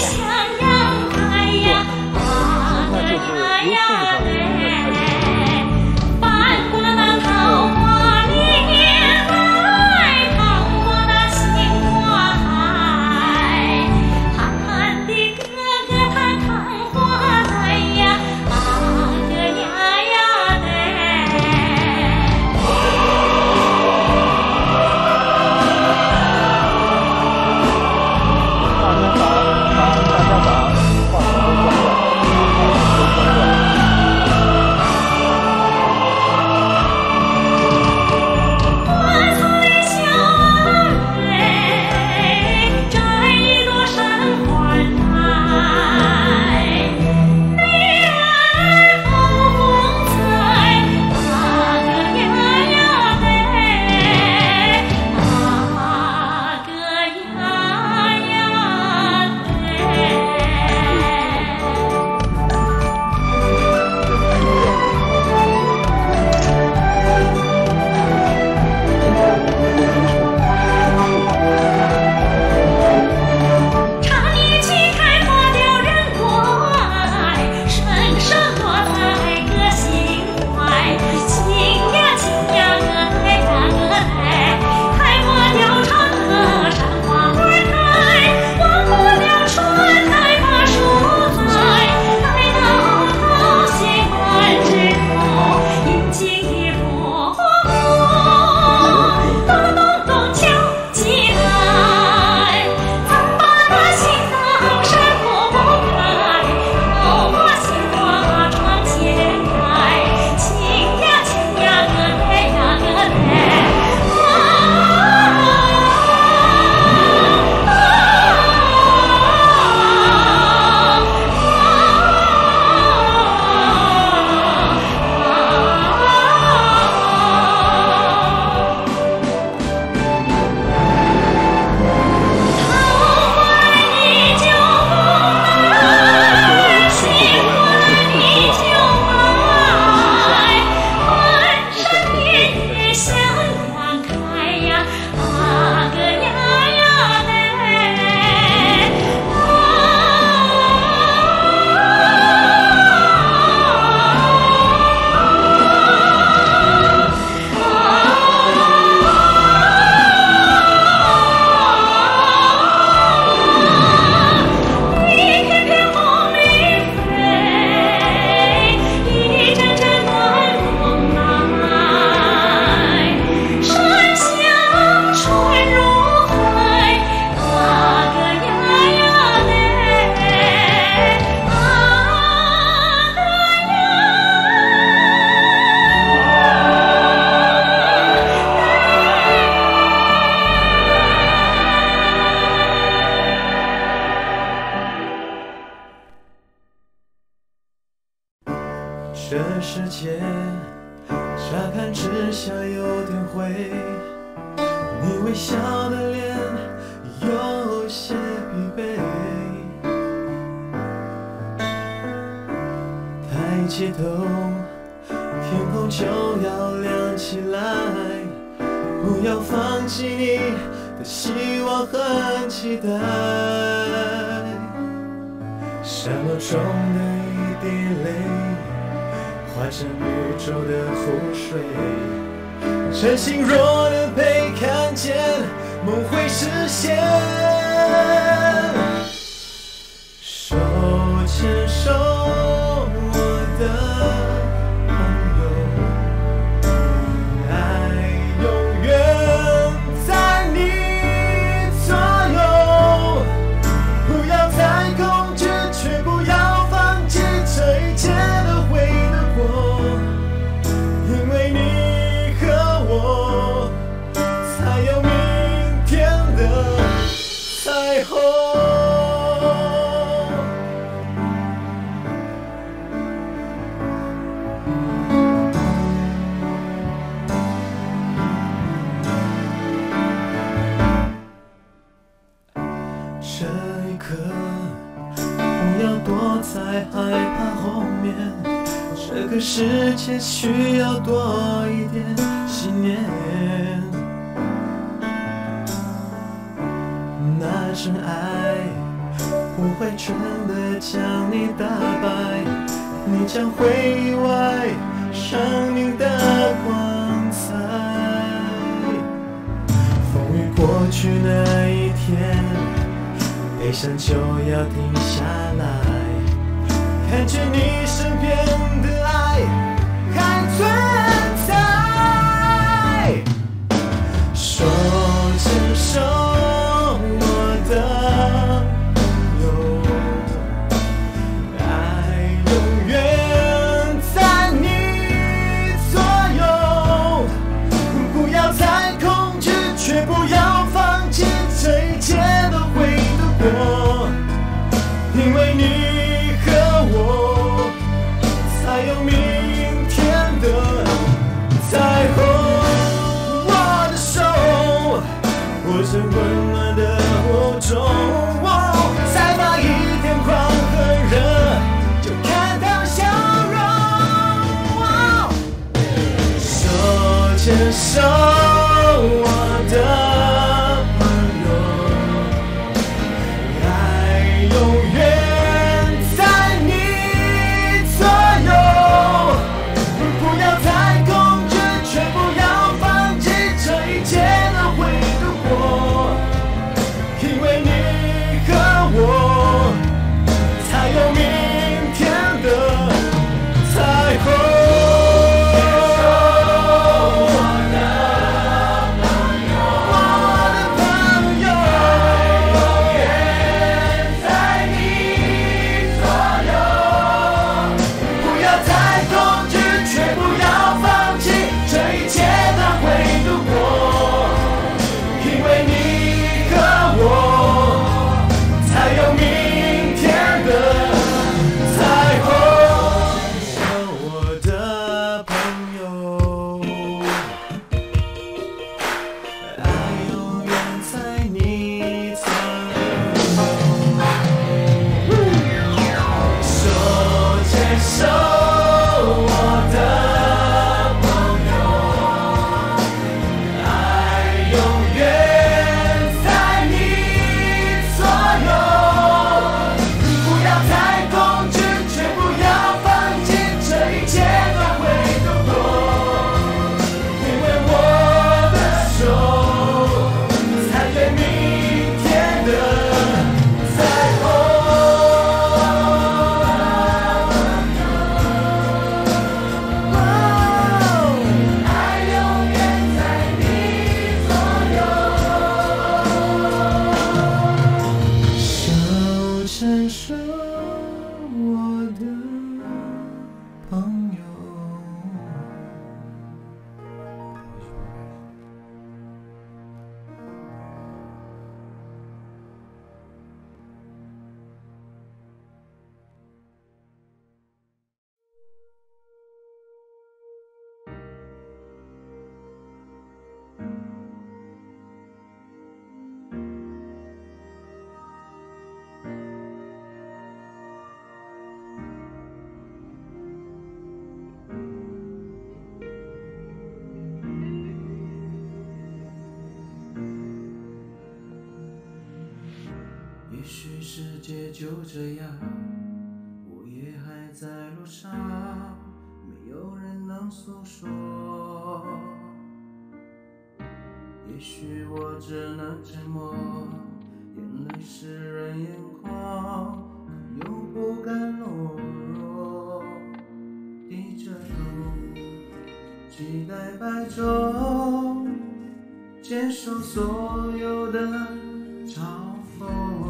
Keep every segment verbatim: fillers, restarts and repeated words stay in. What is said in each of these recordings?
这世界乍看之下有点灰，你微笑的脸有些疲惫。抬起头，天空就要亮起来，不要放弃你的希望和期待。沙漠中的一滴泪，化成宇宙的湖水，真心若能被看见，梦会实现。手牵手，我的朋友，爱永远在你左右，不要太恐惧，却不要放弃，这一切都会得过，因为你和我才有明天的彩虹。这一刻，不要躲在害怕后面，这个世界需要多一点信念。那声爱我会真的将你打败，你将会意外生命的光彩。风雨过去那一天，悲伤就要停下来，看见你身边的爱还存在，手牵手我的朋友，爱永远在你左右，不要再控制，却不要放弃，这一切都会度过，因为你和我才有明天的彩虹。我的手握着温暖的火种，才把一天狂和热就看到笑容。手牵手我的朋友，爱永远在你左右，不要再控制，却不要放弃，这一切都会度过，因为你和我才有明天的彩虹。牵手我的朋友。也许世界就这样，我也还在路上，没有人能诉说。也许我只能沉默，眼泪湿润眼眶，可又不敢懦弱。低着头，期待白昼，接受所有的嘲讽。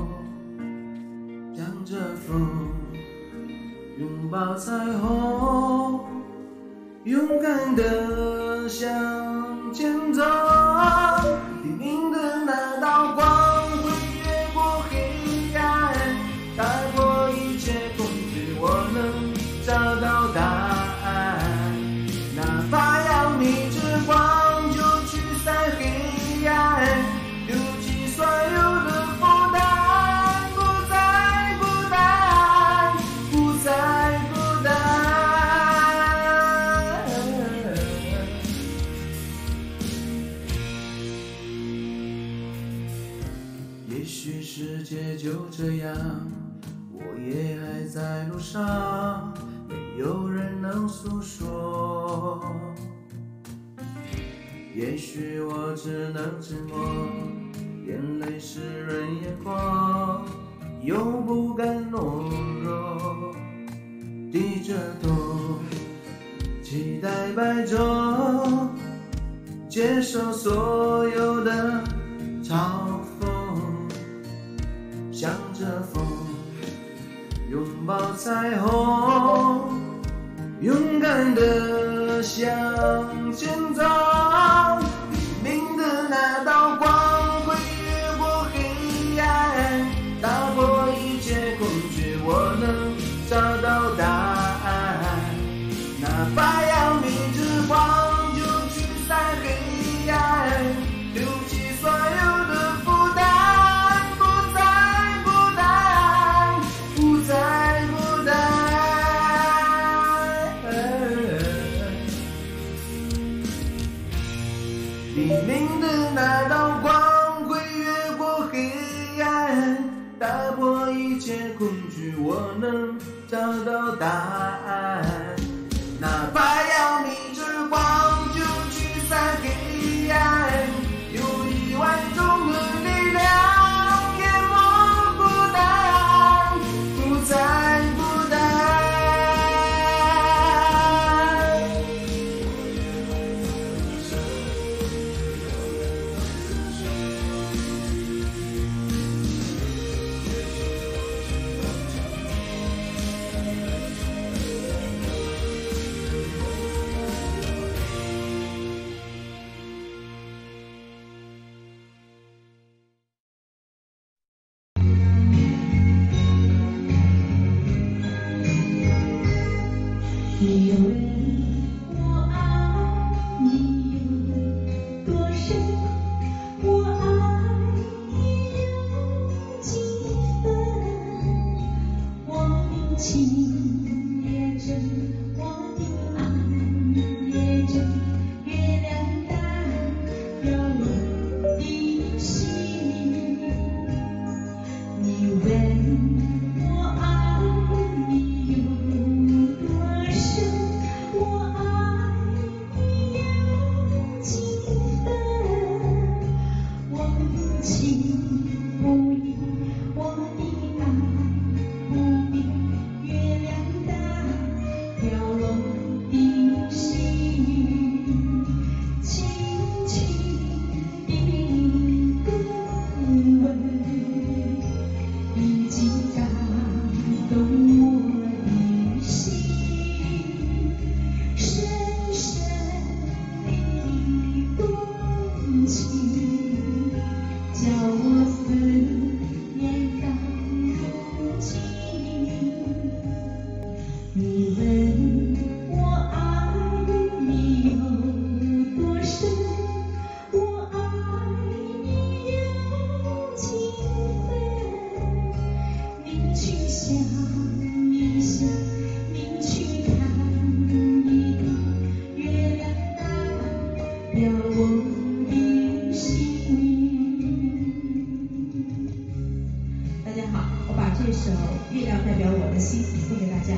向着风，拥抱彩虹，勇敢地向前走。黎明的那道光会越过黑暗，打破一切恐惧，我能找到答案。哪怕要你之光就驱散黑暗，丢弃所有的负担，不再孤单，不再孤单。 许世界就这样，我也还在路上，没有人能诉说。也许我只能沉默，眼泪湿润眼眶，又不敢懦弱，低着头，期待白昼，接受所有的嘲讽，向着风，拥抱彩虹，勇敢地向前走。黎明的那道光会越过黑暗，打破一切恐惧，我能找到答案。哪怕要迷之光，就驱散黑暗，丢弃所有的负担，不再孤单，不再孤单。黎明的那道光会越过黑暗，打破一切恐惧，我能找到答案。哪怕要迷之光，就驱散黑暗，有一万种的力量，淹没孤单，不再孤单。 你有我爱你有多深，我爱你有几分，我的情也真，我的爱也真，月亮代表我的心。你问我爱你有多深，我爱你有几分，我的情不移，我的爱不变，月亮代表我的心，轻轻的一个吻，已经感动我的心，深深的动情，叫我思念到如今。你问我爱你有多深，我爱你有几分，你去想一想，你去看一看，月亮代表我的心。大家好，我把这首《月亮代表我的心》送给大家。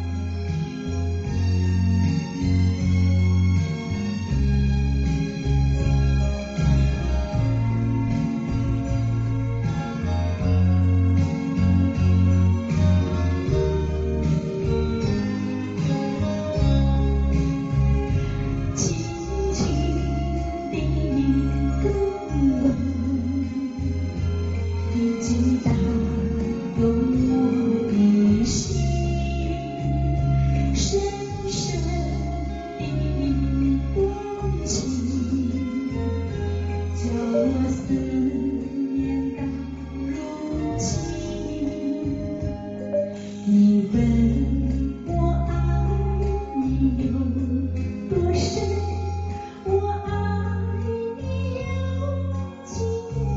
轻轻的一个吻，已经打动我的心，深深的动情，叫我思念到如今。你问我爱你有多深，我爱你有几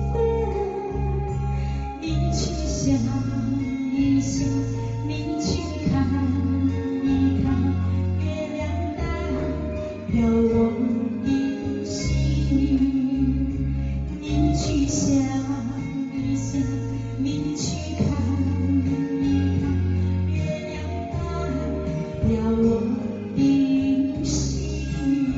分，你去想一想，你去看一看，月亮代表我的心，你去想一想， 去看一看，月亮代表我的心。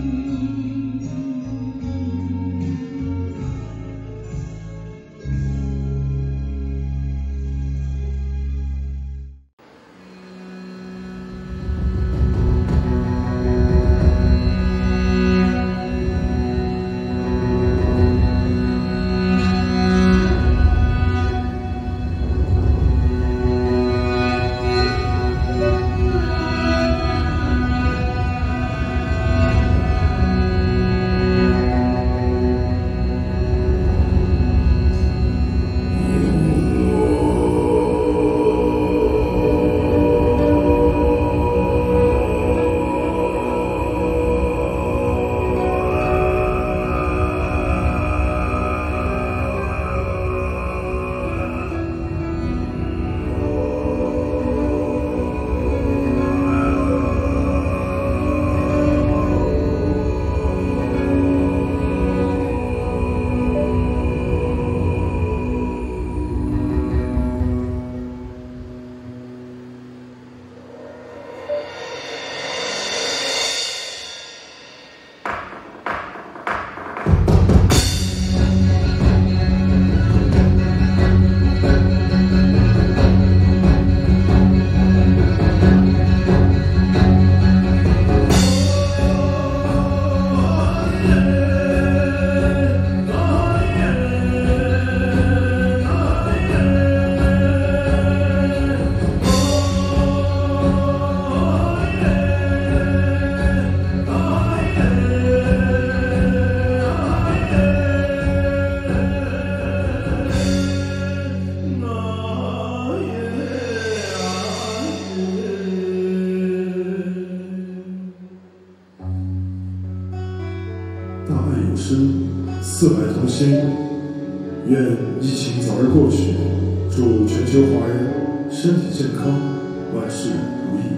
大爱有声，四海同心。愿疫情早日过去，祝全球华人身体健康，万事如意。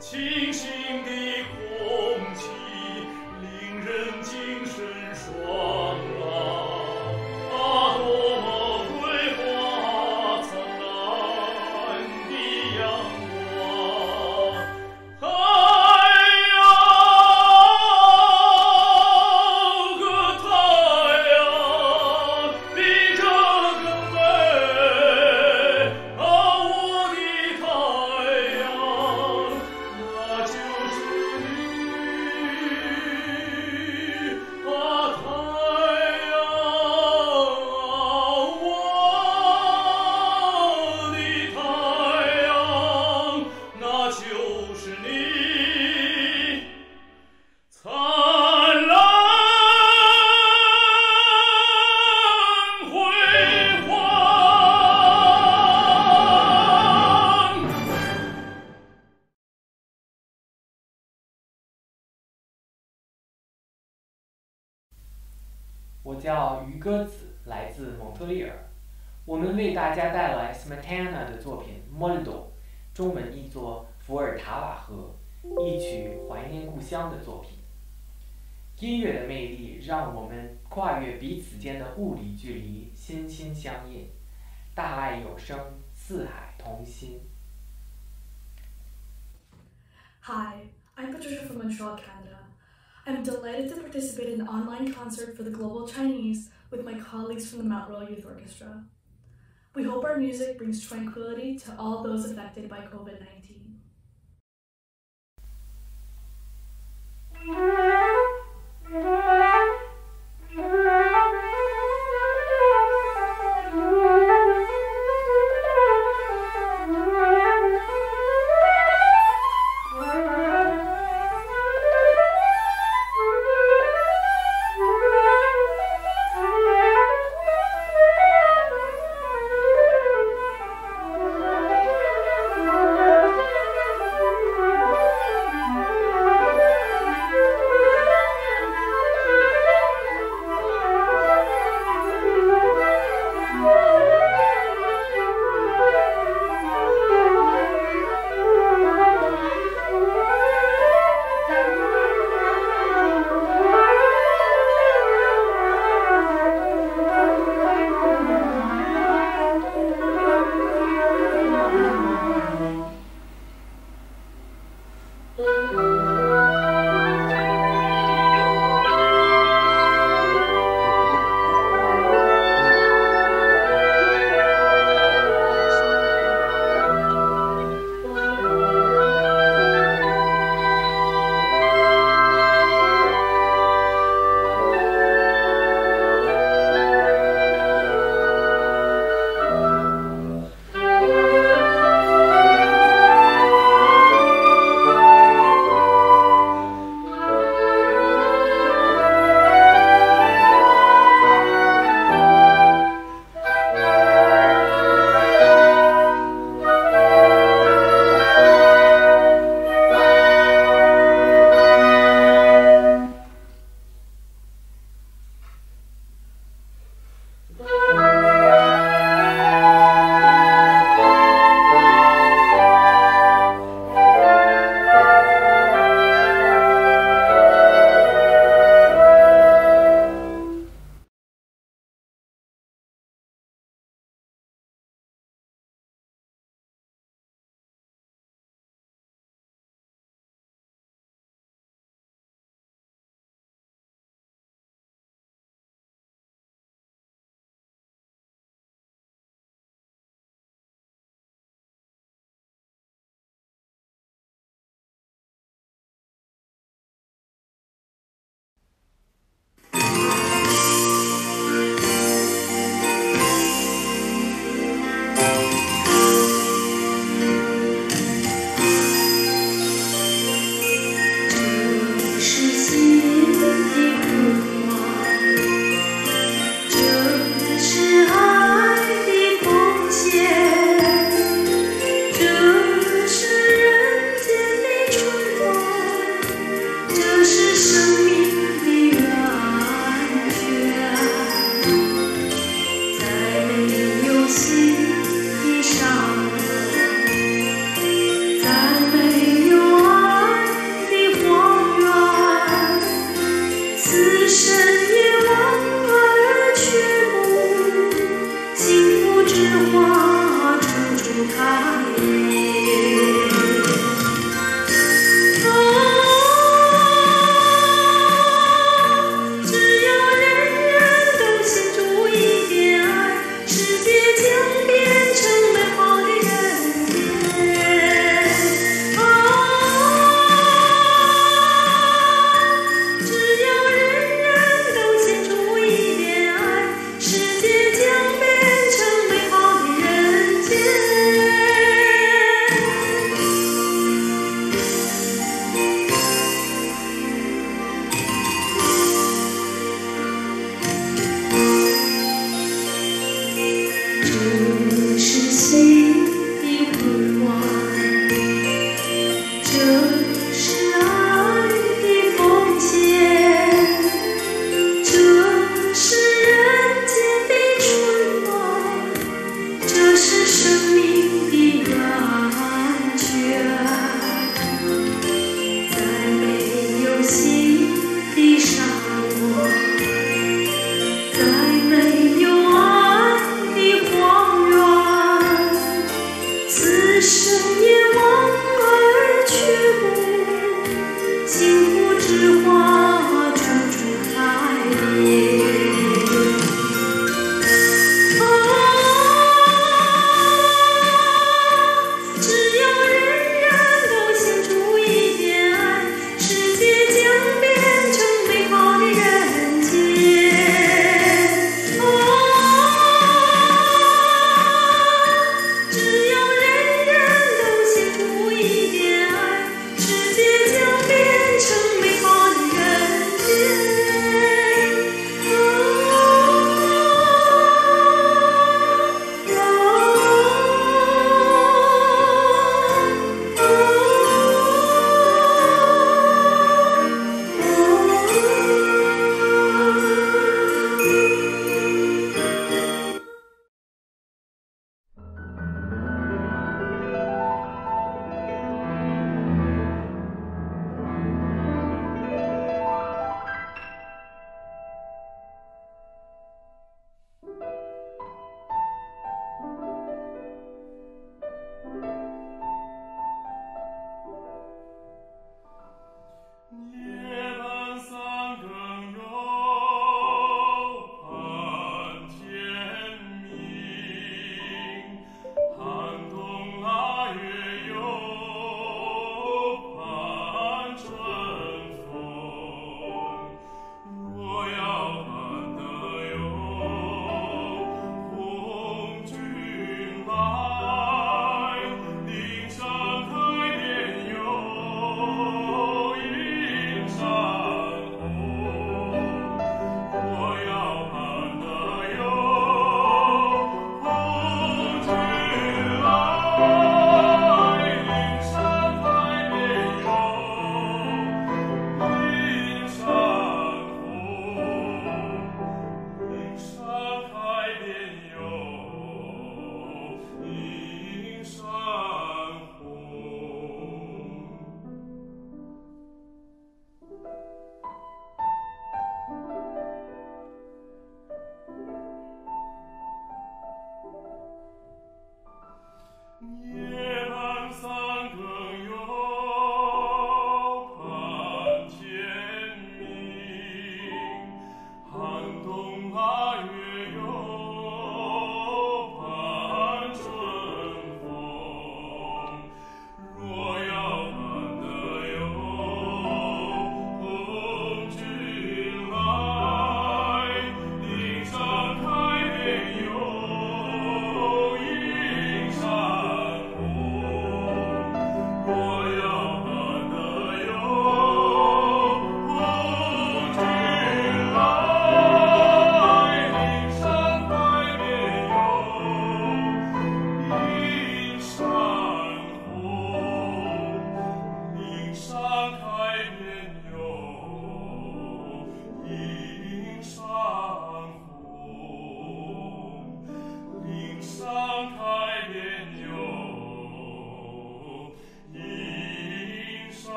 清新的空气令人精神爽朗，啊，多么桂花灿烂的阳光，太阳，个太阳比这更美，啊，我的太阳，那就是你，啊，太阳，我的太阳，那就是你，灿烂辉煌。 我叫于鸽子，来自蒙特利尔。我们为大家带来 Smetana 的作品《Moldo》，中文译作《伏尔塔瓦河》，一曲怀念故乡的作品。音乐的魅力让我们跨越彼此间的物理距离，心心相印。大爱有声，四海同心。 Hi, I'm Patricia from Montreal, Canada. I'm delighted to participate in an online concert for the Global Chinese with my colleagues from the Mount Royal Youth Orchestra. We hope our music brings tranquility to all those affected by COVID nineteen.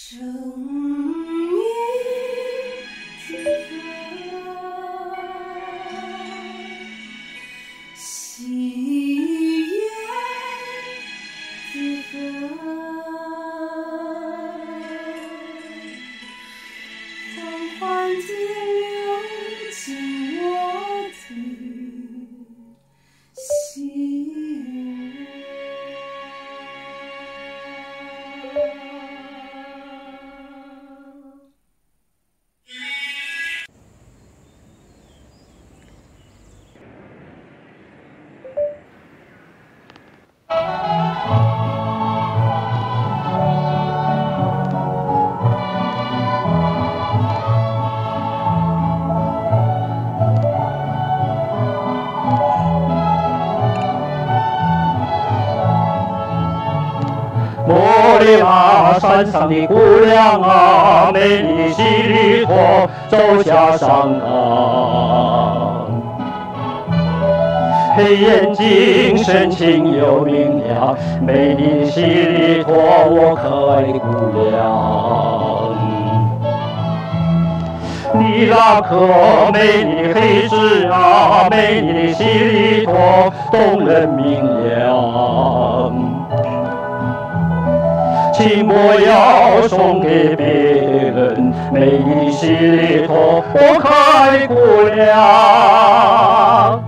茉莉啊，山上的姑娘啊，美丽的西里托走下山啊。黑眼睛，神情又明亮，美丽的西里托，我可爱的姑娘。你那颗美丽的黑痣啊，美丽的西里托，动人明亮。情莫要送给别人，美丽的西里托，我可爱的姑娘。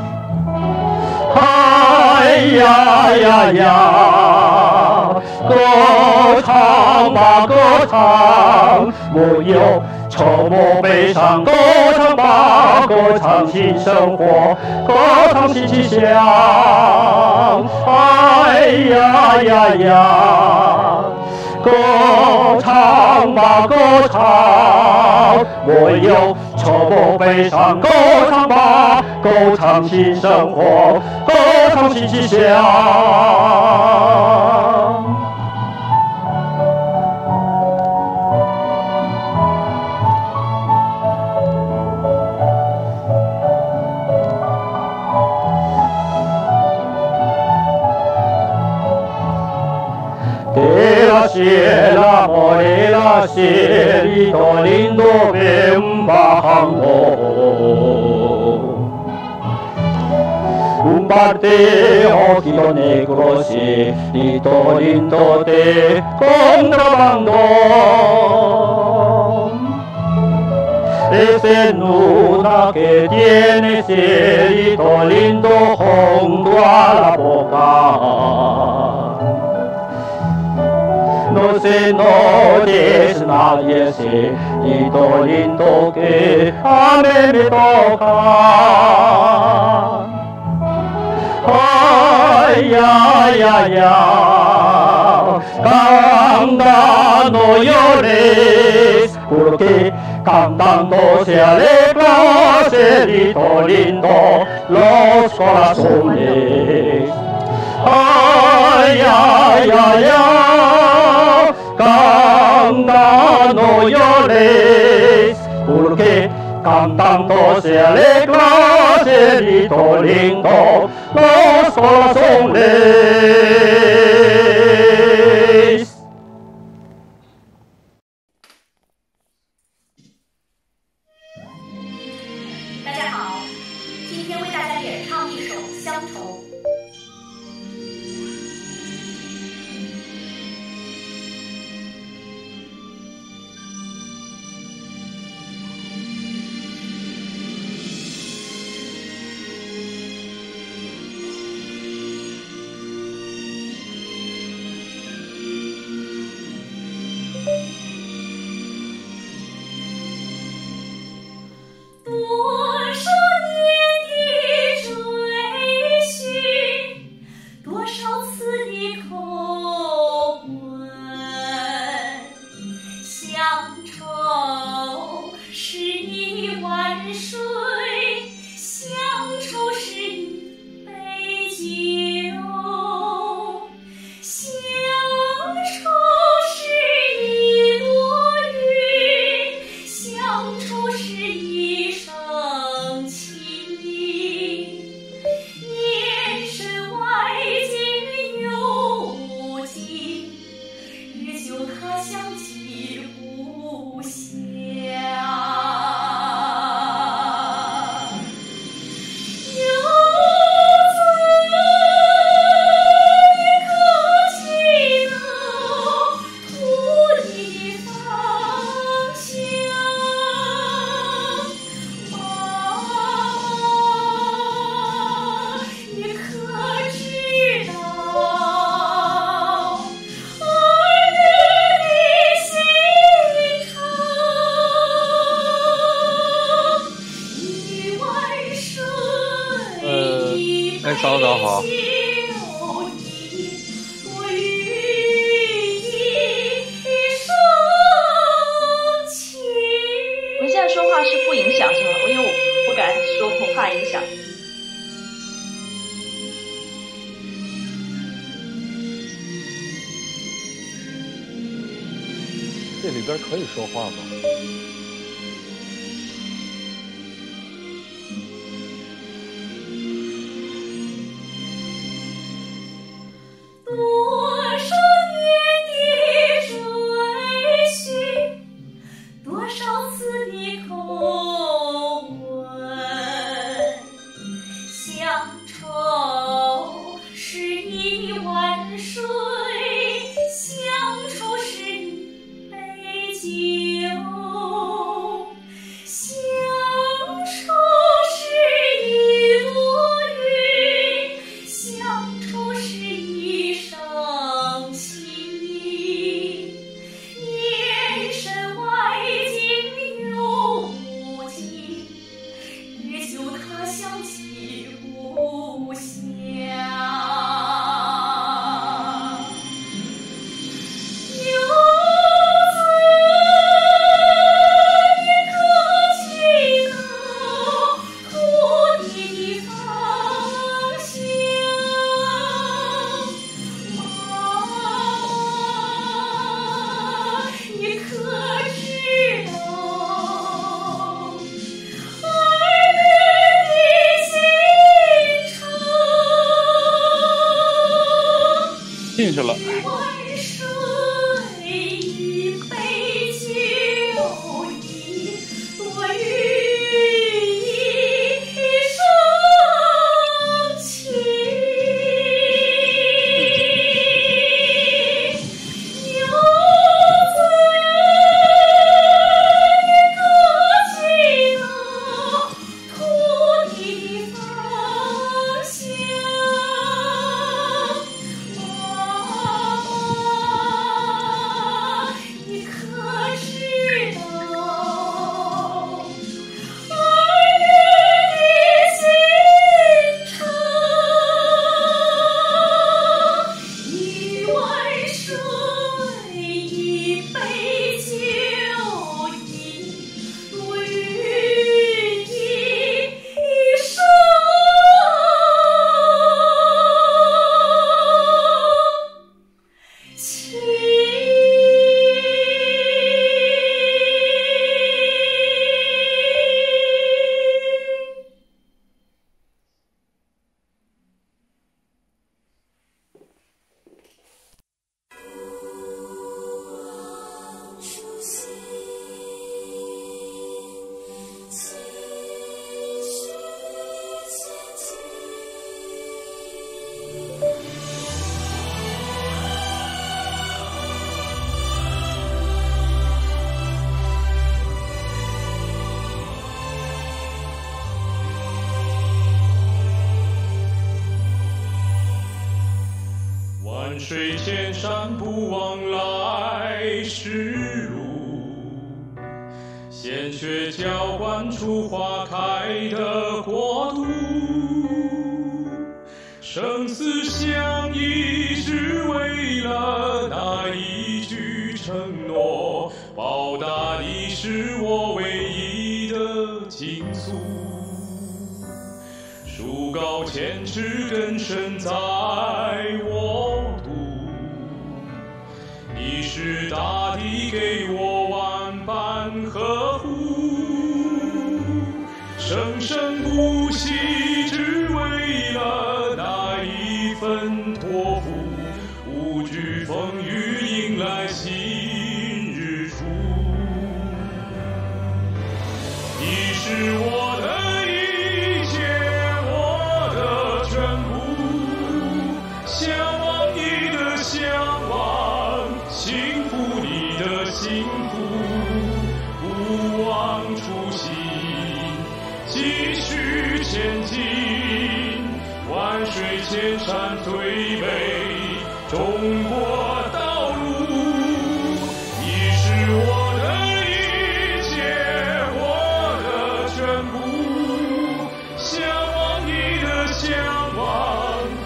哎呀呀呀，歌唱吧歌唱，莫有愁莫悲伤，歌唱吧歌唱新生活，歌唱新气象。哎呀呀呀，歌唱吧歌唱，莫有愁莫悲伤，歌唱吧歌唱新生活，歌唱新气象。De l'amore la scelto lindo ben bajando un par de ojos negros y todo lindo de contrabando ese nuda que tiene cielito lindo junto a la boca no sé, no es nadie sé, y todo lindo que a mí me toca. Ay, ay, ay, ay, canta, no llores, porque cantando se alegra, cerito lindo, los corazones. Ay, ay, ay, ay, canta, no llores, porque cantando se alegra, cerito lindo, los corazones. 大家好，今天为大家演唱一首《乡愁》。 好。 我现在说话是不影响是吗？因为我不敢说，我怕影响。 这里边可以说话吗？ 多少年的追寻，多少次的口吻，乡愁是一碗水，乡愁是一杯酒，乡愁是一朵云，乡愁是一生情。眼神外竟有无尽，日久他乡即故乡。 进去了。 万水一杯酒，一朵云，一生情。游子一颗记得土地的芳香。 万水千山不忘来时路，鲜血浇灌出花开的国度。生死相依，只为了那一句承诺，报答你是我唯一的倾诉。树高千尺，根深在我肚。你是大地给我万般呵护，生生不息，只为了那一份托付。无惧风雨，迎来新日出。你是我的一切，我的全部。向往你的向往，幸福你的幸福。不忘初心，继续前进。万水千山最美中国道路。你是我的一切，我的全部。向往你的向往，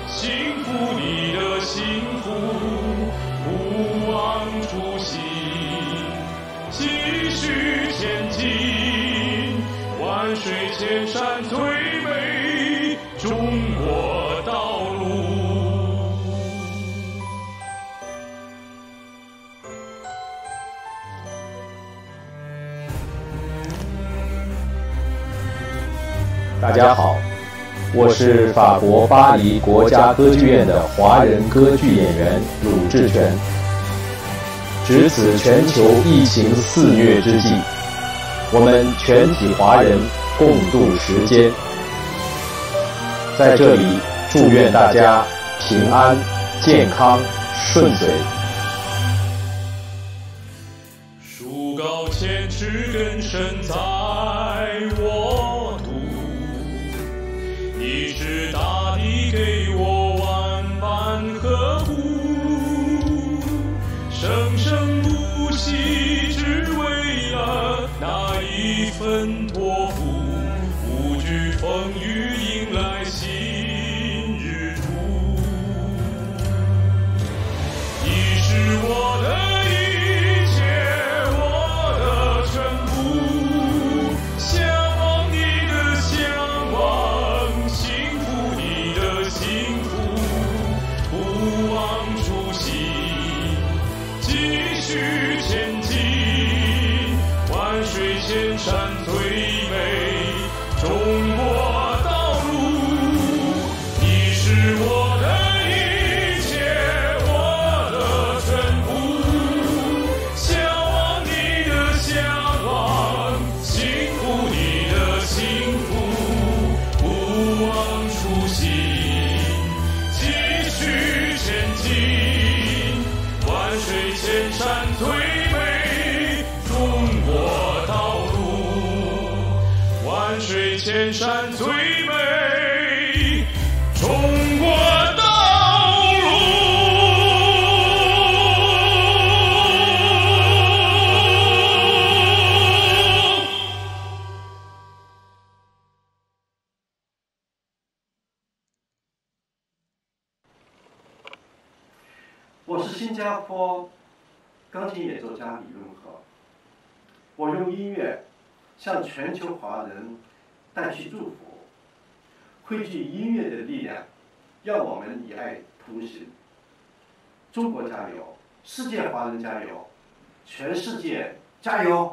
大家好，我是法国巴黎国家歌剧院的华人歌剧演员鲁智权。值此全球疫情肆虐之际，我们全体华人共度时艰。在这里，祝愿大家平安、健康、顺遂。 树高千尺，根深在我土，一是大地给我万般呵护，生生不息，只为了那一份托付，无惧风雨，迎来新日出。你是我的一切，我的全部，向往你的向往，幸福你的幸福，不忘初心，继续前进，万水千山最美中国道路。你是我的一切，我的全部，向往你的向往，幸福你的幸福，不忘初心，继续前进，万水千山最美中国道路，万水千山最美中国道路。 我是新加坡钢琴演奏家李润和，我用音乐向全球华人带去祝福，汇聚音乐的力量，让我们以爱同行。中国加油，世界华人加油，全世界加油！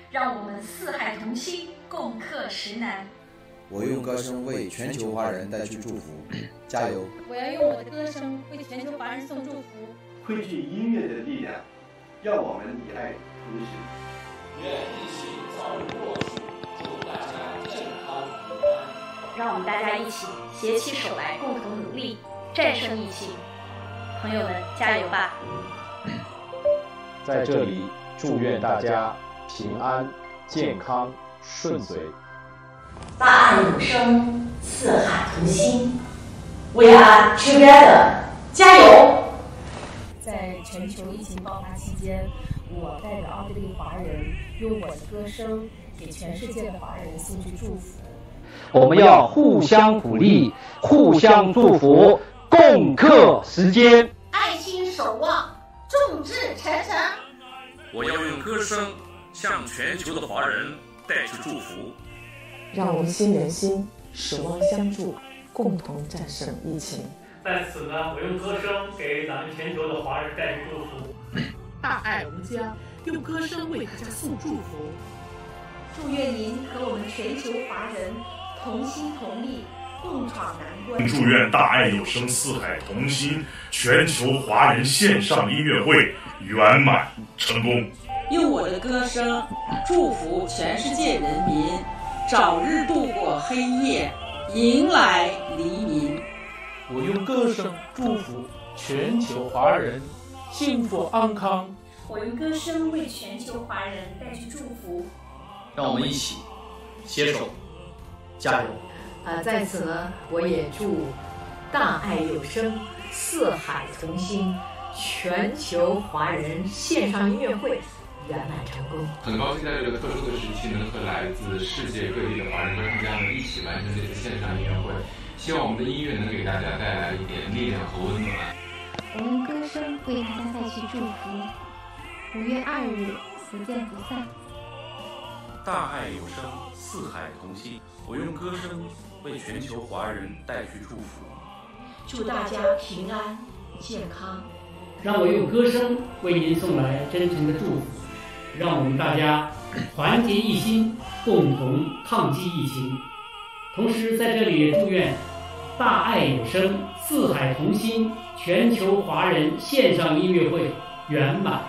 让我们四海同心，共克时难。 我用歌声为全球华人带去祝福，加油！ 我要用我的歌声为全球华人送祝福。 汇聚音乐的力量，让我们以爱同行。 愿疫情早日过去，祝大家健康平安。 让我们大家一起携起手来，共同努力，战胜疫情。朋友们，加油吧！ 在这里，祝愿大家平安、健康、顺遂。 大爱永生，四海同心。We are together， 加油！ 在全球疫情爆发期间，我代表奥地利华人，用我的歌声给全世界的华人送去祝福。 我们要互相鼓励，互相祝福，共克时艰， 爱心守望，众志成城。 我要用歌声向全球的华人带去祝福， 让我们心连心，守望相助，共同战胜疫情。 在此呢，我用歌声给咱们全球的华人带去祝福。 大爱无疆，用歌声为大家送祝福。 祝愿您和我们全球华人同心同力，共闯难关。 祝愿大爱有声，四海同心，全球华人线上音乐会圆满成功。 用我的歌声祝福全世界人民，早日度过黑夜，迎来黎明。 我用歌声祝福全球华人幸福安康。 我用歌声为全球华人带去祝福。 让我们一起携手加油！ 呃，在此呢，我也祝大爱有声，四海同心，全球华人线上音乐会圆满成功。 很高兴在这个特殊的时期，能和来自世界各地的华人歌唱家们一起完成这次线上音乐会。希望我们的音乐能给大家带来一点力量和温暖。 我用歌声为大家带去祝福。五月二日，不见不散。 大爱有声，四海同心。我用歌声为全球华人带去祝福。 祝大家平安健康。 让我用歌声为您送来真诚的祝福。让我们大家团结一心，共同抗击疫情。同时在这里也祝愿大爱有声，四海同心，全球华人线上音乐会圆满。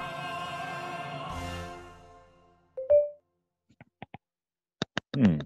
嗯。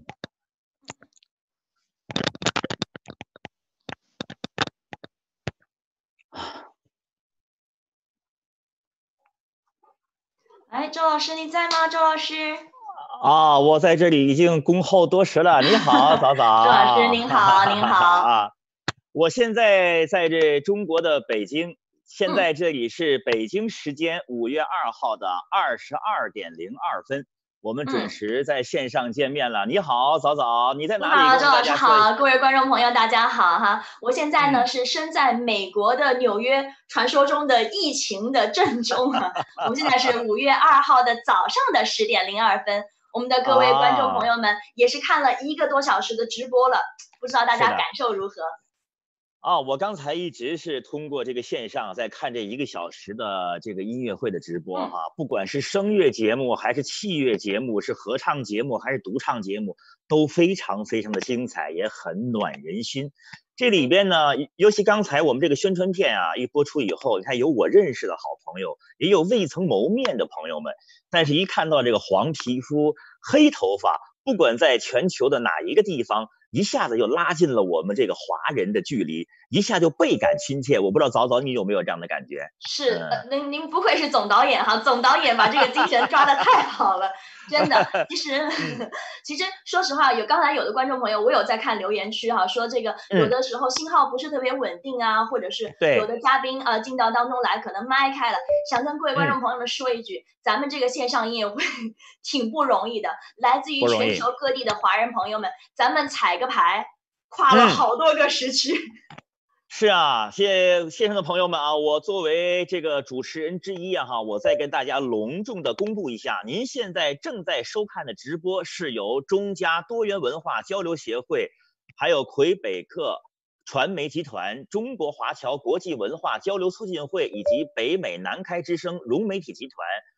哎，周老师你在吗？周老师。 啊，我在这里已经恭候多时了。你好，早早。 周老师您好，您好。 啊，我现在在这中国的北京，现在这里是北京时间五月二号的二十二点零二分。我们准时在线上见面了。嗯、你好，早早，你在哪里？ 好，周老师好，各位观众朋友大家好哈。我现在呢、嗯、是身在美国的纽约，传说中的疫情的正中啊。我们现在是五月二号的早上的十点零二分。我们的各位观众朋友们也是看了一个多小时的直播了，不知道大家感受如何？ 啊，我刚才一直是通过这个线上在看这一个小时的这个音乐会的直播哈、啊，不管是声乐节目还是器乐节目，是合唱节目还是独唱节目，都非常非常的精彩，也很暖人心。这里边呢，尤其刚才我们这个宣传片啊一播出以后，你看有我认识的好朋友，也有未曾谋面的朋友们，但是一看到这个黄皮肤、黑头发，不管在全球的哪一个地方，一下子就拉近了我们这个华人的距离，一下就倍感亲切。我不知道早早你有没有这样的感觉？ 是，呃、您您不愧是总导演哈，总导演把这个精神抓得太好了，真的。其实，其实说实话，有刚才有的观众朋友，我有在看留言区哈，说这个有的时候信号不是特别稳定啊，嗯、或者是有的嘉宾呃进到当中来，可能麦开了，想跟各位观众朋友们说一句，嗯、咱们这个线上音乐会挺不容易的，来自于全球各地的华人朋友们，咱们采个牌，跨了好多个时区。嗯是啊，谢线上的朋友们啊，我作为这个主持人之一啊哈，我再跟大家隆重的公布一下，您现在正在收看的直播是由中加多元文化交流协会，还有魁北克传媒集团、中国华侨国际文化交流促进会以及北美南开之声融媒体集团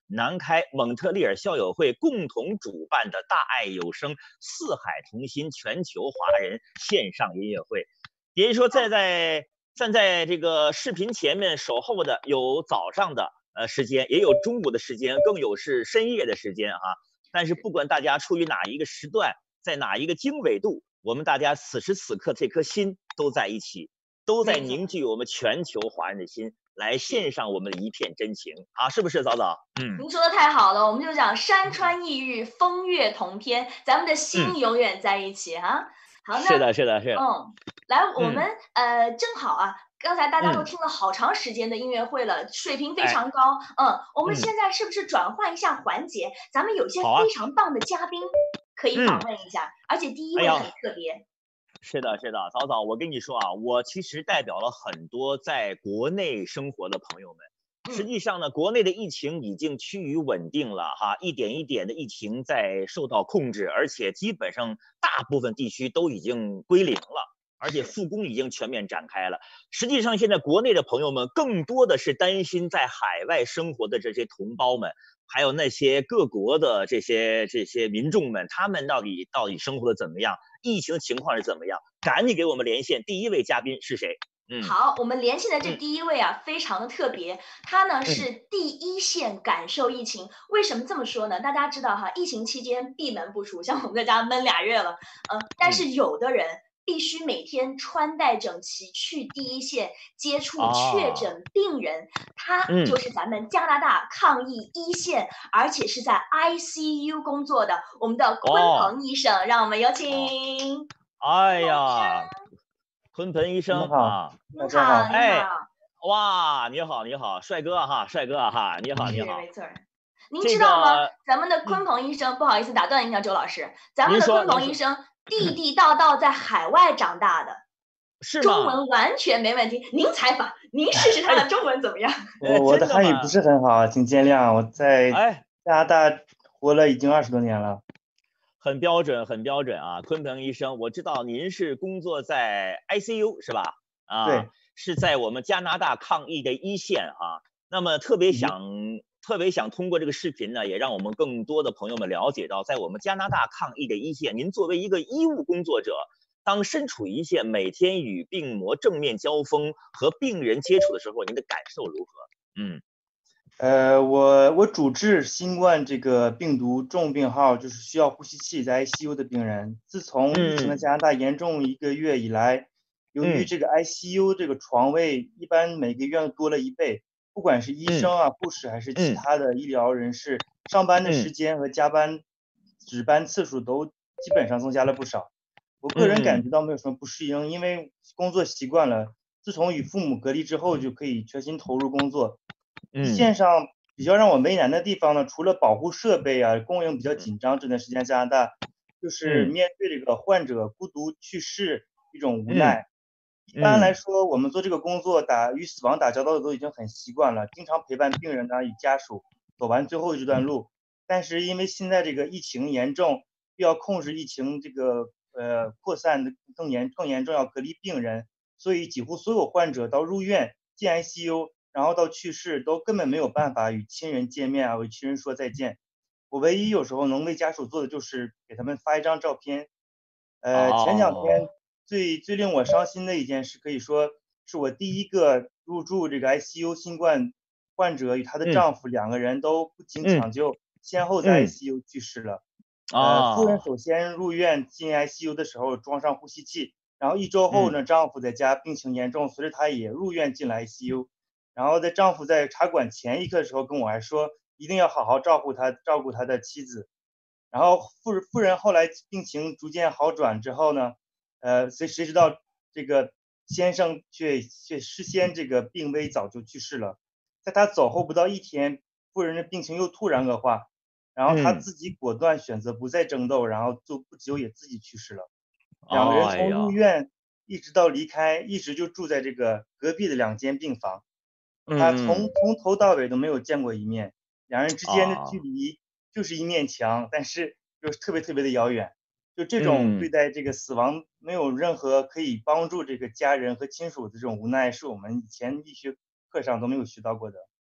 南开蒙特利尔校友会共同主办的大爱有声四海同心全球华人线上音乐会。也就是说，在在站在这个视频前面守候的有早上的呃时间，也有中午的时间，更有是深夜的时间啊。但是不管大家处于哪一个时段，在哪一个经纬度，我们大家此时此刻这颗心都在一起，都在凝聚我们全球华人的心，来献上我们的一片真情啊，是不是早早？嗯， 您说的太好了，我们就讲山川异域，风月同天，咱们的心永远在一起哈、嗯。好，那是的，是的，是的。 嗯，来，我们、嗯、呃，正好啊，刚才大家都嗯听了好长时间的音乐会了，水平非常高。嗯，我们现在是不是转换一下环节？咱们有些好啊非常棒的嘉宾可以访问一下，而且第一位哎呀很特别。 是的，是的，早早，我跟你说啊，我其实代表了很多在国内生活的朋友们。实际上呢，国内的疫情已经趋于稳定了哈，一点一点的疫情在受到控制，而且基本上大部分地区都已经归零了，而且复工已经全面展开了。实际上，现在国内的朋友们更多的是担心在海外生活的这些同胞们，还有那些各国的这些这些民众们，他们到底到底生活的怎么样，疫情情况是怎么样？赶紧给我们连线，第一位嘉宾是谁？嗯， 好，我们连线的这第一位啊，非常的特别，他呢嗯是第一线感受疫情。为什么这么说呢？大家知道哈，疫情期间闭门不出，像我们在家闷俩月了，嗯、呃，但是有的人必须每天穿戴整齐去第一线接触确诊病人，他嗯就是咱们加拿大抗疫一线，而且是在 I C U 工作的我们的鲲鹏医生，让我们有请。 哎呀，鲲鹏医生啊， 您好， 哎您好。 哇，你好，你好，帅哥哈，帅哥哈，你好，你好。 没错。您知道吗？ 这个咱们的鲲鹏医生，不好意思打断一下周老师，咱们的您说鲲鹏医生地地道道在海外长大的， 是吗中文完全没问题。您采访，您试试他的中文怎么样？ 哎我我的汉语不是很好，请见谅。我在哎加拿大活了已经二十多年了。 很标准，很标准啊，鲲鹏医生，我知道您是工作在 I C U 是吧？啊， 对， 是在我们加拿大抗疫的一线哈、啊。那么特别想、嗯、特别想通过这个视频呢，也让我们更多的朋友们了解到，在我们加拿大抗疫的一线，您作为一个医务工作者，当身处一线，每天与病魔正面交锋和病人接触的时候，您的感受如何？嗯。 呃，我我主治新冠这个病毒重病号，就是需要呼吸器在 I C U 的病人。自从疫情在加拿大严重一个月以来，由于这个 I C U 这个床位一般每个月多了一倍，不管是医生啊、护士还是其他的医疗人士，上班的时间和加班值班次数都基本上增加了不少。我个人感觉到没有什么不适应，因为工作习惯了。自从与父母隔离之后，就可以全心投入工作。一线上比较让我为难的地方呢，除了保护设备啊，供应比较紧张，这段时间加拿大就是面对这个患者孤独去世一种无奈。一般来说，我们做这个工作打与死亡打交道的都已经很习惯了，经常陪伴病人呢与家属走完最后这段路。但是因为现在这个疫情严重，要控制疫情这个呃扩散的更严更严重，要隔离病人，所以几乎所有患者到入院进 I C U。然后到去世都根本没有办法与亲人见面啊，与亲人说再见。我唯一有时候能为家属做的就是给他们发一张照片。呃，前两天最最令我伤心的一件事，可以说是我第一个入住这个 I C U 新冠患者与她的丈夫两个人都不经抢救，先后在 I C U 去世了。呃，夫人首先入院进 I C U 的时候装上呼吸器，然后一周后呢，丈夫在家病情严重，随着他也入院进了 I C U。然后在丈夫在插管前一刻的时候跟我还说，一定要好好照顾他，照顾他的妻子。然后夫夫人后来病情逐渐好转之后呢，呃，谁谁知道这个先生却却事先这个病危，早就去世了。在他走后不到一天，夫人的病情又突然恶化，然后他自己果断选择不再争斗，然后就不久也自己去世了。两个人从入院一直到离开，一直就住在这个隔壁的两间病房。他从从头到尾都没有见过一面，两人之间的距离就是一面墙，但是就特别特别的遥远。就这种对待这个死亡没有任何可以帮助这个家人和亲属的这种无奈，是我们以前医学课上都没有学到过的。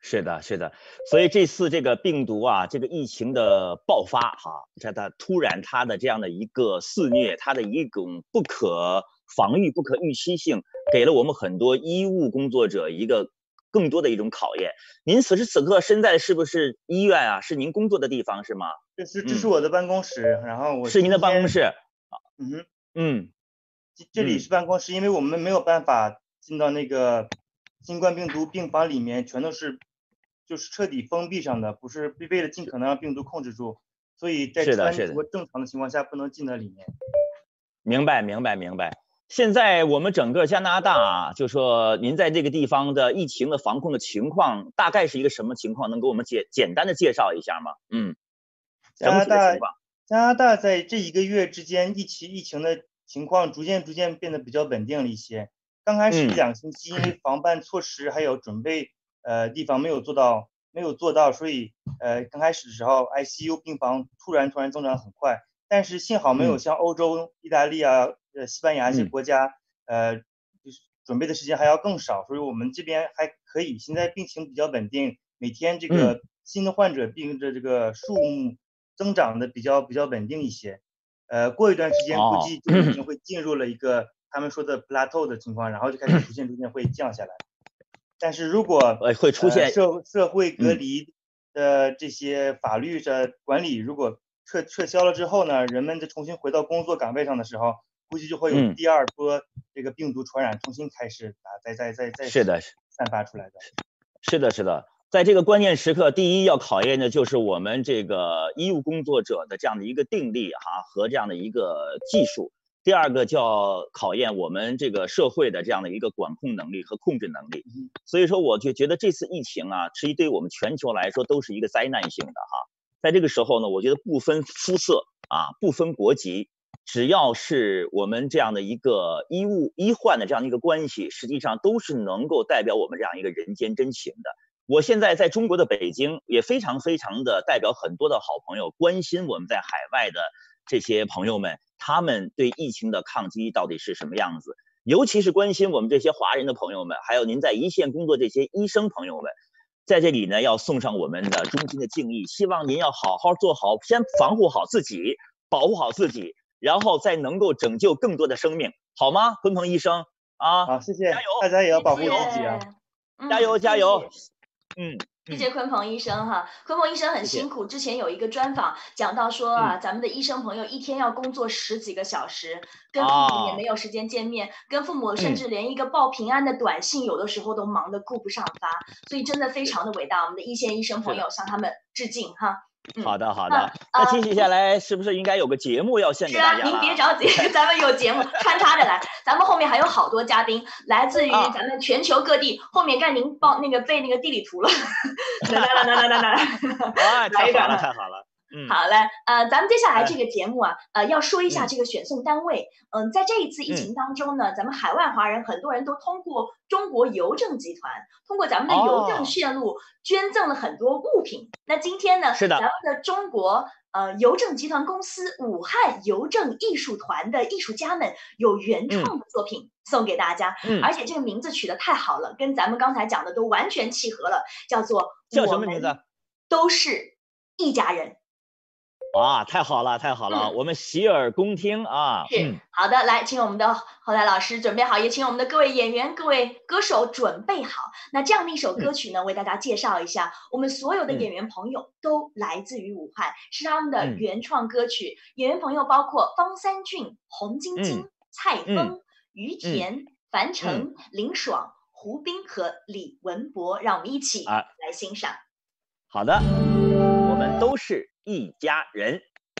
是的，是的，所以这次这个病毒啊，这个疫情的爆发哈，它它突然它的这样的一个肆虐，它的一种不可防御、不可预期性，给了我们很多医务工作者一个更多的一种考验。您此时此刻身在的是不是医院啊？是您工作的地方是吗？ 这是这是我的办公室，嗯、然后我是您的办公室。 嗯哼， 嗯， 这里是办公室，因为我们没有办法进到那个新冠病毒病房里面，全都是。就是彻底封闭上的，不是为了尽可能让病毒控制住，所以在穿着正常的情况下不能进到里面。 明白，明白，明白。现在我们整个加拿大啊，就说您在这个地方的疫情的防控的情况，大概是一个什么情况？能给我们简简单的介绍一下吗？嗯， 加拿大加拿大在这一个月之间，疫情疫情的情况逐渐逐渐变得比较稳定了一些。刚开始两星期，因为防范措施还有准备。呃，地方没有做到，没有做到，所以呃，刚开始的时候 I C U 病房突然突然增长很快，但是幸好没有像欧洲、嗯、意大利啊、呃西班牙这些国家，嗯、呃，就是准备的时间还要更少，所以我们这边还可以。现在病情比较稳定，每天这个新的患者病的这个数目增长的比较比较稳定一些。呃，过一段时间估计就已经会进入了一个他们说的 plateau 的情况，然后就开始逐渐逐渐会降下来。但是如果呃会出现、 呃、社社会隔离的这些法律的管理，如果撤撤销了之后呢，人们再重新回到工作岗位上的时候，估计就会有第二波这个病毒传染重新开始啊，再再再再是的散发出来的。 是的，是的，在这个关键时刻，第一要考验的就是我们这个医务工作者的这样的一个定力哈和这样的一个技术。第二个叫考验我们这个社会的这样的一个管控能力和控制能力，所以说我就觉得这次疫情啊，实际对我们全球来说都是一个灾难性的哈。在这个时候呢，我觉得不分肤色啊，不分国籍，只要是我们这样的一个医务医患的这样的一个关系，实际上都是能够代表我们这样一个人间真情的。我现在在中国的北京，也非常非常的代表很多的好朋友，关心我们在海外的这些朋友们。他们对疫情的抗击到底是什么样子？尤其是关心我们这些华人的朋友们，还有您在一线工作这些医生朋友们，在这里呢要送上我们的衷心的敬意，希望您要好好做好，先防护好自己，保护好自己，然后再能够拯救更多的生命，好吗？鲲鹏医生啊， 好，谢谢， 加油， 大家也要保护自己啊， 加油加油，嗯。 谢谢鲲鹏医生哈，鲲鹏医生很辛苦。之前有一个专访讲到说啊，咱们的医生朋友一天要工作十几个小时，跟父母也没有时间见面，跟父母甚至连一个报平安的短信，有的时候都忙得顾不上发，所以真的非常的伟大。我们的一线医生朋友向他们致敬哈。 好的好的，那接下来是不是应该有个节目要献给大家了？ 是啊，您别着急，咱们有节目穿插着来，咱们后面还有好多嘉宾，来自于咱们全球各地。后面该您报那个背那个地理图了，来来来来来来， 啊，太好了太好了。嗯， 好嘞，呃，咱们接下来这个节目啊，呃，要说一下这个选送单位。嗯、呃，在这一次疫情当中呢，嗯、咱们海外华人很多人都通过中国邮政集团，通过咱们的邮政线路捐赠了很多物品。哦、那今天呢， 是的， 咱们的中国呃邮政集团公司武汉邮政艺术团的艺术家们有原创的作品送给大家， 嗯、 而且这个名字取得太好了，跟咱们刚才讲的都完全契合了，叫做叫什么名字？ 都是一家人。 啊，太好了，太好了，嗯、我们洗耳恭听啊！ 是、嗯、好的，来，请我们的后台老师准备好，也请我们的各位演员、各位歌手准备好。那这样的一首歌曲呢，嗯、为大家介绍一下，我们所有的演员朋友都来自于武汉，嗯、是他们的原创歌曲。嗯、演员朋友包括方三俊、洪晶晶、嗯、蔡枫、嗯、于田、嗯、樊城、嗯、林爽、胡斌和李文博，让我们一起来欣赏。 啊、好的，我们都是一家人。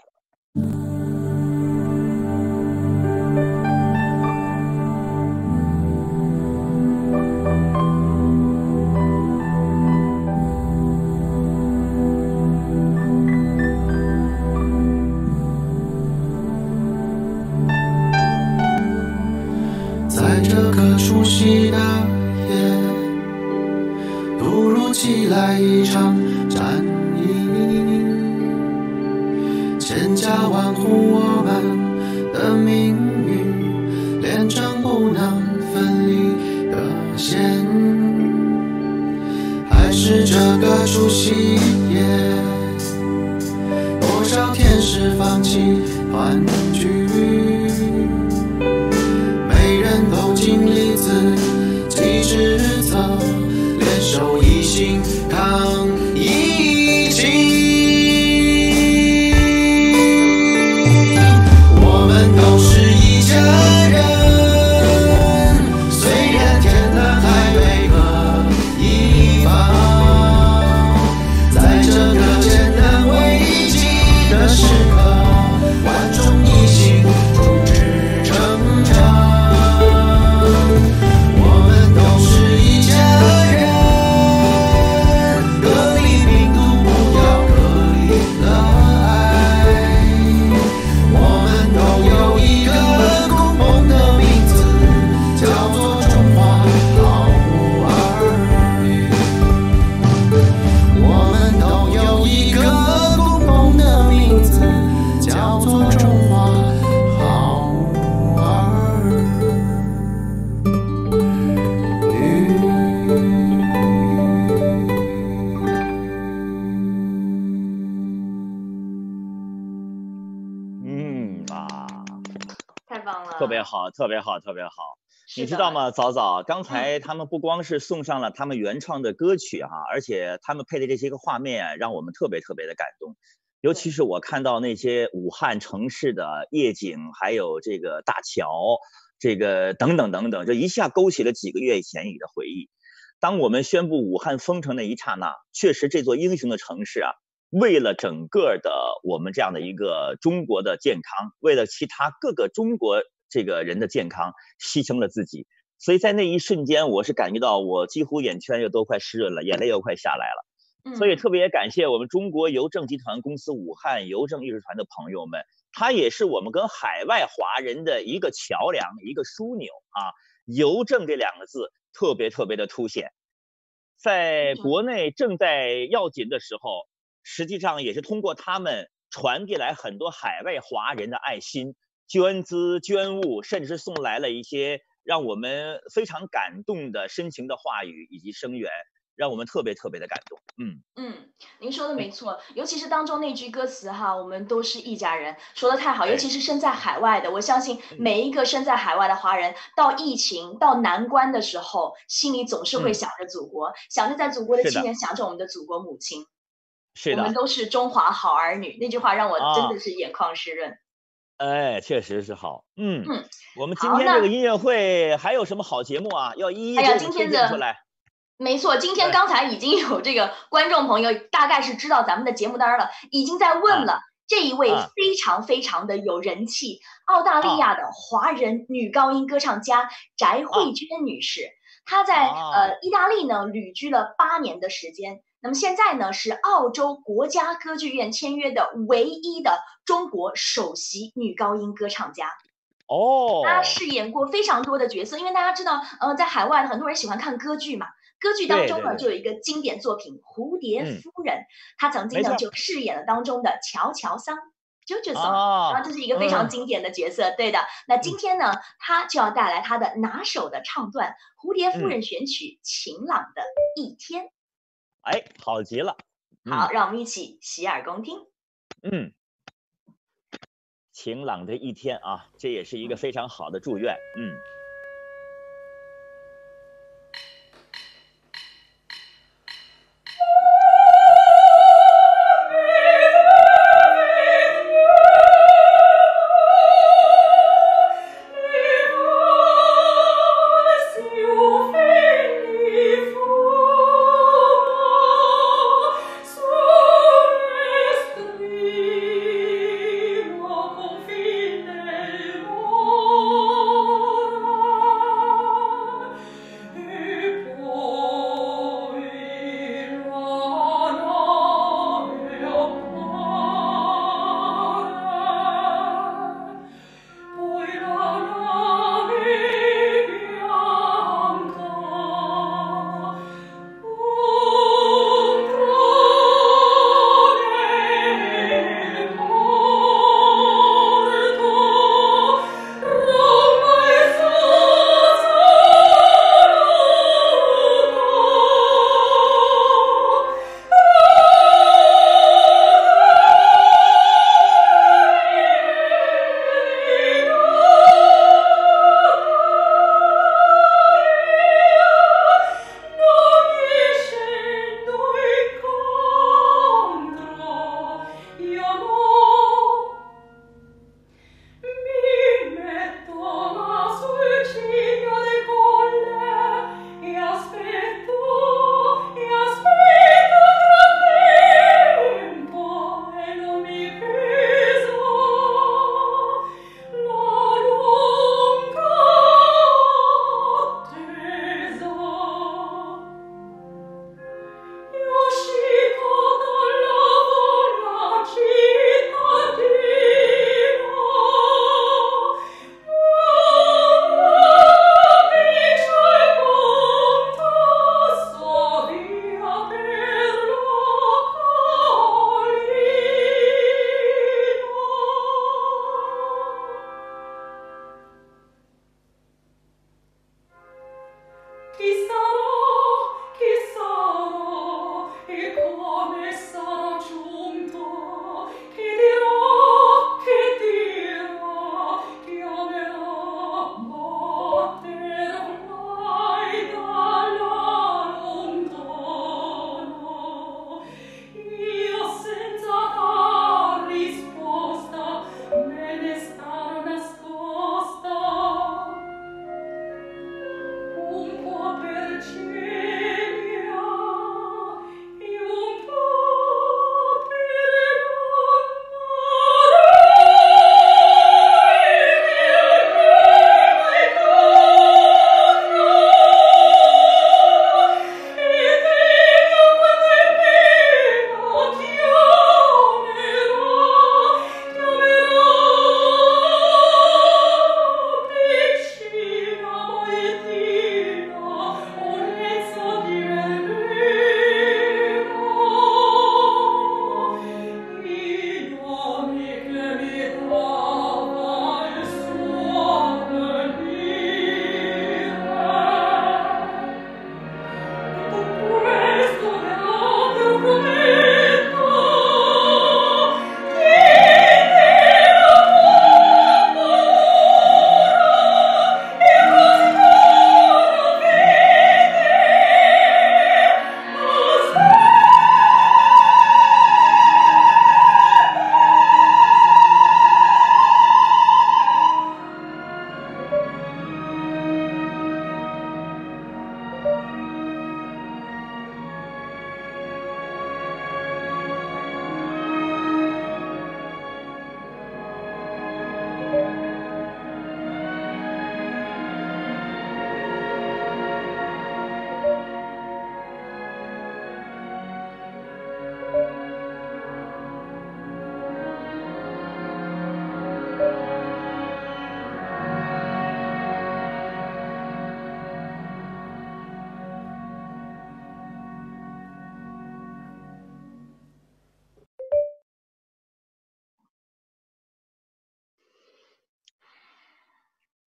在这个除夕的夜，突如其来一场战役，千家万户我们的命运连成不能分离的线，还是这个除夕夜，多少天使放弃团聚，每人都经历自己职责，联手一心抗疫情。我们都是一家人，虽然天南海北各一方，在这个艰难危急的时刻，万众一心，众志成城。我们都是一家人，隔离病毒不要隔离了爱。我们都有一个共同的名字，叫做中华好儿女。我们都有一个共同的名字，叫做中华好儿女。 嗯啊， 太棒了， 特别好，特别好，特别好。你是的知道吗，早早，刚才他们不光是送上了他们原创的歌曲哈、而且他们配的这些个画面让我们特别特别的感动。尤其是我看到那些武汉城市的夜景，还有这个大桥，这个等等等等，就一下勾起了几个月以前你的回忆。当我们宣布武汉封城的一刹那，确实这座英雄的城市啊，为了整个的我们这样的一个中国的健康，为了其他各个中国这个人的健康，牺牲了自己。所以在那一瞬间，我是感觉到我几乎眼圈又都快湿润了，眼泪又快下来了。所以特别感谢我们中国邮政集团公司武汉邮政艺术团的朋友们，它也是我们跟海外华人的一个桥梁，一个枢纽啊。邮政这两个字特别特别的凸显，在国内正在要紧的时候，实际上也是通过他们传递来很多海外华人的爱心、捐资、捐物，甚至送来了一些让我们非常感动的深情的话语以及声援，让我们特别特别的感动。嗯嗯，您说的没错，尤其是当中那句歌词哈，我们都是一家人，说的太好。尤其是身在海外的，我相信每一个身在海外的华人，到疫情到难关的时候，心里总是会想着祖国，想着在祖国的亲人，想着我们的祖国母亲。 是的， 我们都是中华好儿女，那句话让我真的是眼眶湿润。 哎，确实是好。嗯嗯， 我们今天这个音乐会还有什么好节目啊？要一一哎呀， 给今天的推荐出来。 没错，今天刚才已经有这个观众朋友大概是知道咱们的节目单了，已经在问了。这一位非常非常的有人气，澳大利亚的华人女高音歌唱家翟慧娟女士，她在呃意大利呢旅居了八年的时间。那么现在呢，是澳洲国家歌剧院签约的唯一的中国首席女高音歌唱家。 哦， 她饰演过非常多的角色，因为大家知道，呃，在海外很多人喜欢看歌剧嘛，歌剧当中呢对对对就有一个经典作品《蝴蝶夫人》，她曾经没错呢就饰演了当中的乔乔桑。JoJo 桑， 哦然后这是一个非常嗯经典的角色，对的。那今天呢，她就要带来她的拿手的唱段《蝴蝶夫人》选曲《晴朗的一天》。 哎，好极了。 好，让我们一起洗耳恭听。 嗯，晴朗的一天啊，这也是一个非常好的祝愿。嗯。 Oh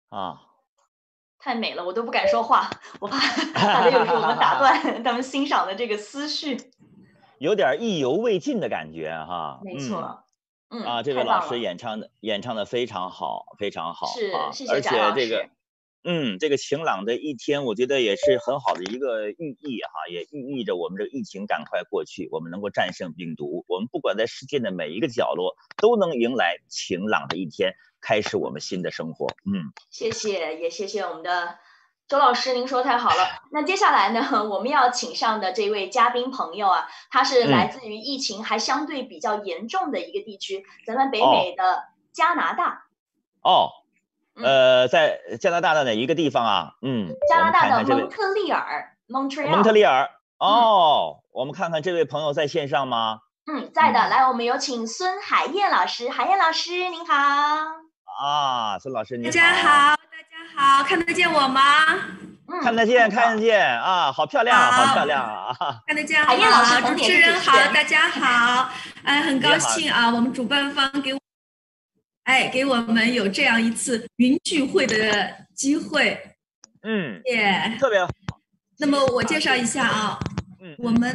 啊。 太美了，我都不敢说话，我怕大家有时候我们打断他们欣赏的这个思绪， 有点意犹未尽的感觉哈。 没错，嗯， 嗯啊，这位老师演唱的演唱的非常好，非常好， 是， 啊、 谢谢翟老师。 而且这个，嗯，这个晴朗的一天，我觉得也是很好的一个寓意哈，也寓意着我们这个疫情赶快过去，我们能够战胜病毒，我们不管在世界的每一个角落，都能迎来晴朗的一天。开始我们新的生活，嗯， 谢谢，也谢谢我们的周老师，您说太好了。那接下来呢，我们要请上的这位嘉宾朋友啊，他是来自于疫情还相对比较严重的一个地区，嗯、咱们北美的加拿大。 哦，呃，在加拿大的哪一个地方啊？嗯， 加拿大的蒙特利尔 ，Montreal。 蒙特利尔，哦、嗯，我们看看这位朋友在线上吗？ 嗯，在的。来，我们有请孙海燕老师，海燕老师您好。 啊，孙老师你好。 大家好，大家好，看得见我吗？ 嗯， 看得见，看得见啊，好漂亮啊，好漂亮啊！ 看得见， 海燕老师， 主持人好，大家好，哎，很高兴啊，我们主办方给我，哎，给我们有这样一次云聚会的机会， 嗯， 耶， 特别好。 那么我介绍一下啊， 嗯， 我们，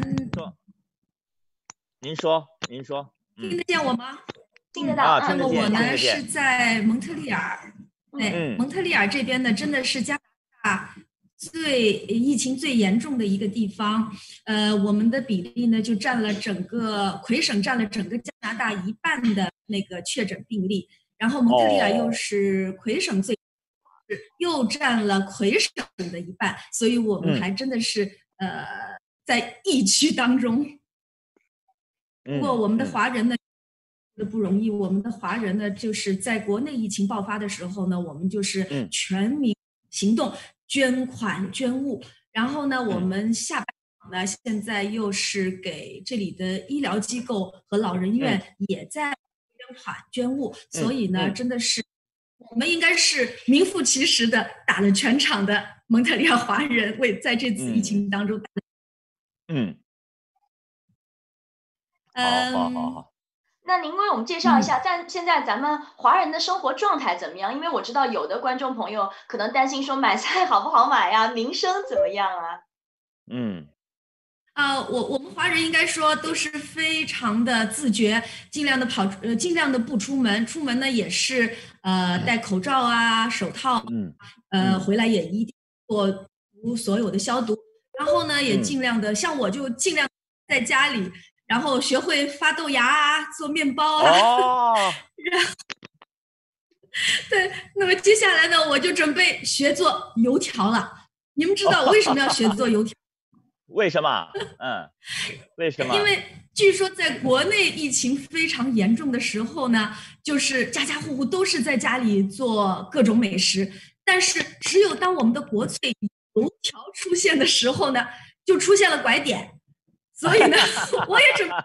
您说，您说， 听得见我吗？ 听得到。 啊， 那么我呢是在蒙特利尔，哎、 嗯， 蒙特利尔这边呢真的是加拿大最疫情最严重的一个地方，呃，我们的比例呢就占了整个魁省占了整个加拿大一半的那个确诊病例，然后蒙特利尔又是魁省最，哦、又占了魁省的一半，所以我们还真的是、嗯、呃在疫区当中。不过我们的华人呢。的不容易，我们的华人呢，就是在国内疫情爆发的时候呢，我们就是全民行动，捐款捐物。然后呢，我们下半场呢，现在又是给这里的医疗机构和老人院也在捐款捐物，所以呢，真的是我们应该是名副其实的打了全场的蒙特利尔华人，为在这次疫情当中打了。 嗯， 嗯， 好好好好。 那您为我们介绍一下，在现在咱们华人的生活状态怎么样？因为我知道有的观众朋友可能担心说买菜好不好买呀，民生怎么样啊？ 嗯， 啊、呃，我我们华人应该说都是非常的自觉，尽量的跑，呃，尽量的不出门，出门呢也是呃戴口罩啊、手套， 嗯， 呃，回来也一定做足所有的消毒，然后呢也尽量的，嗯、像我就尽量在家里。然后学会发豆芽啊，做面包啊。 哦。 然后，对，那么接下来呢，我就准备学做油条了。你们知道我为什么要学做油条？ 为什么？嗯，为什么？ 因为据说在国内疫情非常严重的时候呢，就是家家户户都是在家里做各种美食，但是只有当我们的国粹油条出现的时候呢，就出现了拐点。所以呢，我也准备。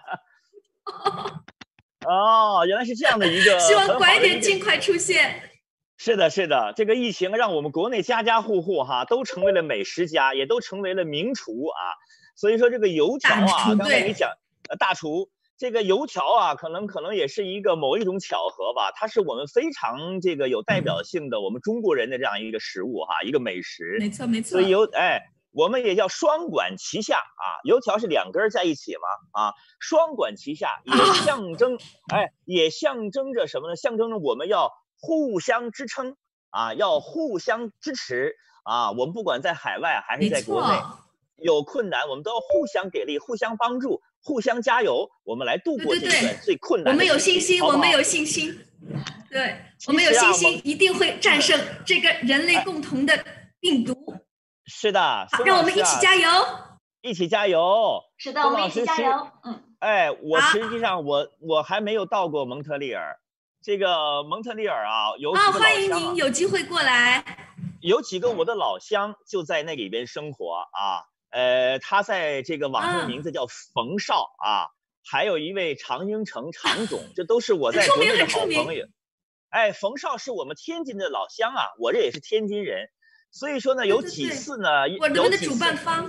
哦，原来是这样的一个。 希望拐点尽快出现。 是的，是的，这个疫情让我们国内家家户户哈都成为了美食家，也都成为了名厨啊。所以说这个油条啊，刚才你讲，呃，大厨这个油条啊，可能可能也是一个某一种巧合吧。它是我们非常这个有代表性的、嗯、我们中国人的这样一个食物哈，一个美食。 没错，没错。 所以有哎。我们也叫双管齐下啊，油条是两根在一起嘛啊，双管齐下也象征、啊、哎，也象征着什么呢？象征着我们要互相支撑啊，要互相支持啊。我们不管在海外还是在国内，有困难我们都要互相给力，互相帮助，互相加油，我们来度过这个最困难的。 我们有信心，我们有信心，对，我们有信心，一定会战胜这个人类共同的病毒。 是的， 好，让我们一起加油， 一起加油。 是的，我们一起加油。嗯， 哎，我实际上我我还没有到过蒙特利尔，这个蒙特利尔啊，有几个老乡、啊、 欢迎您有机会过来。 有几个我的老乡就在那里边生活啊，呃，他在这个网上的名字叫冯少啊，还有一位常英成常总，这都是我在国内的好朋友。哎，冯少是我们天津的老乡啊，我这也是天津人。所以说呢，有几次呢， 我们的主办方，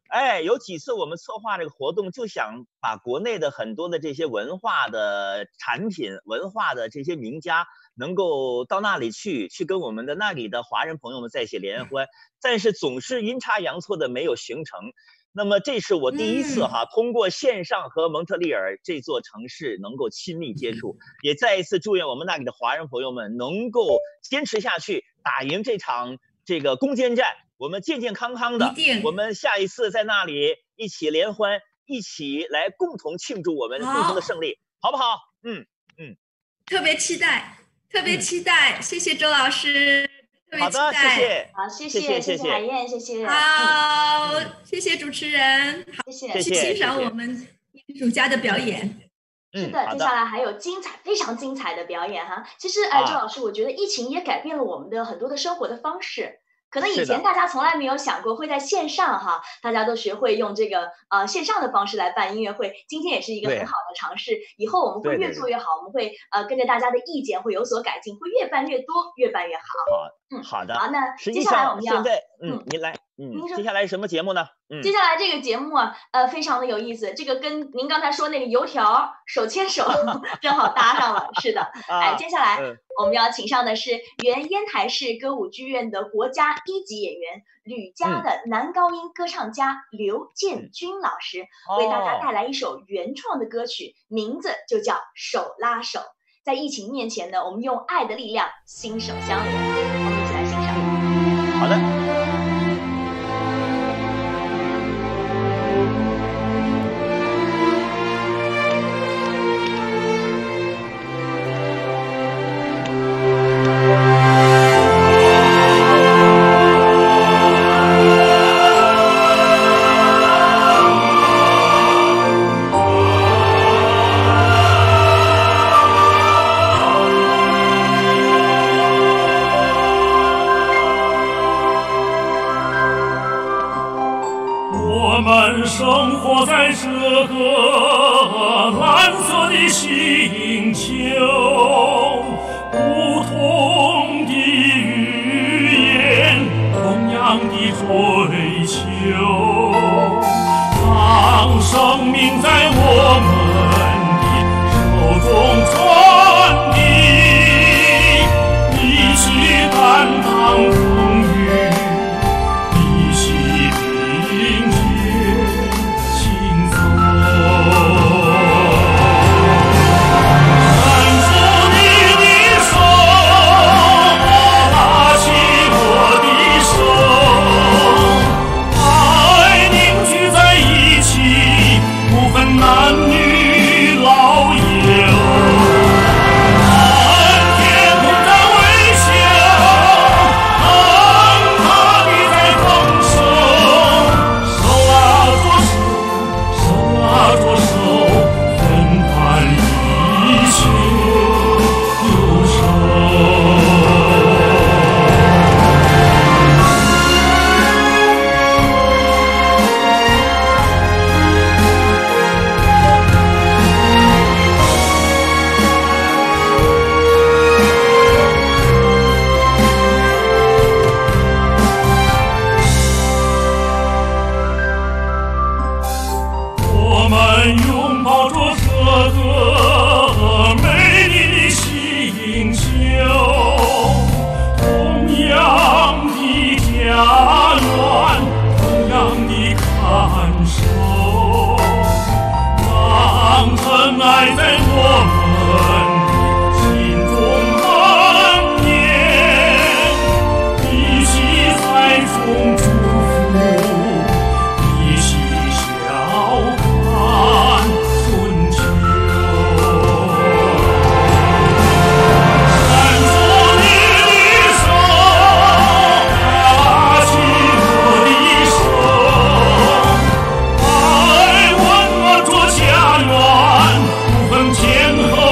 哎，有几次我们策划这个活动，就想把国内的很多的这些文化的产品、文化的这些名家，能够到那里去，去跟我们的那里的华人朋友们在一起联欢，但是总是阴差阳错的没有形成。那么这是我第一次哈，通过线上和蒙特利尔这座城市能够亲密接触，也再一次祝愿我们那里的华人朋友们能够坚持下去，打赢这场这个攻坚战。我们健健康康的，我们下一次在那里一起联欢，一起来共同庆祝我们共同的胜利，好不好？嗯嗯， 特别期待，特别期待，嗯、谢谢周老师。 好的，谢谢， 好，谢谢，谢谢海燕，谢谢， 好，嗯、谢谢主持人，好， 谢谢， 去欣赏我们艺术家的表演。 是的，接下来还有精彩、非常精彩的表演哈。其实，哎，周老师，我觉得疫情也改变了我们的很多的生活的方式。可能以前大家从来没有想过会在线上哈，大家都学会用这个呃线上的方式来办音乐会。今天也是一个很好的尝试，以后我们会越做越好，我们会呃跟着大家的意见会有所改进，会越办越多，越办越好。 好，嗯，好的。 好，那接下来我们要现在嗯，您来，嗯，接下来是什么节目呢？嗯， 接下来这个节目啊，呃，非常的有意思，这个跟您刚才说那个油条手牵手正好搭上了。是的，哎，接下来我们要请上的是原烟台市歌舞剧院的国家一级演员吕家的男高音歌唱家刘建军老师，嗯、为大家带来一首原创的歌曲，名字就叫《手拉手》。在疫情面前呢，我们用爱的力量心手相连，我们一起来欣赏。 好的。 生活在这个蓝色的星球，不同的语言，同样的追求。当生命在我们的手中传递，一起担当风雨，一起并肩行走。伸出你的手，拉起我的手，爱凝聚在一起，不分男女老幼。天河。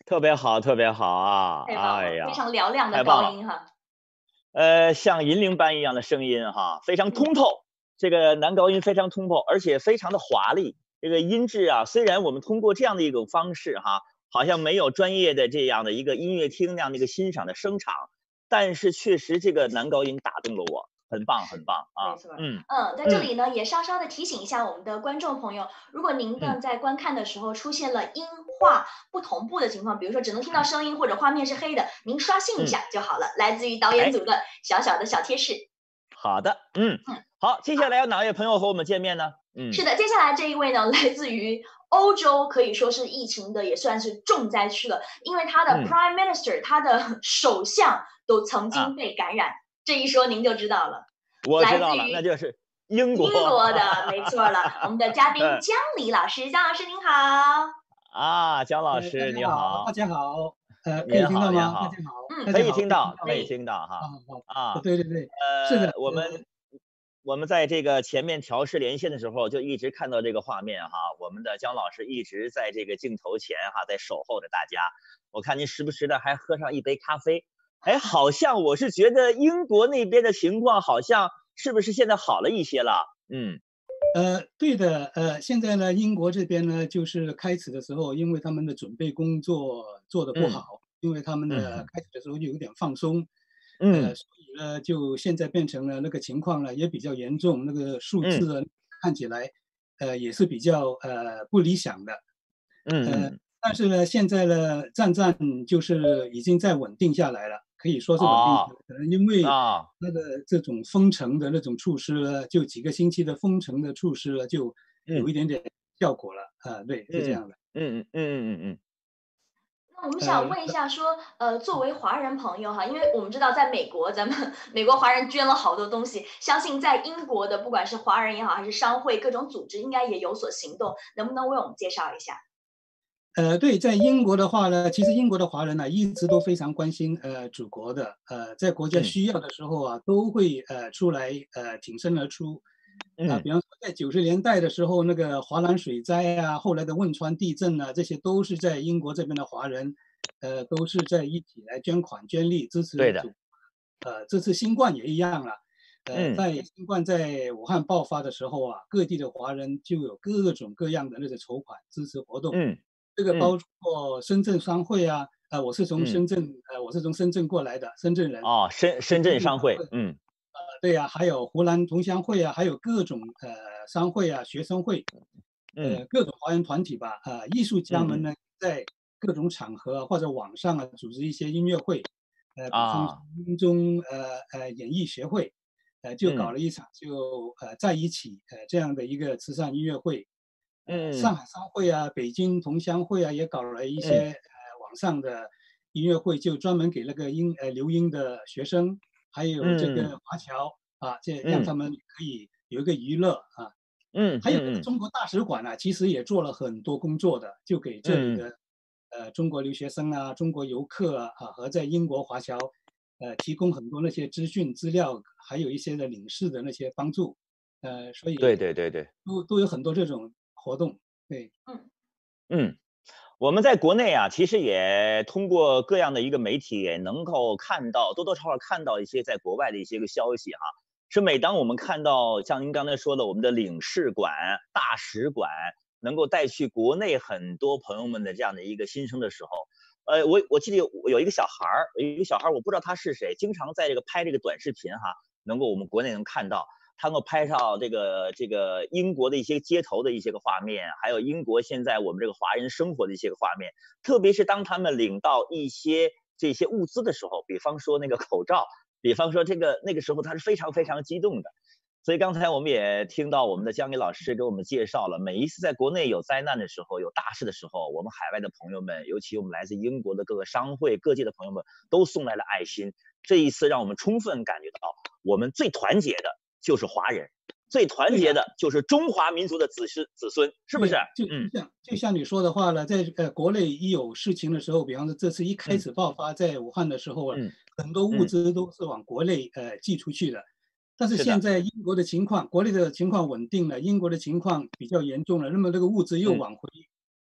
特别好，特别好啊！ 太棒了， 哎呀， 非常嘹亮的太棒了高音哈。 呃，像银铃般一样的声音哈，非常通透。这个男高音非常通透，而且非常的华丽。这个音质啊，虽然我们通过这样的一种方式哈，好像没有专业的这样的一个音乐厅那样的一个欣赏的声场，但是确实这个男高音打动了我，很棒，很棒啊！ 没错， 嗯嗯，在这里呢，也稍稍的提醒一下我们的观众朋友，如果您呢在观看的时候出现了音画不同步的情况，比如说只能听到声音或者画面是黑的，您刷新一下就好了。来自于导演组的小小的小贴士。 好的，嗯嗯，好，接下来有哪位朋友和我们见面呢？嗯， 是的，接下来这一位呢，来自于欧洲，可以说是疫情的也算是重灾区了，因为他的 Prime Minister，、嗯、他的首相都曾经被感染，啊、这一说您就知道了。 我知道了，那就是英国。 英国的，没错了。我们的嘉宾姜黎老师，姜老师您好。 啊，姜老师你好， 大家好。呃，可以听到吗？大家好， 嗯，可以听到，可以听到哈。啊， 对对对， 呃， 是的， 我们我们在这个前面调试连线的时候，就一直看到这个画面哈，我们的姜老师一直在这个镜头前哈，在守候着大家。我看您时不时的还喝上一杯咖啡，哎，好像我是觉得英国那边的情况好像是不是现在好了一些了？嗯。 呃，对的，呃，现在呢，英国这边呢，就是开始的时候，因为他们的准备工作做得不好，嗯、因为他们的开始的时候就有点放松， 嗯， 呃，所以呢，就现在变成了那个情况呢也比较严重，那个数字呢、嗯、看起来，呃，也是比较呃不理想的， 嗯， 呃，但是呢，现在呢，暂暂就是已经在稳定下来了。可以说是稳定， 哦、 可能因为啊， 那个这种封城的那种措施呢，就几个星期的封城的措施呢，就有一点点效果了、嗯、啊，对，是这样的。 嗯嗯嗯嗯嗯嗯。 那我们想问一下说，呃，作为华人朋友哈，因为我们知道在美国，咱们美国华人捐了好多东西，相信在英国的不管是华人也好，还是商会各种组织，应该也有所行动，能不能为我们介绍一下？ 呃，对，在英国的话呢，其实英国的华人呢一直都非常关心呃祖国的，呃，在国家需要的时候啊，嗯、都会呃出来呃挺身而出，啊、呃，比方说在九十年代的时候，那个华南水灾啊，后来的汶川地震啊，这些都是在英国这边的华人，呃，都是在一起来捐款捐力支持。 对的。 呃，这次新冠也一样了，呃， 嗯、 在新冠在武汉爆发的时候啊，各地的华人就有各种各样的那个筹款支持活动。 嗯。 这个包括深圳商会啊，呃，我是从深圳， 嗯、 呃，我是从深圳过来的，深圳人。 哦，深深圳商会，嗯， 呃，对呀、啊，还有湖南同乡会啊，还有各种呃商会啊、学生会，呃，各种华人团体吧，呃，艺术家们呢，在各种场合、啊、或者网上啊，组织一些音乐会，呃，比方说英中呃呃演艺协会，呃，就搞了一场就呃在一起呃这样的一个慈善音乐会。 嗯， 上海商会啊，北京同乡会啊，也搞了一些、嗯、呃网上的音乐会，就专门给那个英呃留英的学生，还有这个华侨、嗯、啊，这让他们可以有一个娱乐啊。 嗯， 还有这个中国大使馆啊，其实也做了很多工作的，就给这里的、嗯、呃中国留学生啊、中国游客啊啊和在英国华侨呃提供很多那些资讯资料，还有一些的领事的那些帮助，呃，所以对对对对， 都都有很多这种活动，对， 嗯嗯，我们在国内啊，其实也通过各样的一个媒体，也能够看到多多少少看到一些在国外的一些个消息哈。是每当我们看到像您刚才说的，我们的领事馆、大使馆能够带去国内很多朋友们的这样的一个心声的时候，呃，我我记得有有一个小孩儿，有一个小孩儿，我不知道他是谁，经常在这个拍这个短视频哈，能够我们国内能看到。他能够拍上这个这个英国的一些街头的一些个画面，还有英国现在我们这个华人生活的一些个画面，特别是当他们领到一些这些物资的时候，比方说那个口罩，比方说这个那个时候他是非常非常激动的。所以刚才我们也听到我们的姜黎老师给我们介绍了，每一次在国内有灾难的时候、有大事的时候，我们海外的朋友们，尤其我们来自英国的各个商会、各界的朋友们，都送来了爱心。这一次让我们充分感觉到，我们最团结的就是华人，最团结的就是中华民族的子孙子孙，是不是？ 就像就像你说的话呢，在呃国内一有事情的时候，比方说这次一开始爆发在武汉的时候啊， 嗯、 很多物资都是往国内呃寄出去的。但是现在英国的情况，国内的情况稳定了，英国的情况比较严重了，那么这个物资又往回、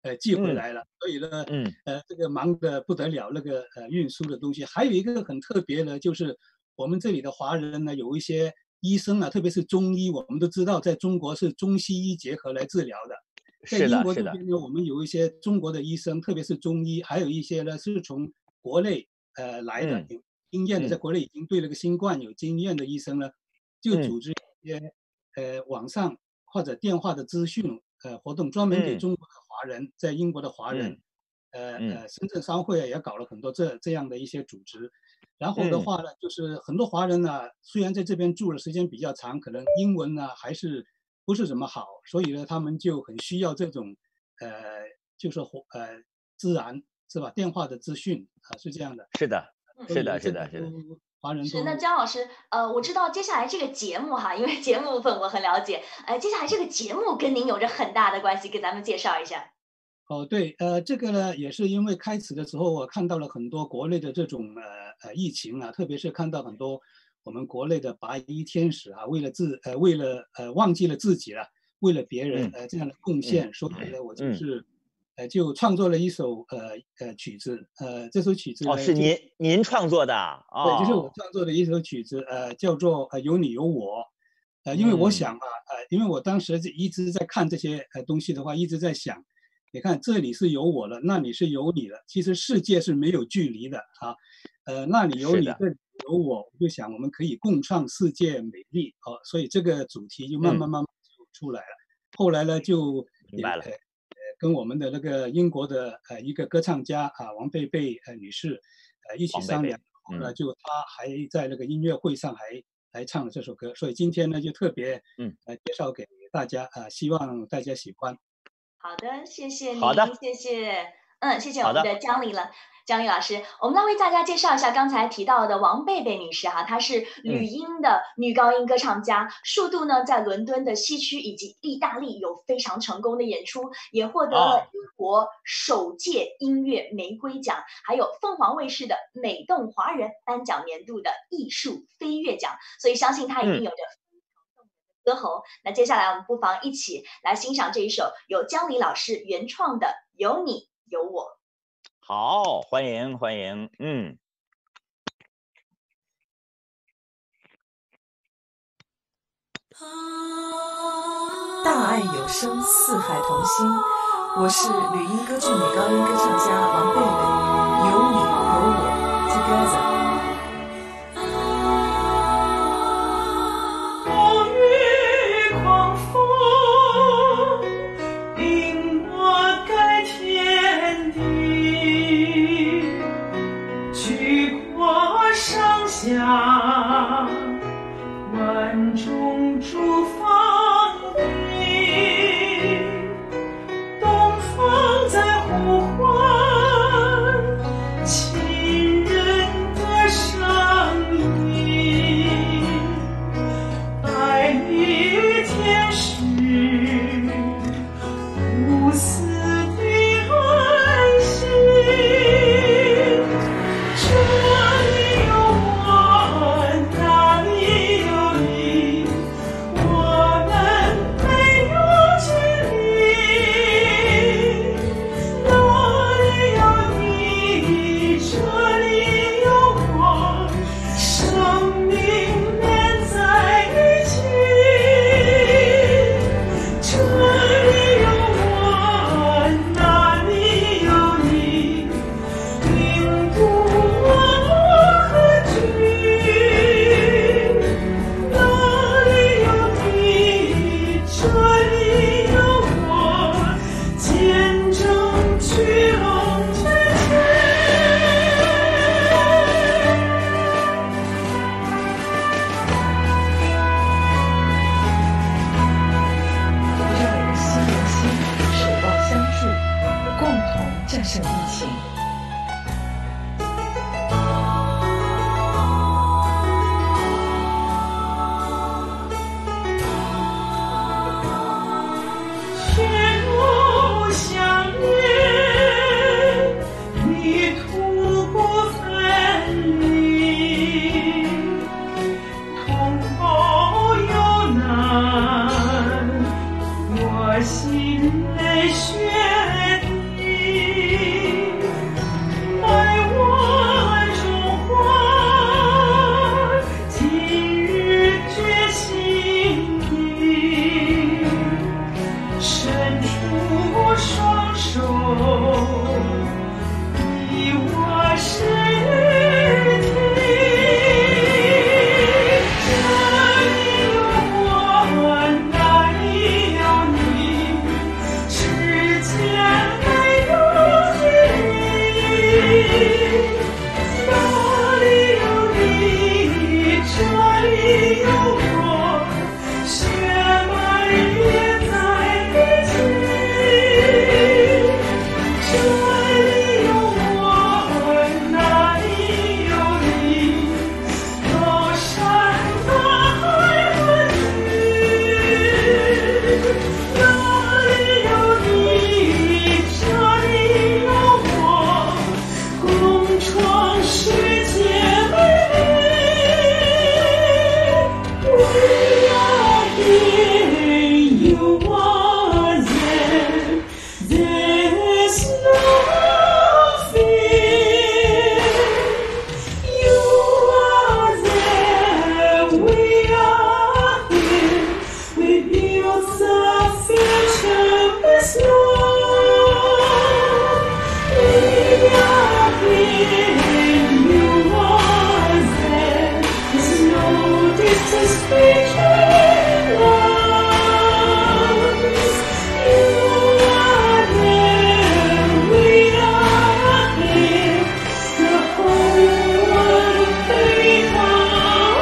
呃寄回来了，嗯、所以呢，嗯，呃，这个忙得不得了，那个呃运输的东西。还有一个很特别的，就是我们这里的华人呢，有一些医生啊，特别是中医，我们都知道，在中国是中西医结合来治疗的。在英国这边呢，我们有一些中国的医生，特别是中医，还有一些呢是从国内呃来的，有经验的，在国内已经对那个新冠有经验的医生呢，就组织一些呃网上或者电话的资讯呃活动，专门给中国的华人，在英国的华人，呃呃，深圳商会也搞了很多这这样的一些组织。然后的话呢，就是很多华人呢，虽然在这边住的时间比较长，可能英文呢还是不是怎么好，所以呢，他们就很需要这种，呃，就是呃，自然是吧？电话的资讯啊，是这样的。 是的，是的，是的，是的。 华人是那姜老师，呃，我知道接下来这个节目哈，因为节目部分我很了解，呃，接下来这个节目跟您有着很大的关系，给咱们介绍一下。 哦，对，呃，这个呢也是因为开始的时候我看到了很多国内的这种呃呃疫情啊，特别是看到很多。我们国内的白衣天使啊，为了自呃为了呃忘记了自己了，为了别人呃这样的贡献，所以呢，我就是呃就创作了一首呃呃曲子，呃这首曲子哦是您您创作的哦，对，就是我创作的一首曲子，呃叫做呃有你有我，呃因为我想啊呃因为我当时一直在看这些呃东西的话，一直在想，你看这里是有我了，那里是有你了，其实世界是没有距离的啊，呃那里有你，这里有我，我就想我们可以共创世界美丽哦，所以这个主题就慢慢慢慢就出来了。嗯、后来呢，就明白了，呃， 跟我们的那个英国的呃一个歌唱家啊王贝贝呃女士呃一起商量，后呢就她还在那个音乐会上还来唱了这首歌，所以今天呢就特别嗯呃介绍给大家啊、呃，希望大家喜欢。 好的，谢谢您， 好的， 谢谢，嗯，谢谢我们的姜丽了。姜丽老师，我们来为大家介绍一下刚才提到的王贝贝女士哈，她是女音的女高音歌唱家，数度呢在伦敦的西区以及意大利有非常成功的演出，也获得了英国首届音乐玫瑰奖，还有凤凰卫视的美动华人颁奖年度的艺术飞跃奖，所以相信她一定有着非常动人的歌喉。那接下来我们不妨一起来欣赏这一首由姜丽老师原创的《有你有我》。 好，欢迎欢迎，嗯。 大爱有声，四海同心。我是女音歌剧女高音歌唱家王贝贝，有你有我 ，Together。 万众诸芳地，东风在呼唤亲人的声音，百里天使无私的爱心，这里有我，那里有你，我们没有距离，那里有你，这里有我，生命连在一起，这里有我，那里有你，并不我何惧，那里有你，这里有我，见证巨龙全全。 让我们心连心，守望相助，共同战胜疫情。 天路相约，迷途不分离，同胞有难，我心泪血滴。 出双手，你我是敌。这里有我，那里有你，世间没有距离。哪里有你，这里有我，血脉连在一起。这里有我，那里有你，高山大海和雨。哪里有你，这里有我，共创世界美丽。We are here, you are there, there's no fear. You are there, we are here, we build the future with love. We are here, you are there, there's no distance between us. You are there, we are here, the whole world beneath us.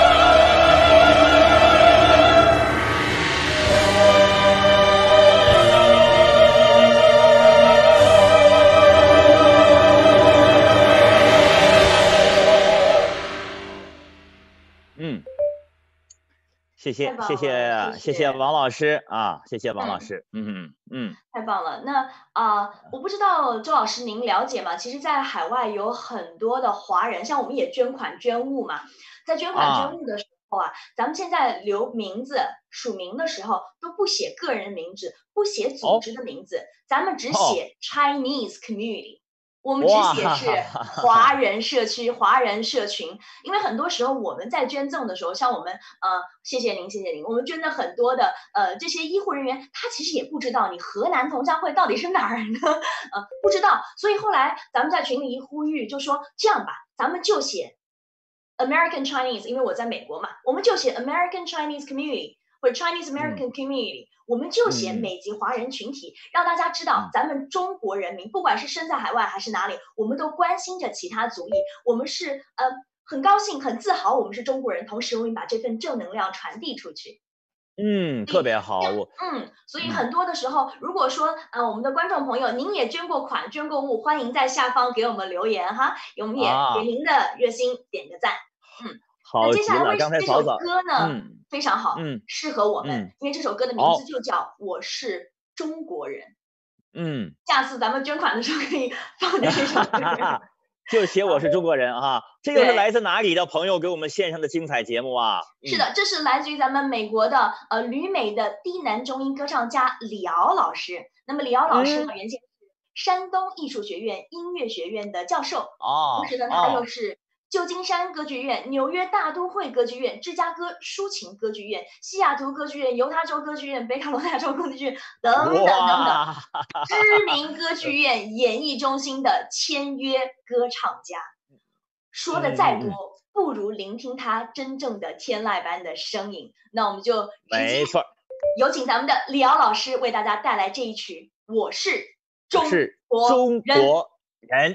嗯，谢谢太棒谢谢了谢谢谢谢王老师啊，谢谢王老师，嗯嗯嗯。 太棒了，那啊、呃我不知道周老师您了解吗？其实，在海外有很多的华人，像我们也捐款捐物嘛，在捐款捐物的时候啊，咱们现在留名字署名的时候都不写个人名字，不写组织的名字，咱们只写 Chinese community。我们只写是华人社区、华人社群，因为很多时候我们在捐赠的时候，像我们呃，谢谢您，谢谢您，我们捐了很多的呃这些医护人员，他其实也不知道你河南同乡会到底是哪儿呢？呃，不知道，所以后来咱们在群里一呼吁，就说这样吧，咱们就写 American Chinese， 因为我在美国嘛，我们就写 American Chinese Community 或者 Chinese American Community。我们就写美籍华人群体，让大家知道咱们中国人民，不管是身在海外还是哪里，我们都关心着其他族裔。我们是呃很高兴、很自豪，我们是中国人，同时我们把这份正能量传递出去。 嗯，特别好，我嗯，所以很多的时候，如果说呃我们的观众朋友您也捐过款、捐过物，欢迎在下方给我们留言哈，我们也啊给您的热心点个赞。嗯， 好极那接下来了， 为这首刚才早早歌呢？ 嗯非常好， 嗯适合我们， 嗯因为这首歌的名好字就叫《我是中国人》。 嗯， 下次咱们捐款的时候可以放进这首歌。 就写我是中国人啊，这又是对来自哪里的朋友给我们献上的精彩节目啊？ 是的，这是来自于咱们美国的呃旅美的低男中音歌唱家李敖老师。那么李敖老师呢， 嗯原先是山东艺术学院音乐学院的教授， 哦同时呢，他哦又是旧金山歌剧院、纽约大都会歌剧院、芝加哥抒情歌剧院、西雅图歌剧院、犹他州歌剧院、北卡罗来纳州歌剧院等等等等哇知名歌剧院演艺中心的签约歌唱家。说的再多， 嗯不如聆听他真正的天籁般的声音。那我们就直接没错， 有请咱们的李敖老师为大家带来这一曲《我是中是国中人》。 国人。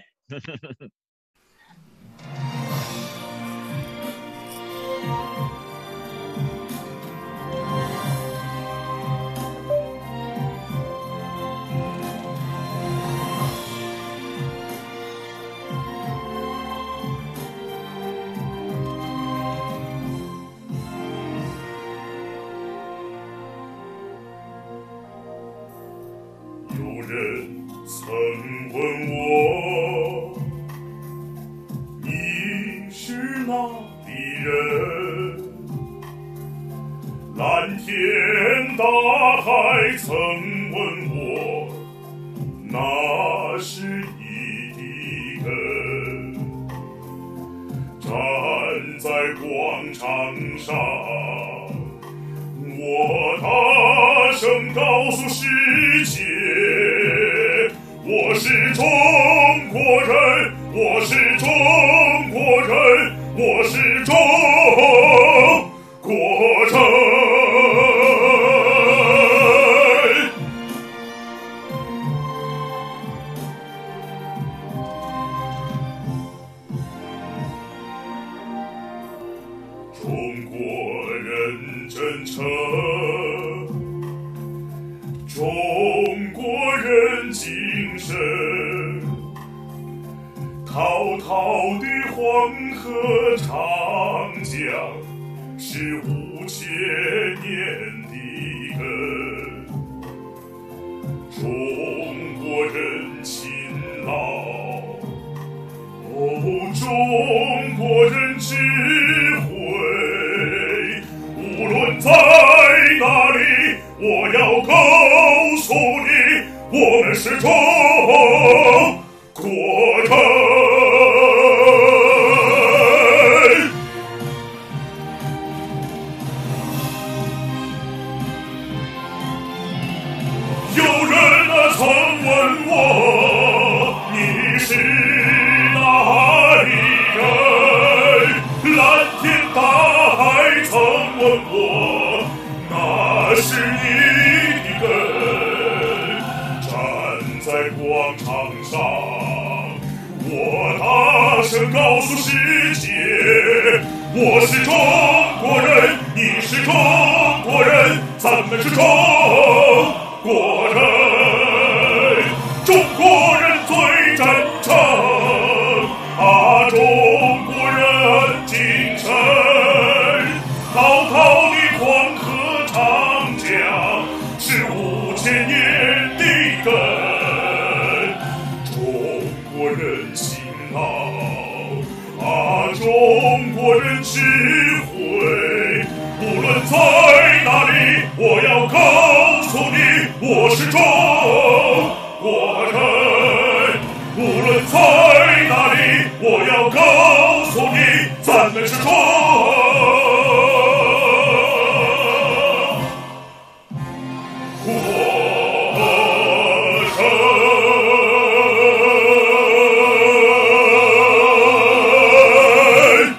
有人曾问我，你是哪的人？蓝天大海曾问我，那是你的根。站在广场上，我大声告诉世界，我是中国人，我是中国人，我是中国人。中国人真诚，中国人精神，滔滔的黄河长江是五千年的根，中国人勤劳，哦，中国人智慧，无论在哪里，我要告诉你，我们是中国人。有人啊曾问我，你是哪里人？蓝天大海曾问我，那是你的根。站在广场上，我大声告诉世界，我是中国人，你是中国人，咱们是中国人。中国人最真诚啊，中国人精神，滔滔的黄河长江是五千年的根，中国人勤劳啊，中国人智慧，无论在哪里，我要告诉你，我是中国人，无论在哪里，我要告诉你，咱们是中国人。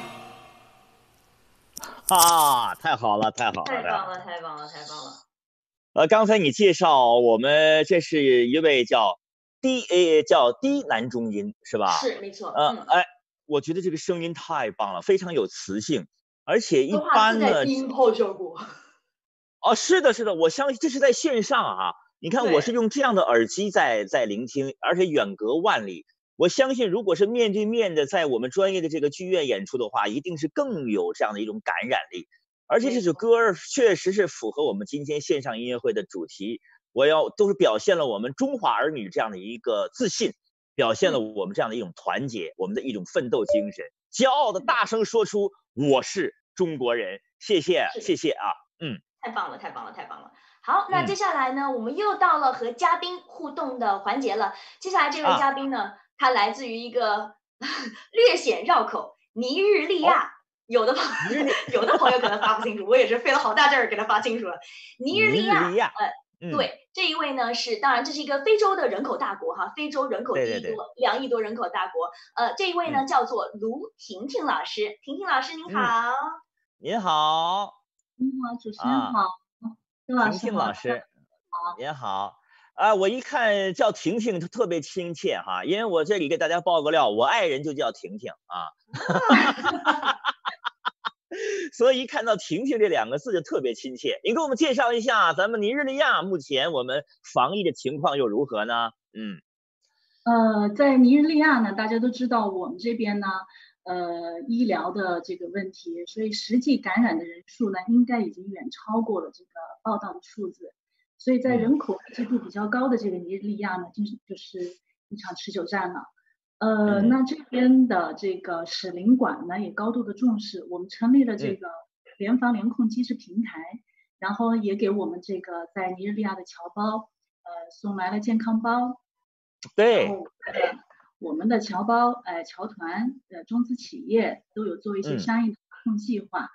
啊，太好了，太好了， 太棒了，太棒了，太棒了！ 呃，刚才你介绍我们，这是一位叫低呃叫低男中音是吧？ 是，没错。 呃， 嗯， 哎，我觉得这个声音太棒了，非常有磁性，而且一都怕般呢， 自带低音炮效果。 哦，是的，是的，我相信这是在线上啊。你看，我是对用这样的耳机在在聆听，而且远隔万里。我相信，如果是面对面的，在我们专业的这个剧院演出的话，一定是更有这样的一种感染力。而且这首歌儿确实是符合我们今天线上音乐会的主题，我要都是表现了我们中华儿女这样的一个自信，表现了我们这样的一种团结，我们的一种奋斗精神，骄傲的大声说出我是中国人。谢谢，谢谢啊，嗯。 太棒了，太棒了，太棒了！好，那嗯接下来呢，我们又到了和嘉宾互动的环节了。接下来这位啊嘉宾呢，他来自于一个略显绕口尼日利亚。有的朋有的朋友可能发不清楚，我也是费了好大劲儿给他发清楚了。尼日利亚， 尼日利亚呃， 嗯对，这一位呢是，当然这是一个非洲的人口大国哈，非洲人口第一多， 对对对两亿多人口大国。呃，这一位呢、 嗯叫做卢婷婷老师，婷婷老师您嗯好。 您好， 您好，主持人啊好，周老婷师好， 婷老师， 好， 您好。啊，我一看叫婷婷，特别亲切哈，因为我这里给大家爆个料，我爱人就叫婷婷啊，所以一看到婷婷这两个字就特别亲切。您给我们介绍一下咱们尼日利亚目前我们防疫的情况又如何呢？嗯呃，在尼日利亚呢，大家都知道我们这边呢，呃，医疗的这个问题，所以实际感染的人数呢，应该已经远超过了这个报道的数字。所以在人口密集度比较高的这个尼日利亚呢，就是就是一场持久战了。呃， 嗯那这边的这个使领馆呢也高度的重视，我们成立了这个联防联控机制平台，然后也给我们这个在尼日利亚的侨胞，呃，送来了健康包。 对。 然后呃我们的侨胞、呃侨团、呃中资企业都有做一些嗯相应的防控计划。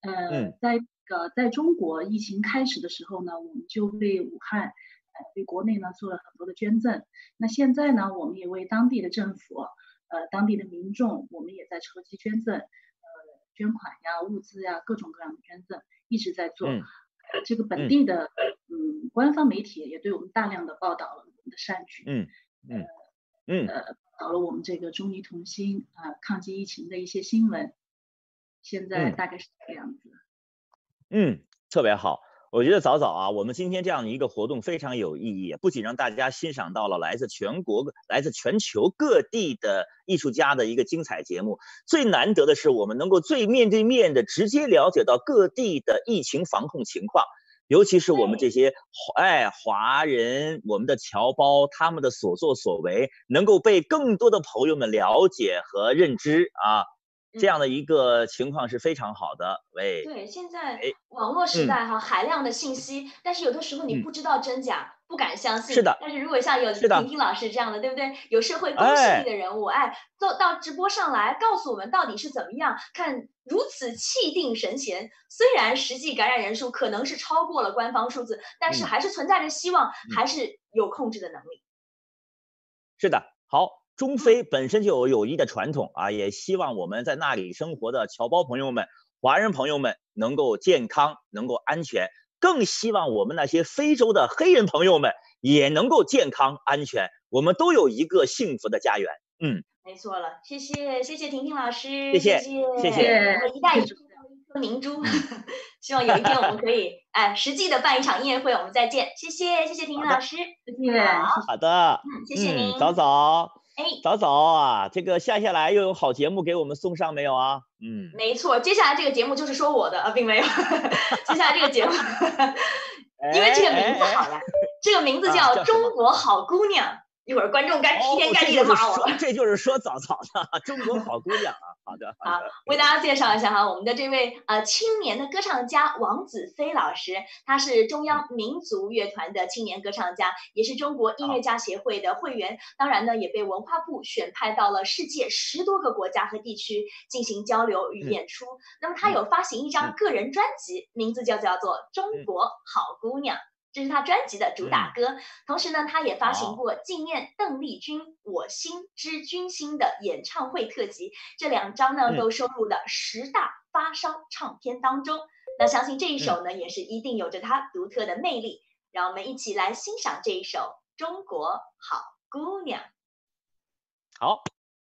呃， 嗯在呃在中国疫情开始的时候呢，我们就为武汉，呃为国内呢做了很多的捐赠。那现在呢，我们也为当地的政府，呃当地的民众，我们也在筹集捐赠，呃捐款呀、物资呀，各种各样的捐赠一直在做。 嗯呃这个本地的嗯官方媒体也对我们大量的报道了我们的善举。 嗯嗯嗯呃，报道了我们这个中医同心啊、呃、抗击疫情的一些新闻。现在嗯大概是这个样子。 嗯，特别好。我觉得早早啊，我们今天这样的一个活动非常有意义，不仅让大家欣赏到了来自全国、来自全球各地的艺术家的一个精彩节目，最难得的是我们能够最面对面的直接了解到各地的疫情防控情况，尤其是我们这些哎华人，我们的侨胞他们的所作所为，能够被更多的朋友们了解和认知啊。这样的一个情况是非常好的。喂， 对，现在网络时代哈， 嗯、 海量的信息，但是有的时候你不知道真假，嗯、不敢相信。 是的。 但是如果像有婷婷老师这样的，对不对？有社会公信力的人物，哎，做到直播上来告诉我们到底是怎么样，看如此气定神闲。虽然实际感染人数可能是超过了官方数字，但是还是存在着希望， 嗯、 还是有控制的能力。 是的，好。中非本身就有友谊的传统啊，也希望我们在那里生活的侨胞朋友们、华人朋友们能够健康、能够安全，更希望我们那些非洲的黑人朋友们也能够健康安全，我们都有一个幸福的家园。嗯， 没错了，谢谢谢谢婷婷老师， 谢谢谢谢， 一带一路一颗明珠，希望有一天我们可以哎实际的办一场音乐会，我们再见，谢谢谢谢婷婷老师， 谢谢， 好的， 嗯，谢谢您， 嗯、早早。 哎， 早早啊，这个下下来又有好节目给我们送上没有啊？嗯， 没错，接下来这个节目就是说我的啊，并没有。接下来这个节目，因为这个名字好了，这个名字叫《中国好姑娘》。一会儿观众该劈天盖地的骂我了。 这就是说早早的中国好姑娘啊，好的好的。好，为大家介绍一下哈，我们的这位呃青年的歌唱家王子飞老师，他是中央民族乐团的青年歌唱家，也是中国音乐家协会的会员，当然呢也被文化部选派到了世界十多个国家和地区进行交流与演出。嗯、那么他有发行一张个人专辑，嗯、名字就叫做《中国好姑娘》。这是他专辑的主打歌，嗯、同时呢，他也发行过纪念邓丽君《我心之君心》的演唱会特辑，这两张呢、嗯、都收录了十大发烧唱片当中。那相信这一首呢、嗯、也是一定有着它独特的魅力，让我们一起来欣赏这一首《中国好姑娘》。 好。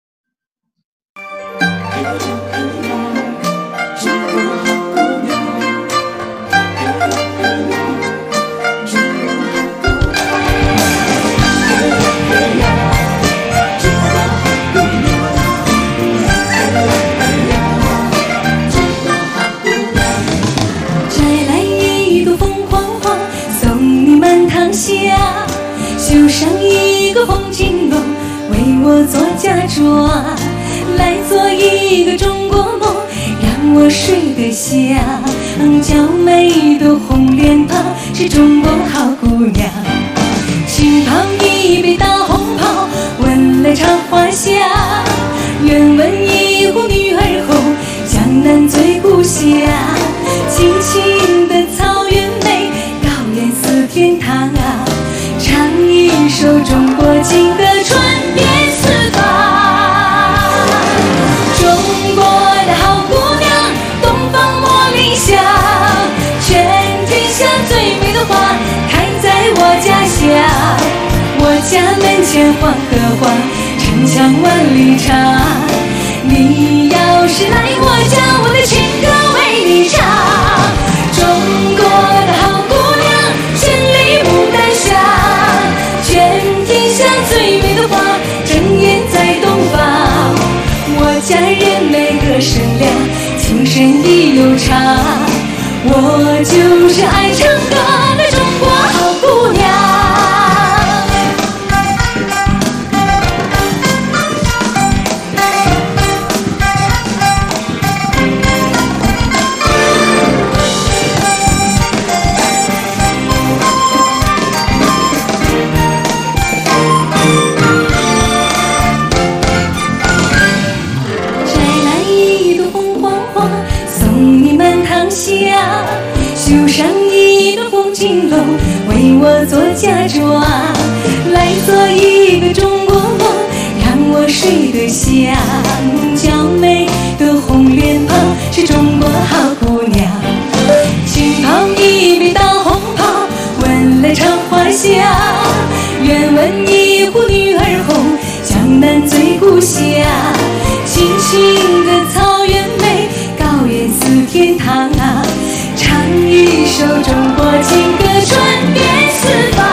绣上一个红巾笼，为我做嫁妆，来做一个中国梦，让我睡得香。娇美的红脸庞是中国好姑娘，轻泡一杯大红袍，闻来茶花香。愿闻一壶女儿红，江南最故乡。青青的草原美，高原似天堂啊。唱一首中国情歌，传遍四方。中国的好姑娘，东方茉莉香，全天下最美的花开在我家乡。我家门前黄河黄，城墙万里长。你要是来我家，我的情歌为你唱。中国的好姑娘，千里牡丹香。全天下最美的花正艳在东方，我家人美歌声亮，情深意悠长。我就是爱唱歌的中国好姑娘。 为我做嫁妆，来做一个中国梦，让我睡得香。娇美的红脸庞是中国好姑娘，轻抛一杯大红袍，闻来长花香。愿闻一壶女儿红，江南最故乡。青青的草原美，高原似天堂啊，唱一首中国情歌传遍四方。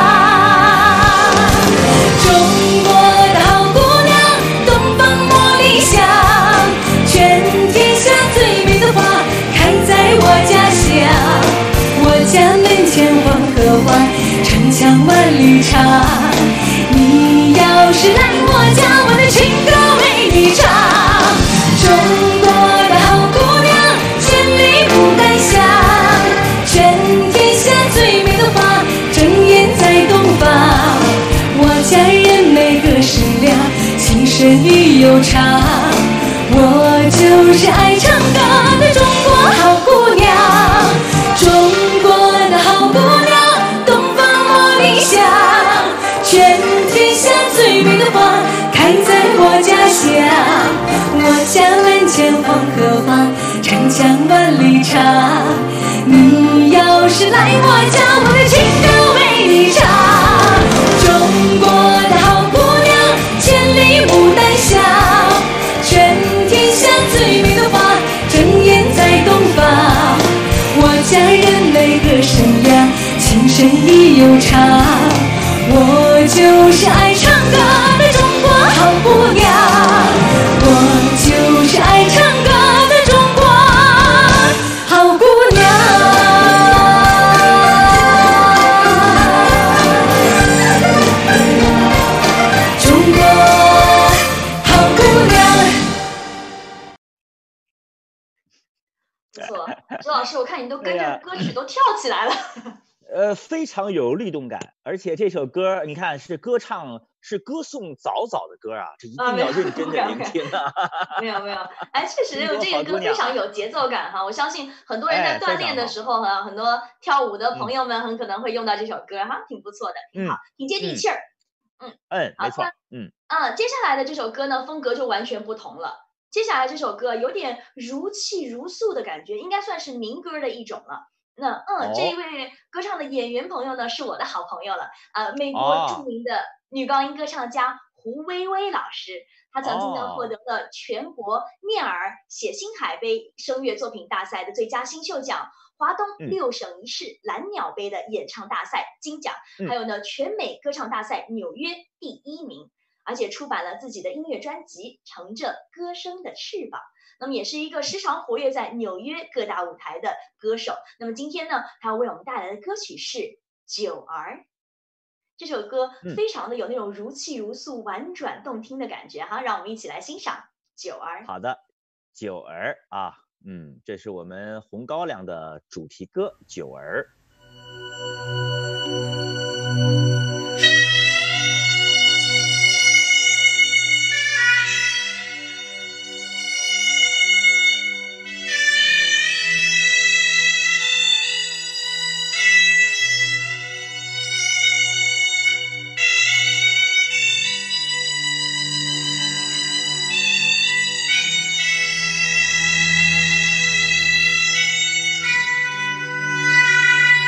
中国的好姑娘，东方茉莉香，全天下最美的花开在我家乡。我家门前黄河花，城墙万里长。你要是来我家，我的情歌为你唱。中国的好姑娘，千里牡丹香，全天下最美的花争艳在东方。我家人美歌声亮，情深意悠长。我就是爱唱歌的中国好姑娘。中国的好姑娘，东方茉莉香，全天下最美的花开在我家乡。我家门前黄河花，城墙万里长。你要是来我家，我的情歌为你唱。中国的好姑娘，千里牡丹香，全天下最美的花争艳在东方。我家人美歌声亮，情深意悠长。我就是爱唱歌的中国好姑娘，我就是爱唱歌的中国好姑娘。中国好姑娘。 不错，周老师，我看你都跟着歌曲都跳起来了。 呃，非常有律动感，而且这首歌你看是歌唱，是歌颂早早的歌啊，这一定要认真的聆听啊！ 没有没有，哎，确实这个歌非常有节奏感哈，我相信很多人在锻炼的时候哈，很多跳舞的朋友们很可能会用到这首歌哈，挺不错的，挺好，挺接地气儿。嗯嗯，没错，嗯啊，接下来的这首歌呢，风格就完全不同了。接下来这首歌有点如泣如诉的感觉，应该算是民歌的一种了。那嗯，这一位歌唱的演员朋友呢，是我的好朋友了，呃，美国著名的女高音歌唱家胡薇薇老师，她曾经呢获得了全国念儿写星海杯声乐作品大赛的最佳新秀奖，华东六省一市蓝鸟杯的演唱大赛金奖，还有呢全美歌唱大赛纽约第一名，而且出版了自己的音乐专辑《乘着歌声的翅膀》。那么也是一个时常活跃在纽约各大舞台的歌手。那么今天呢，他要为我们带来的歌曲是《九儿》。这首歌非常的有那种如泣如诉、婉转动听的感觉哈，让我们一起来欣赏《九儿》。 好的，《九儿》啊，嗯，这是我们红高粱的主题歌《九儿》。 九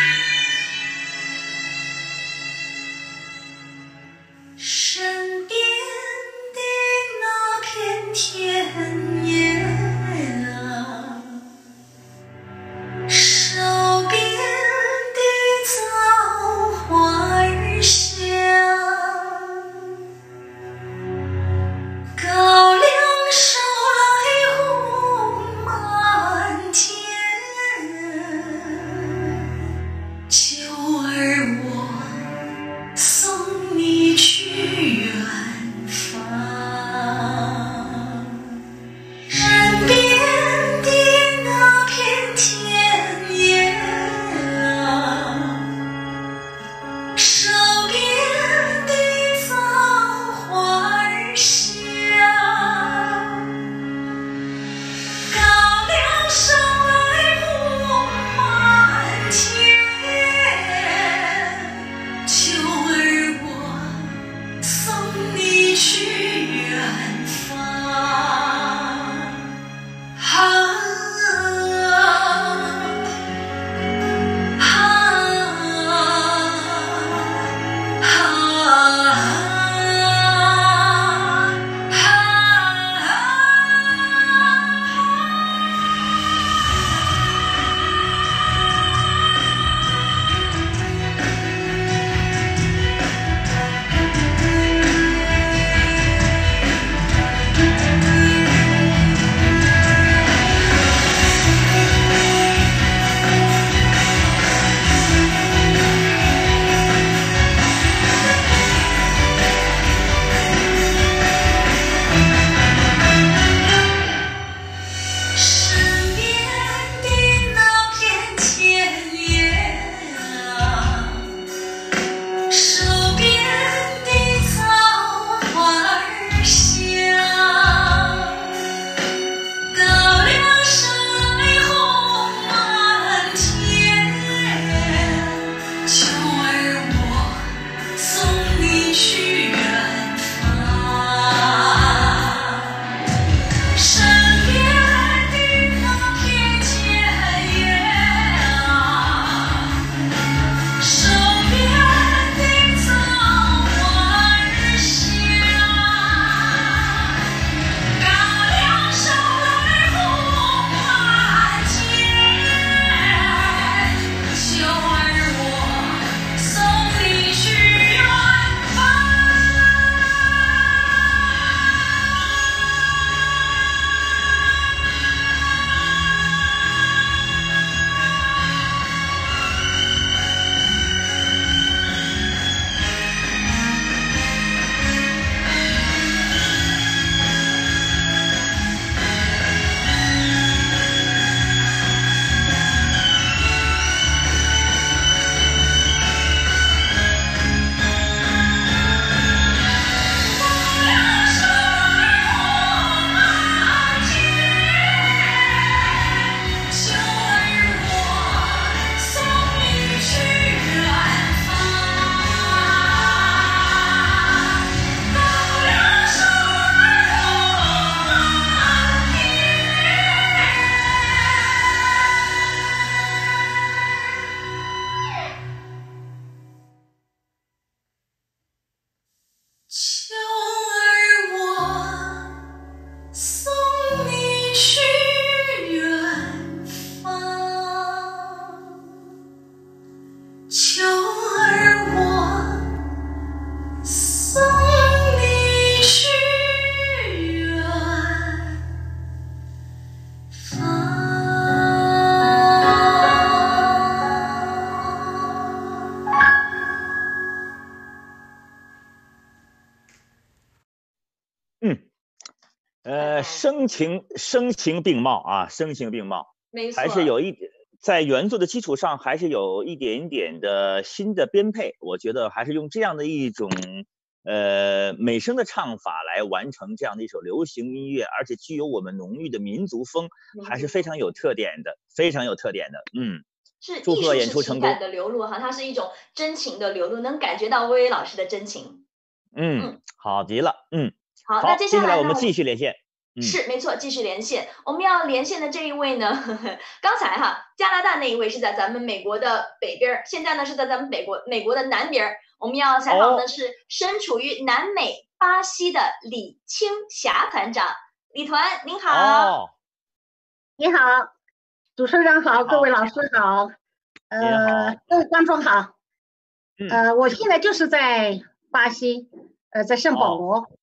呃，声情声情并茂啊，声情并茂， 没错， 还是有一点在原作的基础上，还是有一点点的新的编配。我觉得还是用这样的一种呃美声的唱法来完成这样的一首流行音乐，而且具有我们浓郁的民族风，还是非常有特点的，非常有特点的。嗯， 是祝贺艺术是情演出成功。 感的流露哈，它是一种真情的流露，能感觉到薇薇老师的真情。 嗯，好极了。嗯， 好， 好， 那接下来呢来我们继续连线。嗯、 是没错，继续连线。我们要连线的这一位呢，呵呵刚才哈加拿大那一位是在咱们美国的北边，现在呢是在咱们美国美国的南边。我们要采访的是身处于南美巴西的李青霞团长。李团您好。 哦， 你好，主持人好，各位老师好，呃，各位观众好。 嗯、 呃，我现在就是在巴西，呃，在圣保罗。哦，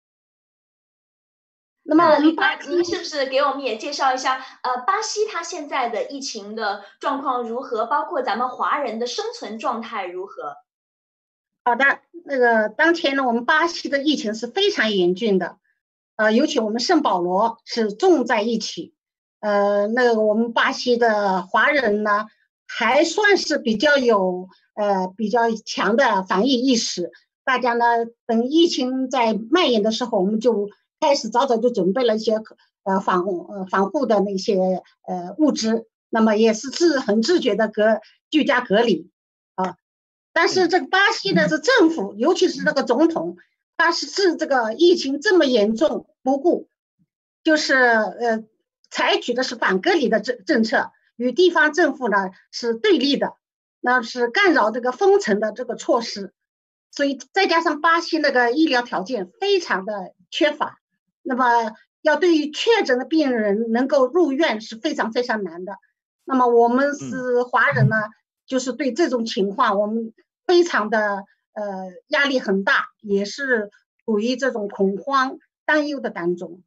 那么我们巴西， 您是不是给我们也介绍一下，呃，巴西它现在的疫情的状况如何，包括咱们华人的生存状态如何？ 好的，那个当前呢，我们巴西的疫情是非常严峻的，呃，尤其我们圣保罗是重在一起，呃，那个我们巴西的华人呢，还算是比较有呃比较强的防疫意识，大家呢，等疫情在蔓延的时候，我们就开始早早就准备了一些呃防呃防护的那些呃物资，那么也是自很自觉的隔居家隔离啊。但是这个巴西的这政府，尤其是这个总统，他是置这个疫情这么严重不顾，就是呃采取的是反隔离的政政策，与地方政府呢是对立的，那是干扰这个封城的这个措施，所以再加上巴西那个医疗条件非常的缺乏。那么要对于确诊的病人能够入院是非常非常难的。那么我们是华人呢，嗯、就是对这种情况我们非常的呃压力很大，也是处于这种恐慌担忧的当中。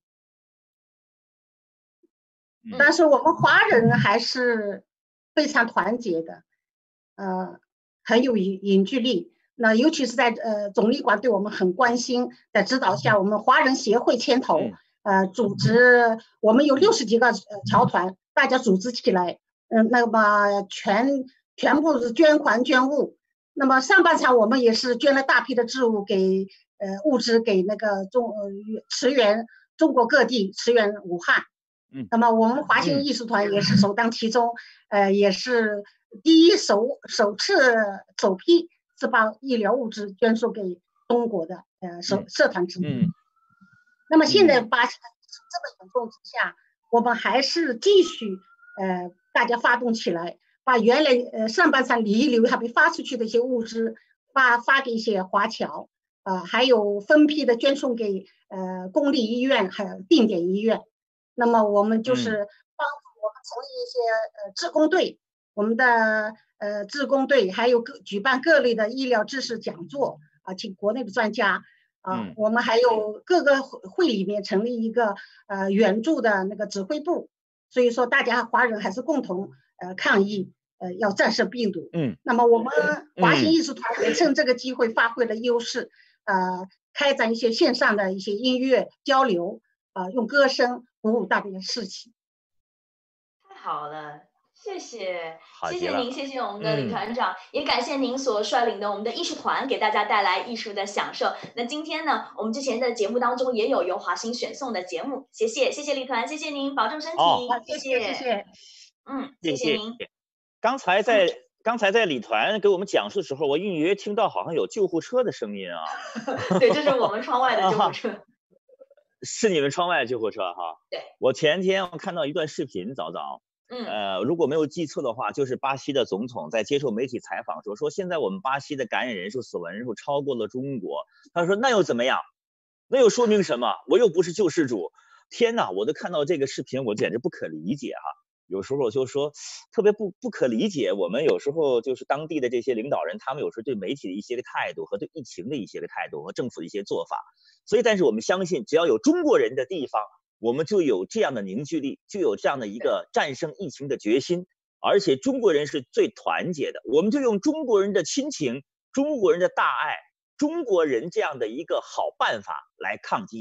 嗯、但是我们华人还是非常团结的，呃，很有凝凝聚力。那尤其是在呃总理馆对我们很关心的指导下，我们华人协会牵头，呃，组织我们有六十几个呃侨团，大家组织起来，嗯、呃，那么全全部是捐款捐物。那么上半场我们也是捐了大批的置物给呃物资给那个中呃驰援中国各地，驰援武汉。嗯，那么我们华兴艺术团也是首当其冲，呃，也是第一首首次首批。是把医疗物资捐助给中国的呃社社团之一。嗯，那么现在巴西这么严重之下，我们还是继续呃大家发动起来，把原来呃上半场遗留还没发出去的一些物资发发给一些华侨，呃还有分批的捐送给呃公立医院还有定点医院。那么我们就是帮助我们成立一些呃志工队，我们的。呃，志工队还有各举办各类的医疗知识讲座啊，请国内的专家啊，嗯、我们还有各个会里面成立一个呃援助的那个指挥部，所以说大家华人还是共同呃抗疫，呃要战胜病毒。嗯，那么我们华兴艺术团也趁这个机会发挥了优势，呃，开展一些线上的一些音乐交流，啊、呃，用歌声鼓舞大家的士气。 太好了。谢谢，谢谢您，谢谢我们的李团长，嗯、也感谢您所率领的我们的艺术团，给大家带来艺术的享受。那今天呢，我们之前的节目当中也有由华兴选送的节目，谢谢，谢谢李团，谢谢您，保重身体， 哦、 谢谢， 谢谢， 嗯，谢谢您。 刚才在、嗯、刚才在李团给我们讲述的时候，我隐约听到好像有救护车的声音啊。 对，这是我们窗外的救护车。啊、 是你们窗外的救护车哈？ 对。 我前天我看到一段视频，早早。 嗯， 呃，如果没有记错的话，就是巴西的总统在接受媒体采访说，说现在我们巴西的感染人数、死亡人数超过了中国。他说那又怎么样？那又说明什么？我又不是救世主。天哪，我都看到这个视频，我简直不可理解哈。有时候就说特别不不可理解，我们有时候就是当地的这些领导人，他们有时候对媒体的一些个态度和对疫情的一些个态度和政府的一些做法。所以，但是我们相信，只要有中国人的地方，我们就有这样的凝聚力，就有这样的一个战胜疫情的决心，而且中国人是最团结的，我们就用中国人的亲情、中国人的大爱、中国人这样的一个好办法来抗击疫情。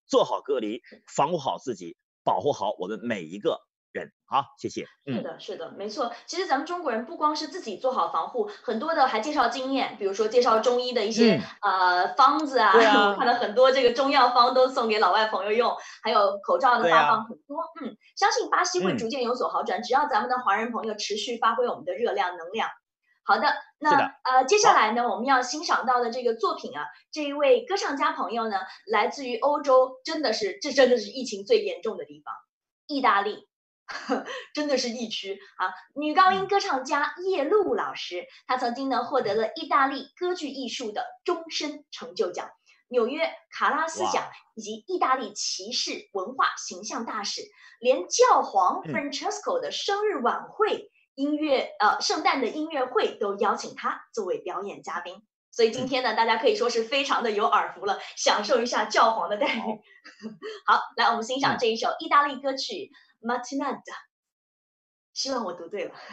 做好隔离，防护好自己，保护好我们每一个人。好，谢谢。 是的，是的，没错。其实咱们中国人不光是自己做好防护，很多的还介绍经验，比如说介绍中医的一些、嗯、呃方子啊，啊我看到很多这个中药方都送给老外朋友用，还有口罩的发放很多。啊、嗯，相信巴西会逐渐有所好转，嗯、只要咱们的华人朋友持续发挥我们的热量能量。好的，那呃，接下来呢，我们要欣赏到的这个作品啊，这一位歌唱家朋友呢，来自于欧洲，真的是这真的是疫情最严重的地方，意大利。真的是疫区啊！女高音歌唱家叶璐老师，她曾经呢获得了意大利歌剧艺术的终身成就奖、纽约卡拉斯奖以及意大利骑士文化形象大使，连教皇 Francesco 的生日晚会、音乐呃圣诞的音乐会都邀请她作为表演嘉宾。所以今天呢，大家可以说是非常的有耳福了，享受一下教皇的待遇。好，来我们欣赏这一首意大利歌曲。Mattinata， 希望我读对了。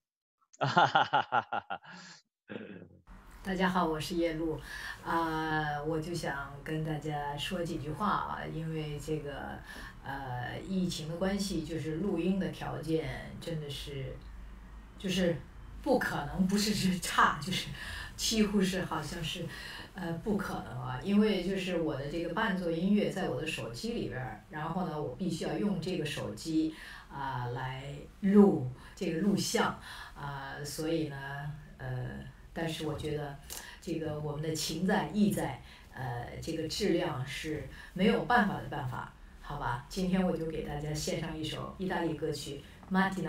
大家好，我是叶璐，啊、呃，我就想跟大家说几句话啊，因为这个呃疫情的关系，就是录音的条件真的是，就是不可能，不是是差，就是几乎是好像是。呃，不可能啊，因为就是我的这个伴奏音乐在我的手机里边儿，然后呢，我必须要用这个手机啊、呃、来录这个录像啊、呃，所以呢，呃，但是我觉得这个我们的情在意在，呃，这个质量是没有办法的办法，好吧？今天我就给大家献上一首意大利歌曲《Mattinata》。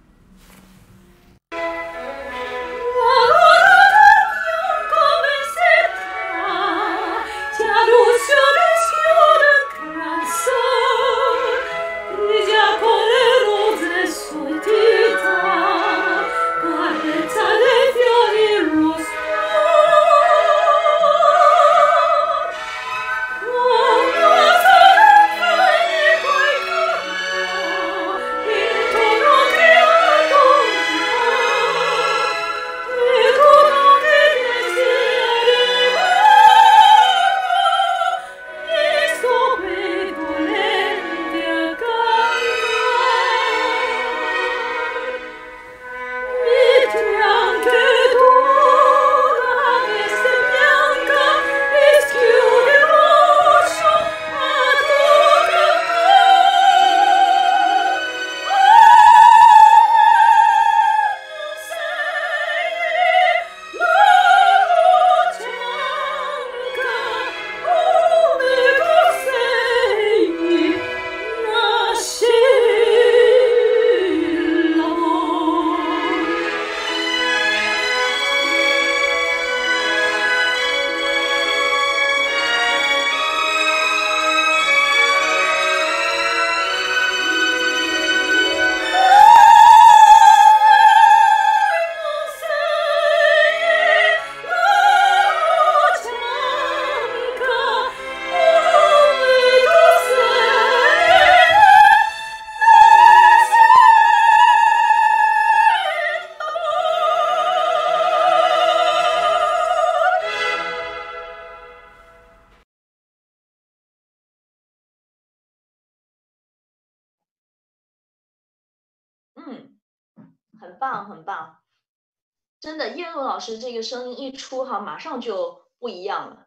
很棒，很棒，真的，叶璐老师这个声音一出哈，马上就不一样了。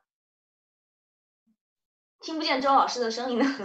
听不见周老师的声音呢。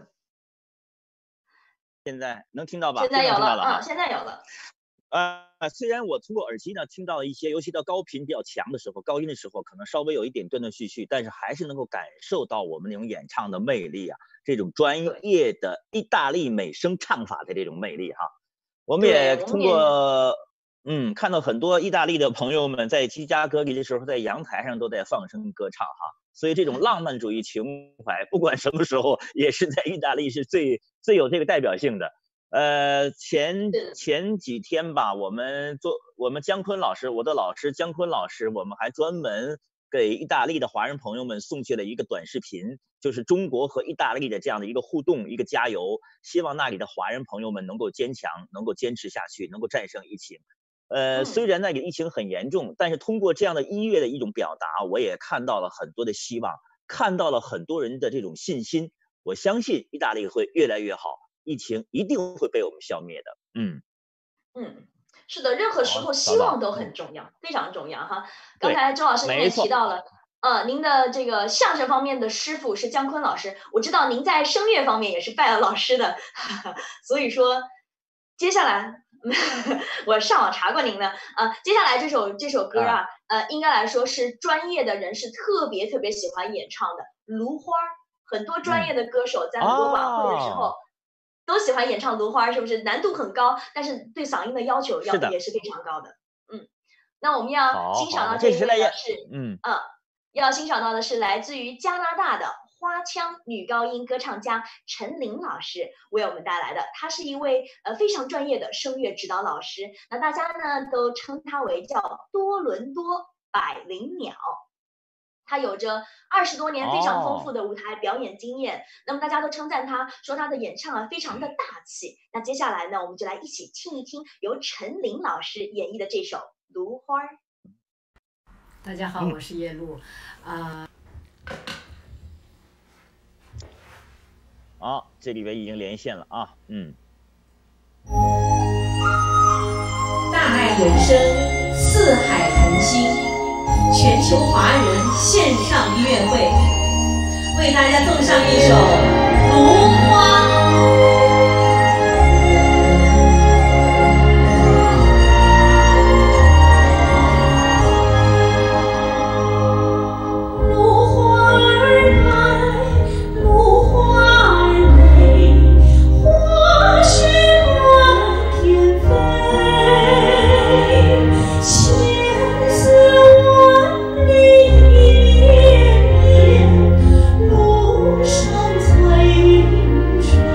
现在能听到吧？ 现在有了， 啊、 嗯，现在有了。 呃，虽然我通过耳机呢听到一些，尤其到高频比较强的时候，高音的时候，可能稍微有一点断断续续，但是还是能够感受到我们那种演唱的魅力啊，这种专业的意大利美声唱法的这种魅力哈。我们也通过嗯看到很多意大利的朋友们在居家隔离的时候，在阳台上都在放声歌唱哈。所以这种浪漫主义情怀，不管什么时候，也是在意大利是最最有这个代表性的。呃，前前几天吧，我们做我们姜昆老师，我的老师姜昆老师，我们还专门给意大利的华人朋友们送去了一个短视频，就是中国和意大利的这样的一个互动，一个加油，希望那里的华人朋友们能够坚强，能够坚持下去，能够战胜疫情。呃，虽然那个疫情很严重，但是通过这样的音乐的一种表达，我也看到了很多的希望，看到了很多人的这种信心。 我相信意大利会越来越好，疫情一定会被我们消灭的。嗯嗯，是的，任何时候希望都很重要，非常重要哈。刚才周老师您也提到了。呃，您的这个相声方面的师傅是姜昆老师，我知道您在声乐方面也是拜了老师的，所以说接下来我上网查过您的，呃，接下来这首这首歌啊，呃，应该来说是专业的人士特别特别喜欢演唱的《芦花》，很多专业的歌手在很多晚会的时候。嗯哦都喜欢演唱《芦花》，是不是？难度很高，但是对嗓音的要求要也是非常高的。嗯，那我们要欣赏到这一位的是， 嗯嗯，要欣赏到的是来自于加拿大的花腔女高音歌唱家陈琳老师为我们带来的。她是一位呃非常专业的声乐指导老师，那大家呢都称她为叫多伦多百灵鸟。他有着二十多年非常丰富的舞台表演经验， oh. 那么大家都称赞他，说他的演唱啊非常的大气。那接下来呢，我们就来一起听一听由陈琳老师演绎的这首《芦花》。 大家好，我是叶璐，啊、 嗯。好、呃，这里边已经连线了啊，嗯。 大爱有声，四海同心。全球华人线上音乐会，为大家送上一首《芦花》。 路上彩云。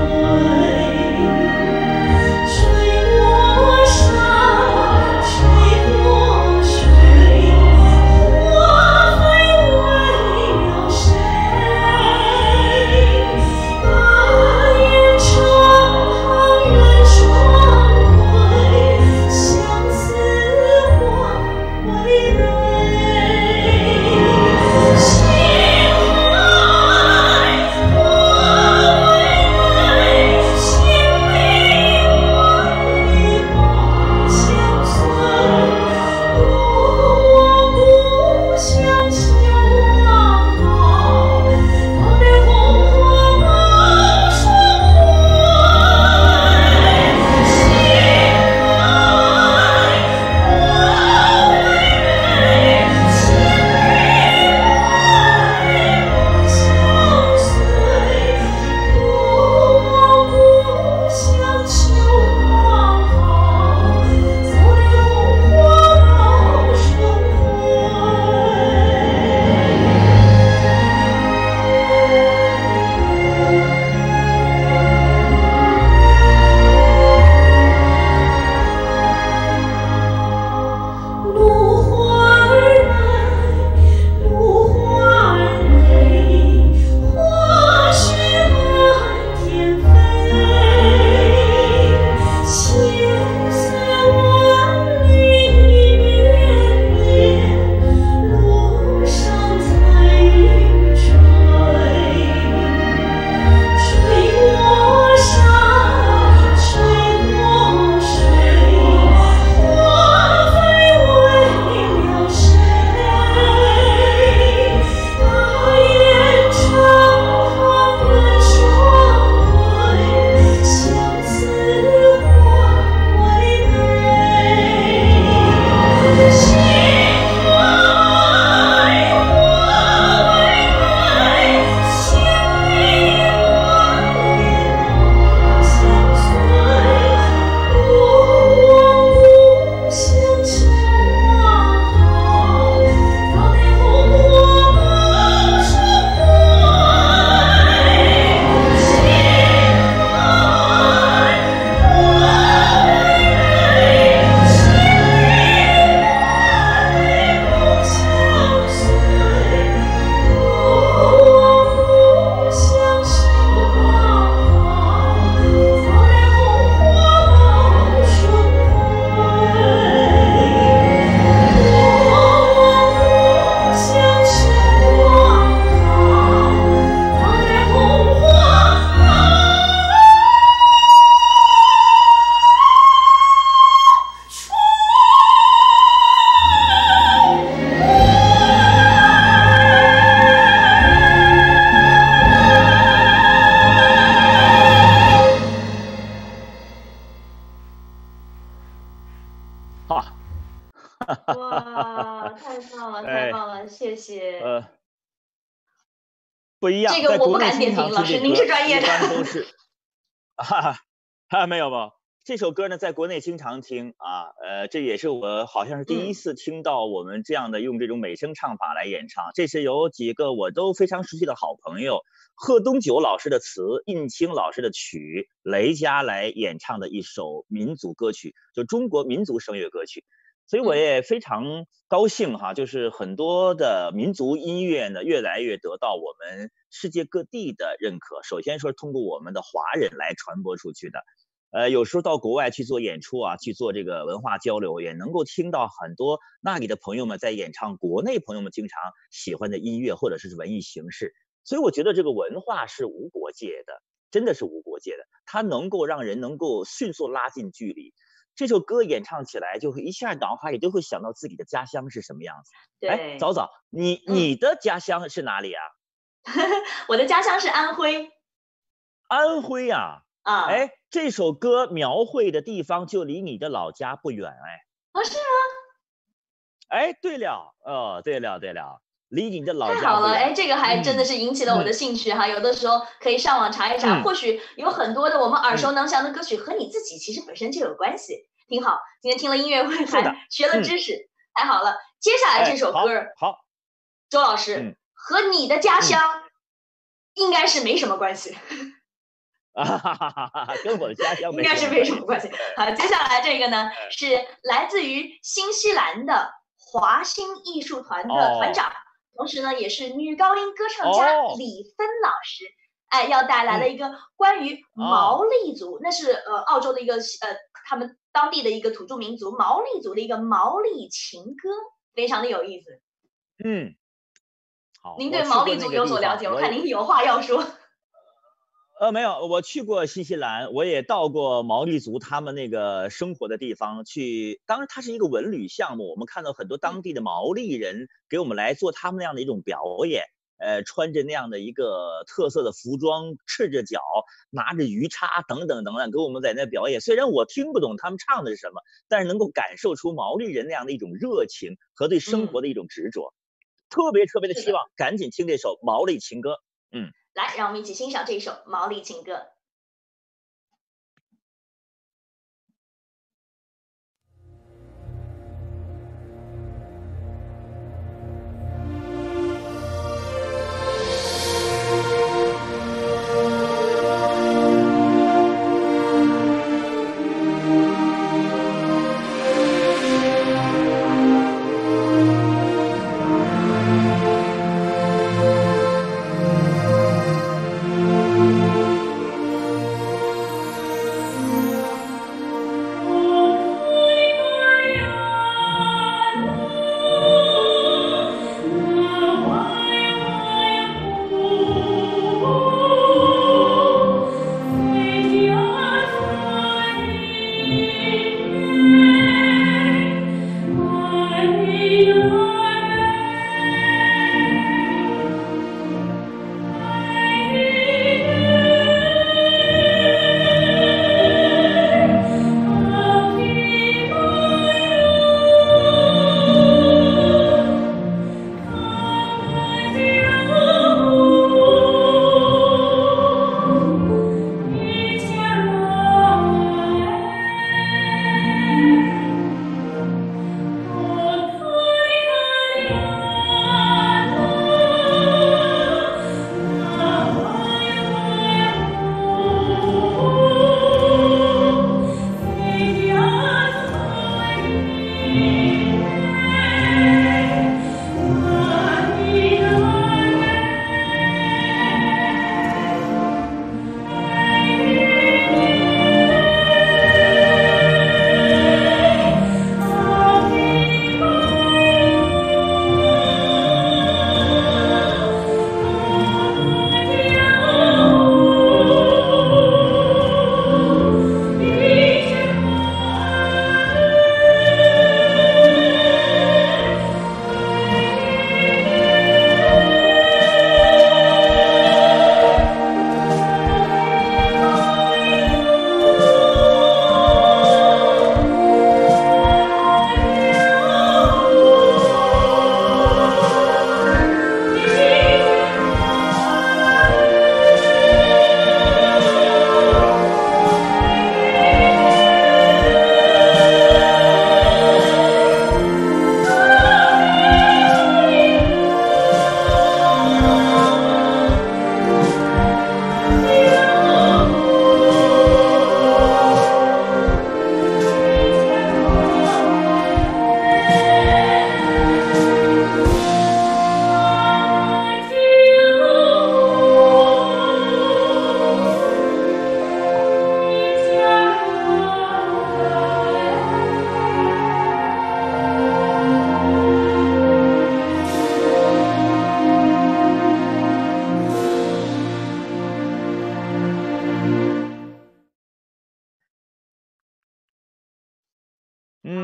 不一样。 这个我不敢点评，老师您是专业的。 一般都是，哈哈，哈没有吧？这首歌呢，在国内经常听啊，呃，这也是我好像是第一次听到我们这样的用这种美声唱法来演唱。嗯、这是由几个我都非常熟悉的好朋友，贺东九老师的词，印青老师的曲，雷佳来演唱的一首民族歌曲，就中国民族声乐歌曲。所以我也非常高兴哈，就是很多的民族音乐呢，越来越得到我们世界各地的认可。首先说，通过我们的华人来传播出去的。呃，有时候到国外去做演出啊，去做这个文化交流，也能够听到很多那里的朋友们在演唱国内朋友们经常喜欢的音乐或者是文艺形式。所以我觉得这个文化是无国界的，真的是无国界的，它能够让人能够迅速拉近距离。这首歌演唱起来，就会一下脑海里都会想到自己的家乡是什么样子。 对， 哎，早早，你你的家乡是哪里啊？ 我的家乡是安徽。 安徽呀、啊？ 啊， 哎，这首歌描绘的地方就离你的老家不远，哎。 哦，是吗？ 哎，对了，哦，对了，对了，离你的老家不远。 太好了，哎，这个还真的是引起了我的兴趣哈。嗯、有的时候可以上网查一查，嗯、或许有很多的我们耳熟能详的歌曲和你自己其实本身就有关系。挺好，今天听了音乐会还学了知识，嗯、太好了。接下来这首歌， 哎、好，好周老师、嗯、和你的家乡应该是没什么关系。 啊哈哈哈哈，跟我的家乡应该是没什么关系。好，接下来这个呢是来自于新西兰的华星艺术团的团长，哦、同时呢也是女高音歌唱家李芬老师。哦哎，要带来了一个关于毛利族，嗯、那是呃澳洲的一个呃他们当地的一个土著民族毛利族的一个毛利情歌，非常的有意思。 嗯，好。 您对毛利族有所了解？我, 我看您有话要说。 呃，没有，我去过新西兰，我也到过毛利族他们那个生活的地方去。当然，它是一个文旅项目，我们看到很多当地的毛利人给我们来做他们那样的一种表演。呃，穿着那样的一个特色的服装，赤着脚，拿着鱼叉等等等等，给我们在那表演。虽然我听不懂他们唱的是什么，但是能够感受出毛利人那样的一种热情和对生活的一种执着，嗯、特别特别的希望赶紧听这首毛利情歌。嗯， 来，让我们一起欣赏这一首毛利情歌。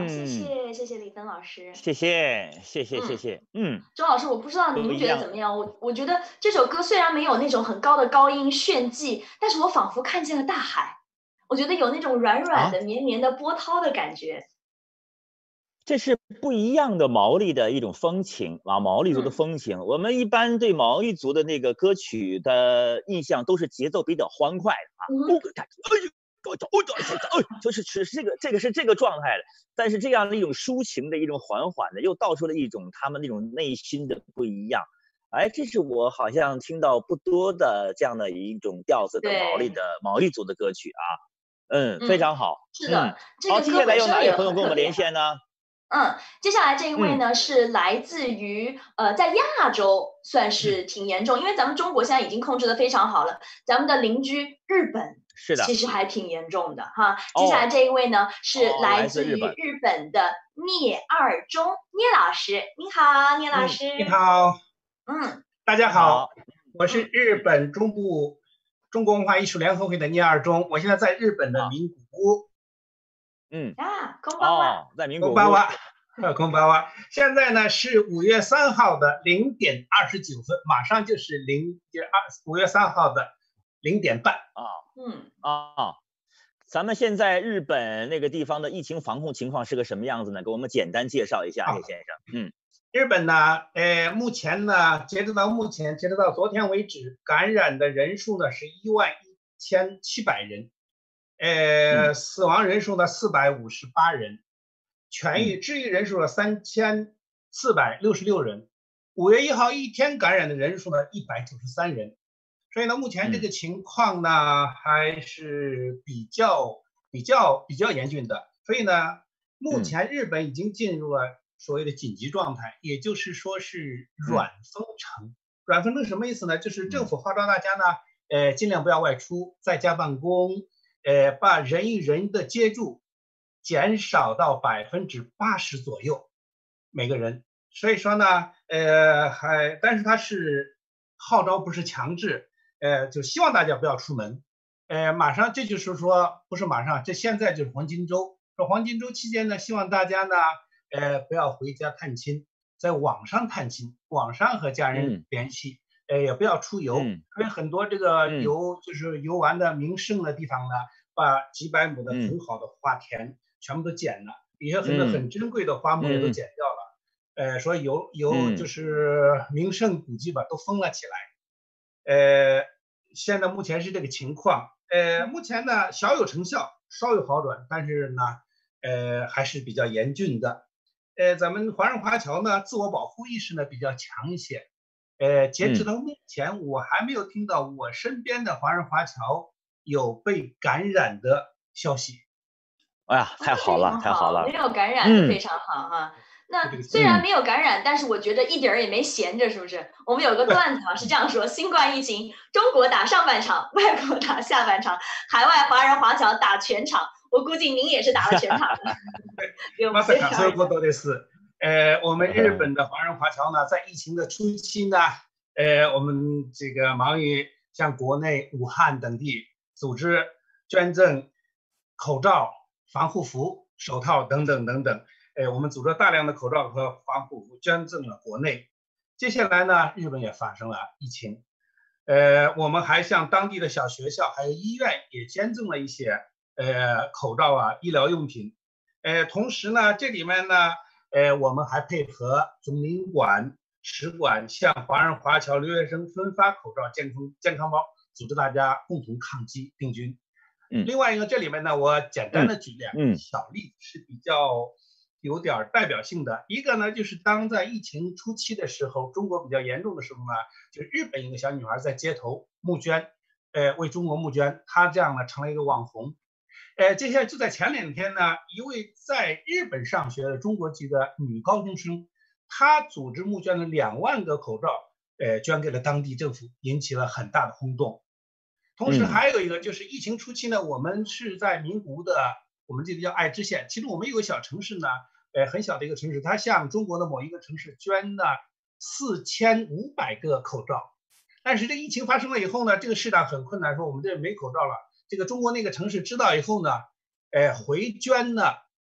嗯， 谢谢谢谢李芬老师， 谢谢谢谢谢谢，嗯， 周老师，我不知道您觉得怎么样？我我觉得这首歌虽然没有那种很高的高音炫技，但是我仿佛看见了大海，我觉得有那种软软的、绵绵的波涛的感觉。 这是不一样的毛利的一种风情啊，毛利族的风情。嗯、我们一般对毛利族的那个歌曲的印象都是节奏比较欢快的啊，哦，哎呦。就是是这个这个是这个状态的，但是这样的一种抒情的一种缓缓的，又道出了一种他们那种内心的不一样。哎，这是我好像听到不多的这样的一种调子的毛利的毛利族的歌曲啊，嗯，非常好。 是的， 嗯、好，接下来有哪位朋友跟我们连线呢？ 嗯，接下来这一位呢、嗯、是来自于呃，在亚洲算是挺严重，因为咱们中国现在已经控制的非常好了，咱们的邻居日本是的， 其实还挺严重的哈。接下来这一位呢、哦、是来自于日本的聂二中聂老师，你好，聂老师、 嗯。你好， 嗯， 大家好，我是日本中部中国文化艺术联合会的聂二中，我现在在日本的名古屋。 嗯啊，こんばんは， 哦，在名古屋。 こんばんは，呃，こんばんは。现在呢是五月三号的零点二十九分，马上就是零二五月三号的零点半啊。 嗯啊，咱们现在日本那个地方的疫情防控情况是个什么样子呢？给我们简单介绍一下，聂先生。嗯， 日本呢，呃，目前呢，截止到目前，截止到昨天为止，感染的人数呢是一万一千七百人。呃，死亡人数呢四百五十八人，痊愈治愈人数呢三千四百六十六人，五月一号一天感染的人数呢一百九十三人，所以呢，目前这个情况呢、嗯、还是比较比较比较严峻的，所以呢，目前日本已经进入了所谓的紧急状态，嗯、也就是说是软封城。嗯、软封城什么意思呢？就是政府号召大家呢，呃，尽量不要外出，在家办公。呃，把人与人的接触减少到百分之八十左右，每个人。所以说呢，呃，还但是它是号召，不是强制，呃，就希望大家不要出门。呃，马上这就是说，不是马上，这现在就是黄金周。说黄金周期间呢，希望大家呢，呃，不要回家探亲，在网上探亲，网上和家人联系。嗯呃，也不要出游，因为很多这个游、嗯、就是游玩的名胜的地方呢，把几百亩的很好的花田全部都剪了，有些很多很珍贵的花木也都剪掉了，嗯、呃，所以游游就是名胜古迹吧，都封了起来。呃，现在目前是这个情况，呃，目前呢小有成效，稍有好转，但是呢，呃，还是比较严峻的。呃，咱们华人华侨呢，自我保护意识呢比较强一些。呃，截止到目前，嗯、我还没有听到我身边的华人华侨有被感染的消息。 哎呀，太好了，太好了， 没有感染的非常好哈。嗯、那虽然没有感染，嗯、但是我觉得一点儿也没闲着，是不是？我们有个段子啊，是这样说：新冠疫情，中国打上半场，外国打下半场，海外华人华侨打全场。我估计您也是打了全场的。 まさかそういうことです。呃，我们日本的华人华侨呢，在疫情的初期呢，呃，我们这个忙于向国内武汉等地组织捐赠口罩、防护服、手套等等等等。呃，我们组织大量的口罩和防护服捐赠了国内。接下来呢，日本也发生了疫情，呃，我们还向当地的小学校还有医院也捐赠了一些呃口罩啊、医疗用品。呃，同时呢，这里面呢。呃，我们还配合总领馆、使馆向华人华侨留学生分发口罩、健康健康包，组织大家共同抗击病菌。嗯，另外一个，这里面呢，我简单的举两个小例子是比较有点代表性的。一个呢，就是当在疫情初期的时候，中国比较严重的时候呢，就是日本一个小女孩在街头募捐，呃，为中国募捐，她这样呢成了一个网红。呃，接下来就在前两天呢，一位在日本上学的中国籍的女高中生，她组织募捐了两万个口罩，呃，捐给了当地政府，引起了很大的轰动。同时还有一个就是疫情初期呢，我们是在名古屋的，我们这里叫爱知县，其实我们有个小城市呢，呃，很小的一个城市，它向中国的某一个城市捐了四千五百个口罩。但是这疫情发生了以后呢，这个市长很困难，说我们这没口罩了。这个中国那个城市知道以后呢，呃，回捐了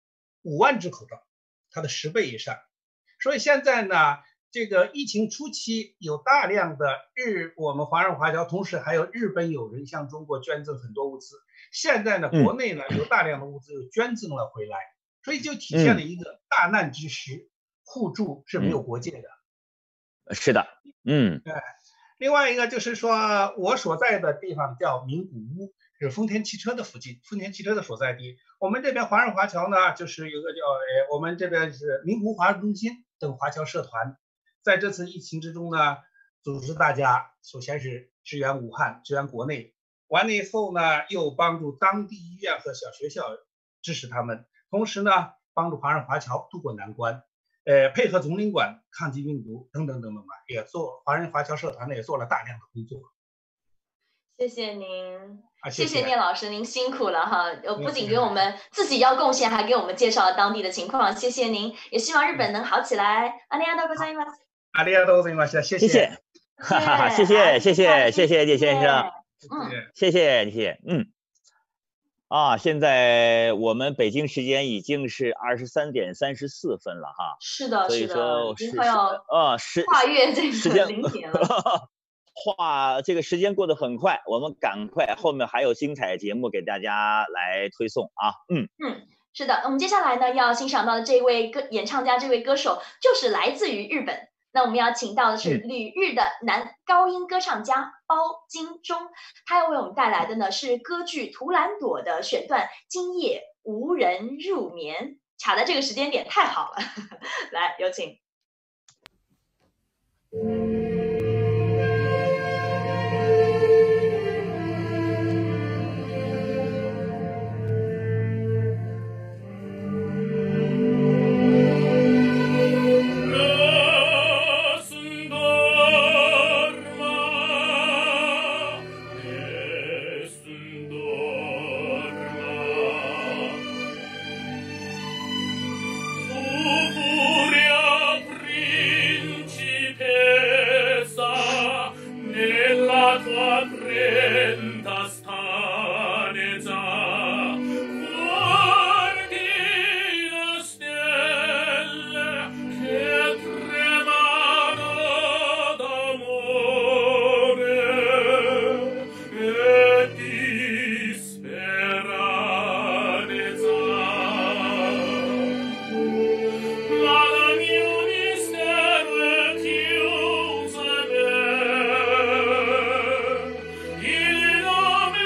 五万只口罩，它的十倍以上。所以现在呢，这个疫情初期有大量的日我们华人华侨，同时还有日本友人向中国捐赠很多物资。现在呢，国内呢有大量的物资又捐赠了回来，所以就体现了一个大难之时，互助是没有国界的。 是的，嗯， 对。另外一个就是说，我所在的地方叫名古屋，是丰田汽车的附近，丰田汽车的所在地。我们这边华人华侨呢，就是有个叫呃，我们这边是名古屋华人中心等华侨社团，在这次疫情之中呢，组织大家，首先是支援武汉，支援国内，完了以后呢，又帮助当地医院和小学校支持他们，同时呢，帮助华人华侨渡过难关。呃，配合总领馆抗击病毒等等等等吧，也做华人华侨社团呢也做了大量的工作。 谢谢您， 啊、谢谢聂老师，您辛苦了哈！呃，不仅给我们自己要贡献，还给我们介绍了当地的情况，谢谢您，也希望日本能好起来。ありがとうございます。 ありがとうございます，谢谢， 谢谢，哈哈，谢谢，谢谢，谢谢聂先生， 嗯， 谢谢，谢谢，嗯。啊，现在我们北京时间已经是二十三点三十四分了哈。 是的， 所以说已经快要啊，时跨越这时间个零点了。 话这个时间过得很快，我们赶快，后面还有精彩节目给大家来推送啊。嗯嗯，是的，我们接下来呢要欣赏到的这位歌演唱家，这位歌手就是来自于日本。那我们要请到的是旅日的男高音歌唱家包金忠，他要为我们带来的呢是歌剧《图兰朵》的选段《今夜无人入眠》，卡在这个时间点太好了，来有请。 Il nome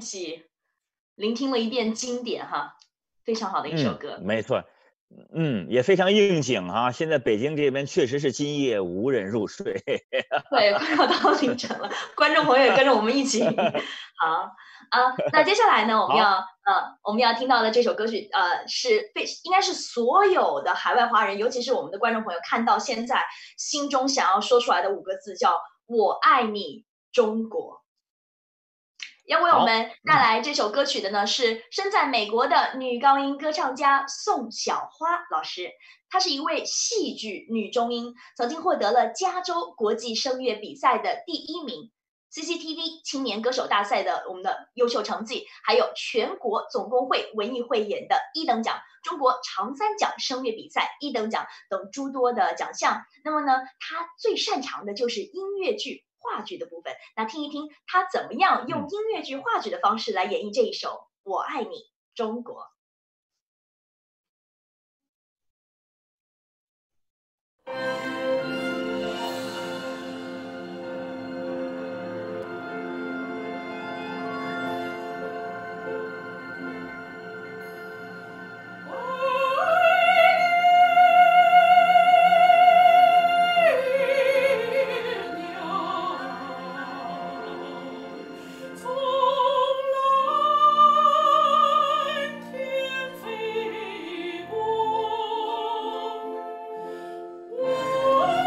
起聆听了一遍经典哈，非常好的一首歌。 嗯、没错。嗯，也非常应景哈、啊。现在北京这边确实是今夜无人入睡， 对，快要到凌晨了，观众朋友也跟着我们一起。好啊，那接下来呢，我们要呃，我们要听到的这首歌曲，呃，是非应该是所有的海外华人，尤其是我们的观众朋友看到现在心中想要说出来的五个字，叫“我爱你，中国”。要为我们带来这首歌曲的呢，是身在美国的女高音歌唱家宋小花老师。她是一位戏剧女中音，曾经获得了加州国际声乐比赛的第一名， C C T V 青年歌手大赛的我们的优秀成绩，还有全国总工会文艺汇演的一等奖，中国长三角声乐比赛一等奖等诸多的奖项。那么呢，她最擅长的就是音乐剧话剧的部分，那听一听他怎么样用音乐剧话剧的方式来演绎这一首《我爱你，中国》。 我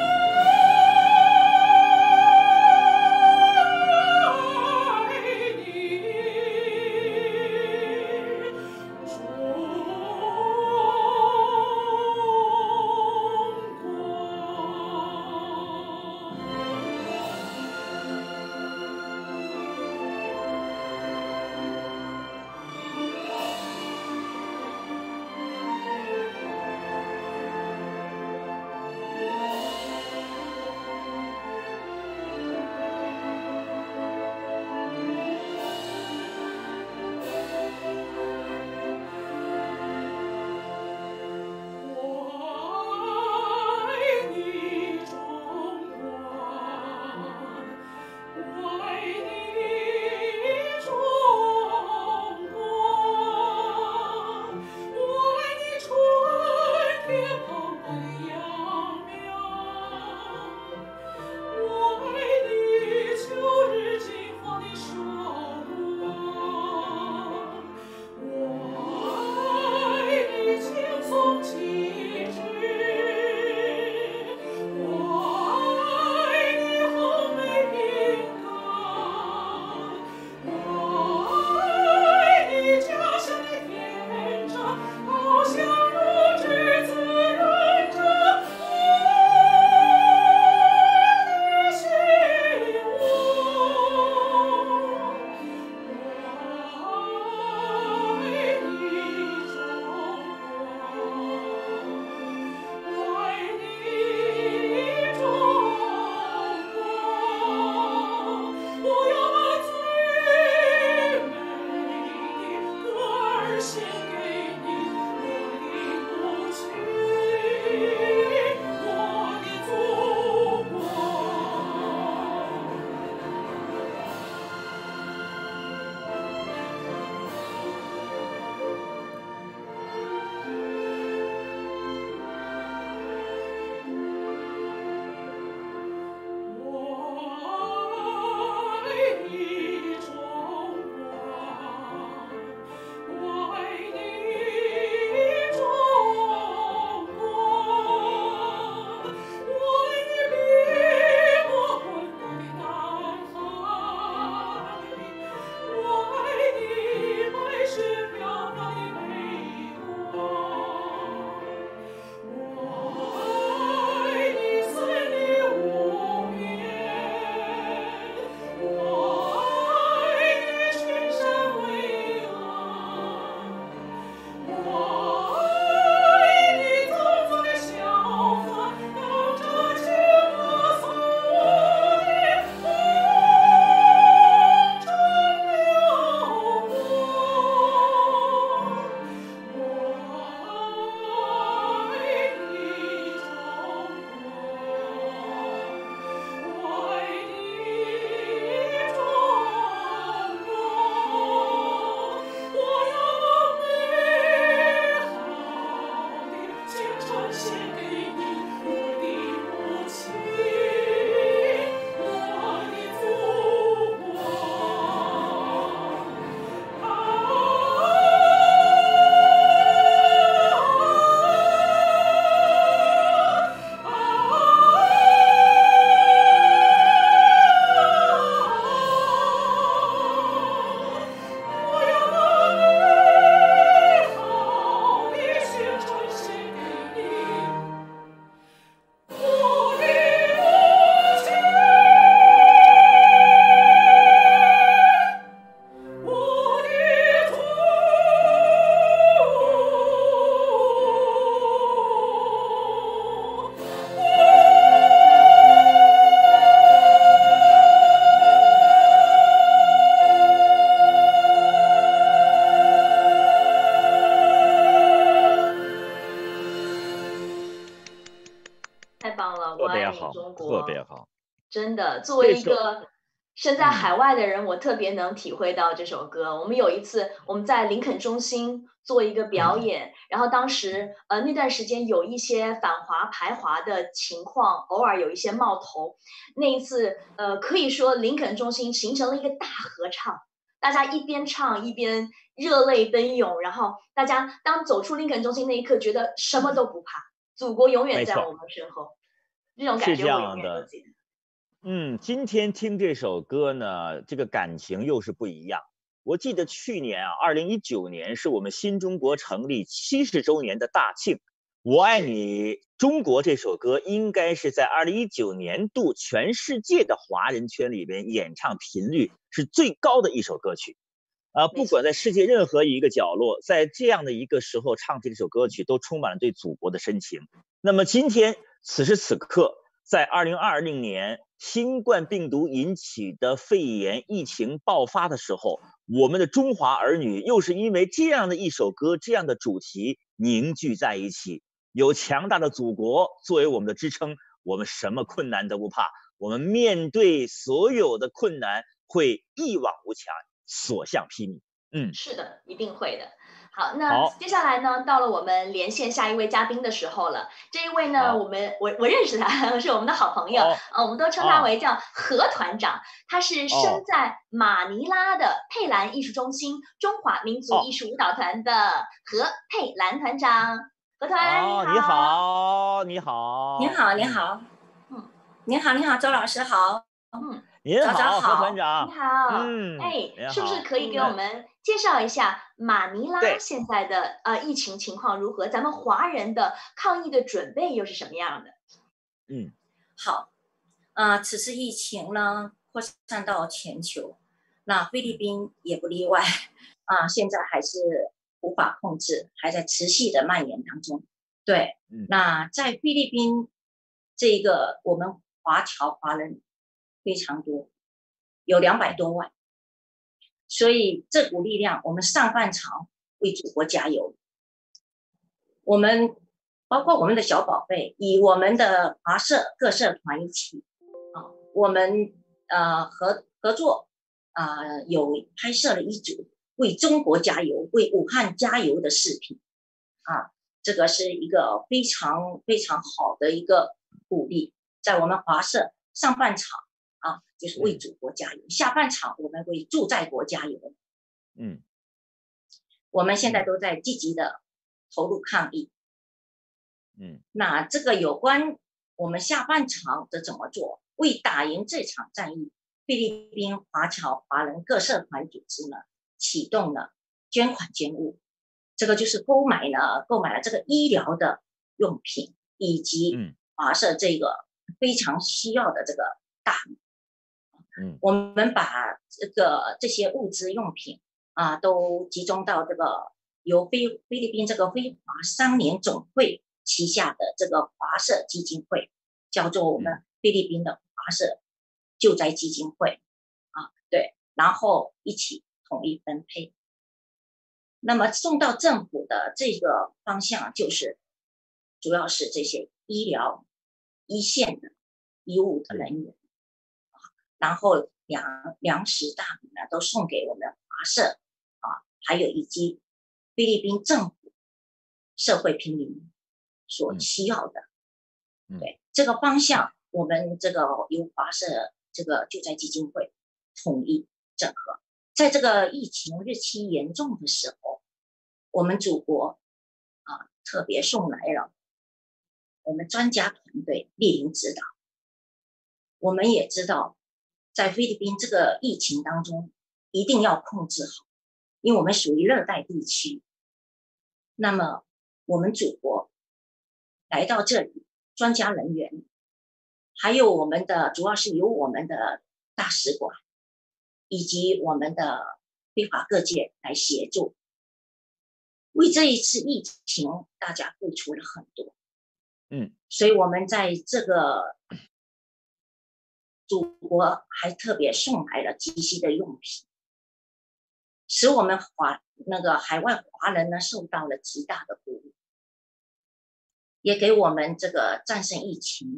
好， 中国特别好。 真的，作为一这首个身在海外的人，我特别能体会到这首歌。我们有一次我们在林肯中心做一个表演，然后当时呃那段时间有一些反华排华的情况，偶尔有一些冒头。那一次呃可以说林肯中心形成了一个大合唱，大家一边唱一边热泪奔涌，然后大家当走出林肯中心那一刻，觉得什么都不怕，祖国永远没错在我们身后，这种感是这觉我永样的。 远都记得。 嗯，今天听这首歌呢，这个感情又是不一样。我记得去年啊，二零一九年是我们新中国成立七十周年的大庆。我爱你中国这首歌应该是在二零一九年度全世界的华人圈里边演唱频率是最高的一首歌曲。啊，不管在世界任何一个角落，在这样的一个时候唱这首歌曲，都充满了对祖国的深情。那么今天此时此刻，在二零二零年新冠病毒引起的肺炎疫情爆发的时候，我们的中华儿女又是因为这样的一首歌，这样的主题凝聚在一起，有强大的祖国作为我们的支撑，我们什么困难都不怕，我们面对所有的困难会一往无前，所向披靡。嗯， 是的，一定会的。好，那好接下来呢，到了我们连线下一位嘉宾的时候了。这一位呢，我们我我认识他，是我们的好朋友， 哦呃，我们都称他为叫何团长。他是生哦在马尼拉的佩兰艺术中心中华民族艺术舞蹈团的何佩兰团长。何团， 哦，你好，你好， 您好，您好， 嗯， 您好，您好，周老师好， 嗯， 您早早好，何好团长。 你好， 嗯， 哎您， 是不是好可以给我们介绍一下马尼拉对现在的呃疫情情况如何？咱们华人的抗疫的准备又是什么样的？ 嗯， 好，呃，此次疫情呢扩散到全球，那菲律宾也不例外啊，现在还是无法控制，还在持续的蔓延当中。对， 嗯那在菲律宾这个我们华侨华人非常多，有两百多万。所以这股力量，我们上半场为祖国加油。我们包括我们的小宝贝，以我们的华社各社团一起啊，我们呃合合作啊、呃，有拍摄了一组为中国加油、为武汉加油的视频啊，这个是一个非常非常好的一个鼓励，在我们华社上半场。啊，就是为祖国加油。下半场我们为驻在国加油。 嗯， 我们现在都在积极的投入抗疫。 嗯， 那这个有关我们下半场的怎么做，为打赢这场战役，菲律宾华侨华人各社团组织呢启动了捐款捐物，这个就是购买了购买了这个医疗的用品，以及华社这个非常需要的这个大米。 嗯， 我们把这个这些物资用品啊，都集中到这个由菲菲律宾这个非华商联总会旗下的这个华社基金会，叫做我们菲律宾的华社救灾基金会啊，对，然后一起统一分配。那么送到政府的这个方向，就是主要是这些医疗一线的医务的人员。然后粮粮食大米呢都送给我们华社啊，还有以及菲律宾政府社会平民所需要的。 嗯、 对这个方向，我们这个由华社这个救灾基金会统一整合。在这个疫情日趋严重的时候，我们祖国啊特别送来了我们专家团队莅临指导。我们也知道。在菲律宾这个疫情当中，一定要控制好，因为我们属于热带地区。那么，我们祖国来到这里，专家人员，还有我们的，主要是由我们的大使馆，以及我们的非法各界来协助，为这一次疫情，大家付出了很多。 嗯， 所以我们在这个。祖国还特别送来了急需的用品，使我们华那个海外华人呢受到了极大的鼓舞，也给我们这个战胜疫情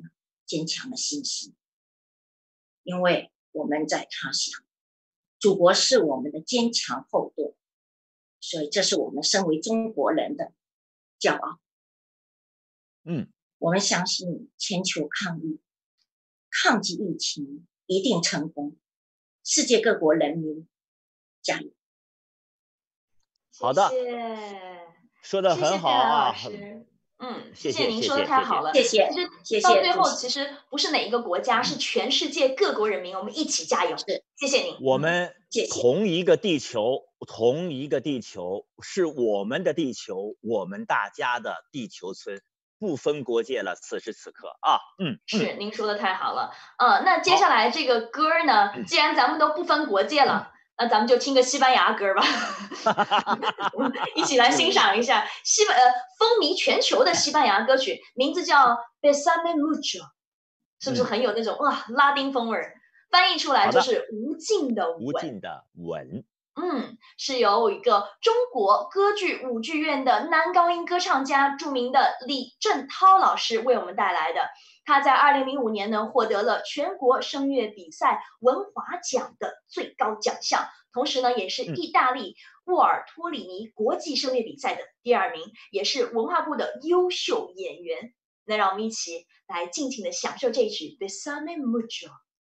坚强的信心，因为我们在他乡，祖国是我们的坚强后盾，所以这是我们身为中国人的骄傲。 嗯， 我们相信全球抗疫、抗击疫情一定成功，世界各国人民加油！ 好的， 谢谢， 说的很好啊。 嗯， 谢谢您说的太好了， 谢谢。 其实谢谢到最后，其实不是哪一个国家，是全世界各国人民，我们一起加油。 是， 谢谢您。 我们同一个地球，同一个地球是我们的地球，我们大家的地球村，不分国界了。此时此刻啊，嗯， 是您说的太好了。呃，那接下来这个歌呢，既然咱们都不分国界了。那咱们就听个西班牙歌吧，我们一起来欣赏一下西班呃风靡全球的西班牙歌曲，名字叫 Bésame Mucho， 是不是很有那种哇拉丁风味？翻译出来就是无尽的吻。 无尽的吻。 嗯，是由一个中国歌剧舞剧院的男高音歌唱家，著名的李正涛老师为我们带来的。他在二零零五年呢获得了全国声乐比赛文华奖的最高奖项，同时呢也是意大利沃尔托里尼国际声乐比赛的第二名，也是文化部的优秀演员。那让我们一起来尽情的享受这一曲 Bésame Mucho。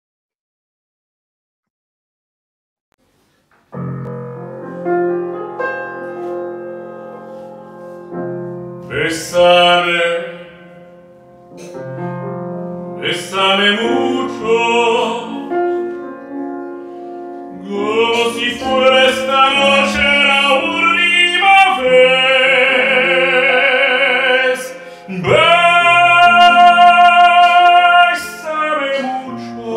Bésame, bésame mucho, como si fuera esta noche la última vez. Bésame mucho,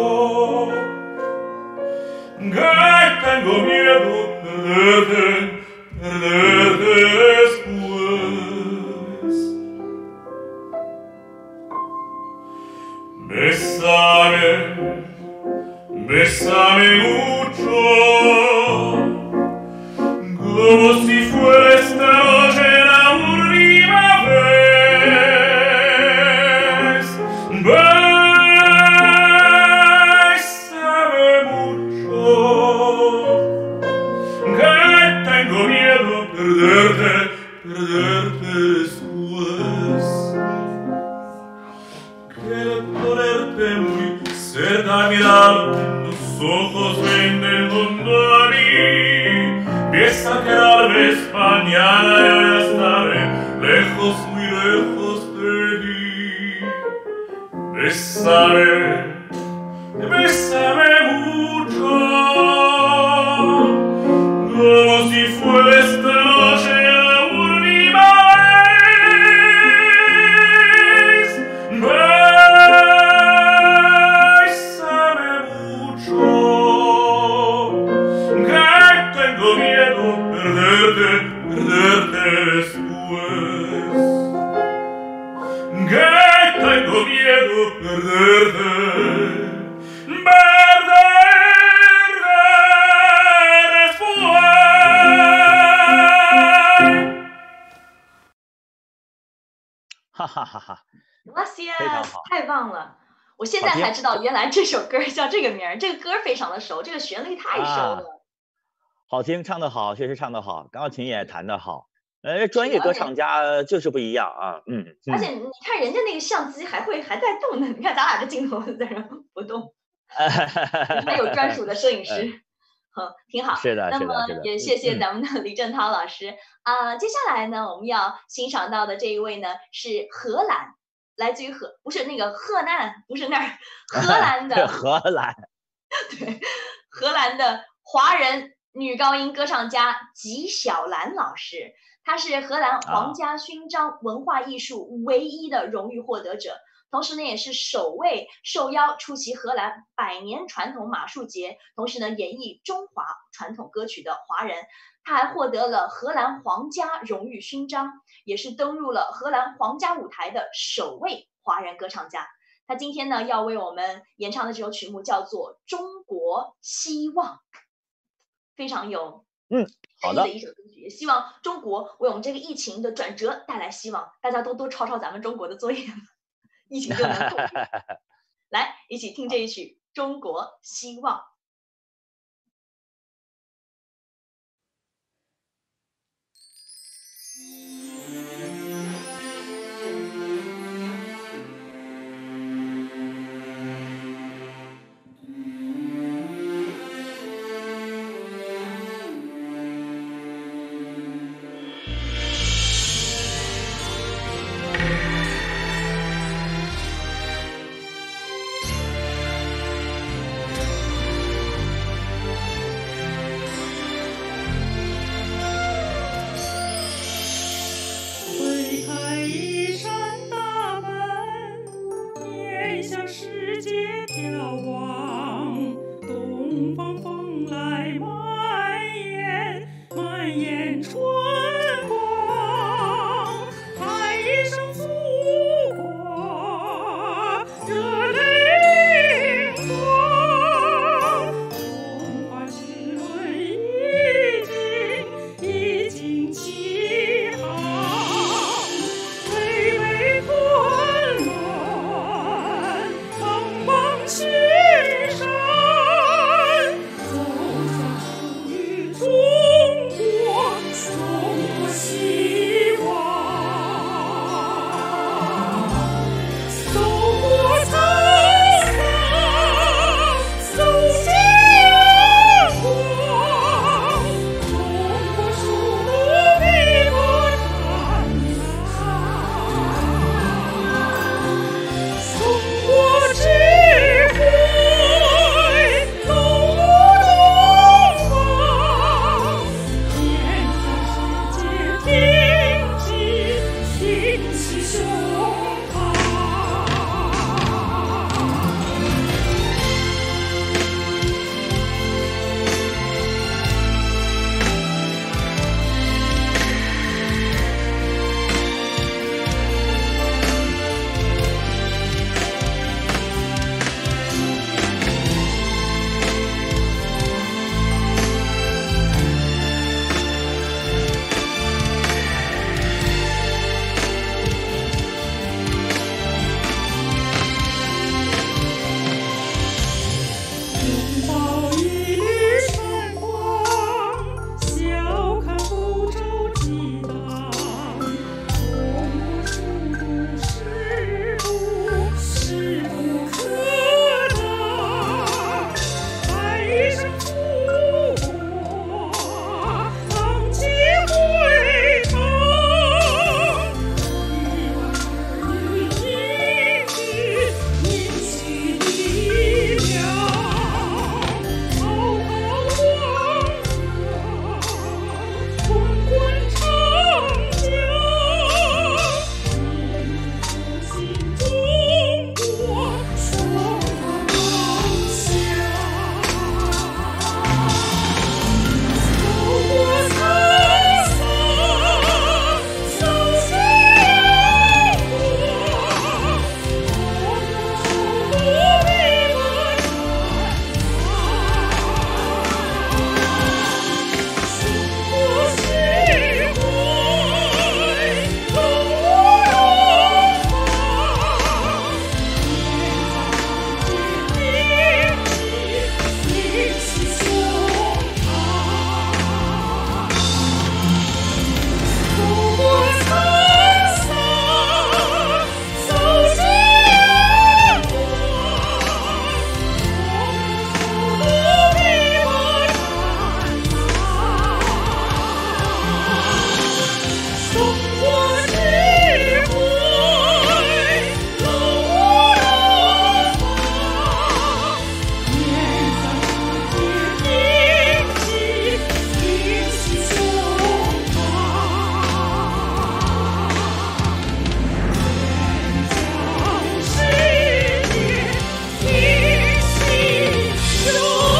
que tengo miedo perderte, perderte después. Bésame, bésame mucho, como si fuera esta noche la última vez. Bésame mucho, que tengo miedo perderte, perderte después. Quiero ponerte muy cerca a mi lado, tus ojos ven del mundo a mí. Empieza a quedarme mañana y ya estaré lejos, muy lejos de ti. Bésame, bésame mucho, como si fuera esta noche la última vez. Bésame mucho, que tengo miedo perderte, perderte después. Que tengo miedo perderte, perderte después. 哈哈哈哈！ 哇塞， 非常好， 太棒了！我现在才知道，原来这首歌叫这个名儿，这个歌非常的熟，这个旋律太熟了。 啊、好听，唱得好，确实唱得好，钢琴也弹得好。呃，专业歌唱家就是不一样啊，嗯。 而且你看人家那个相机还会还在动呢，你看咱俩这镜头在这不动，还有专属的摄影师。嗯，挺好。 是的， 那么也谢谢嗯咱们的李正涛老师啊、呃。接下来呢，我们要欣赏到的这一位呢是荷兰，来自于荷，不是那个河南，不是那儿，荷兰的荷兰， 对，荷兰的华人女高音歌唱家纪晓岚老师，她是荷兰皇家勋章文化艺术唯一的荣誉获得者。同时呢，也是首位受邀出席荷兰百年传统马术节，同时呢，演绎中华传统歌曲的华人。他还获得了荷兰皇家荣誉勋章，也是登入了荷兰皇家舞台的首位华人歌唱家。他今天呢，要为我们演唱的这首曲目叫做《中国希望》，非常有嗯好的的一首歌曲，也希望中国为我们这个疫情的转折带来希望。大家都多抄抄咱们中国的作业。 疫情就能控制。来，一起听这一曲《中国希望》。 推开一扇大门，面向世界眺望，东方风来蔓延，蔓延春光，海上祖国热泪盈眶，中华之轮已经已经起航。巍巍昆仑，茫茫青山，走向属于中国，中国希望。走过沧桑，走进阳光，中国树木碧波灿中国智慧龙舞东方，面向世界挺起挺起胸膛。拥抱一缕闪光，笑看福州激荡。中国首都势不势不可挡，海上祖国浪迹回肠，一万儿女凝聚凝聚力量。浩浩黄河，滚滚长江，中心中国双方向。走过沧桑，走进阳光，中国树木碧波中国智慧龙舞东方，面向世界挺起挺起胸膛。走过沧桑，走进阳光，中国树木碧波灿中国智慧龙舞东方，面向世界挺起挺起胸膛，面向世界挺起胸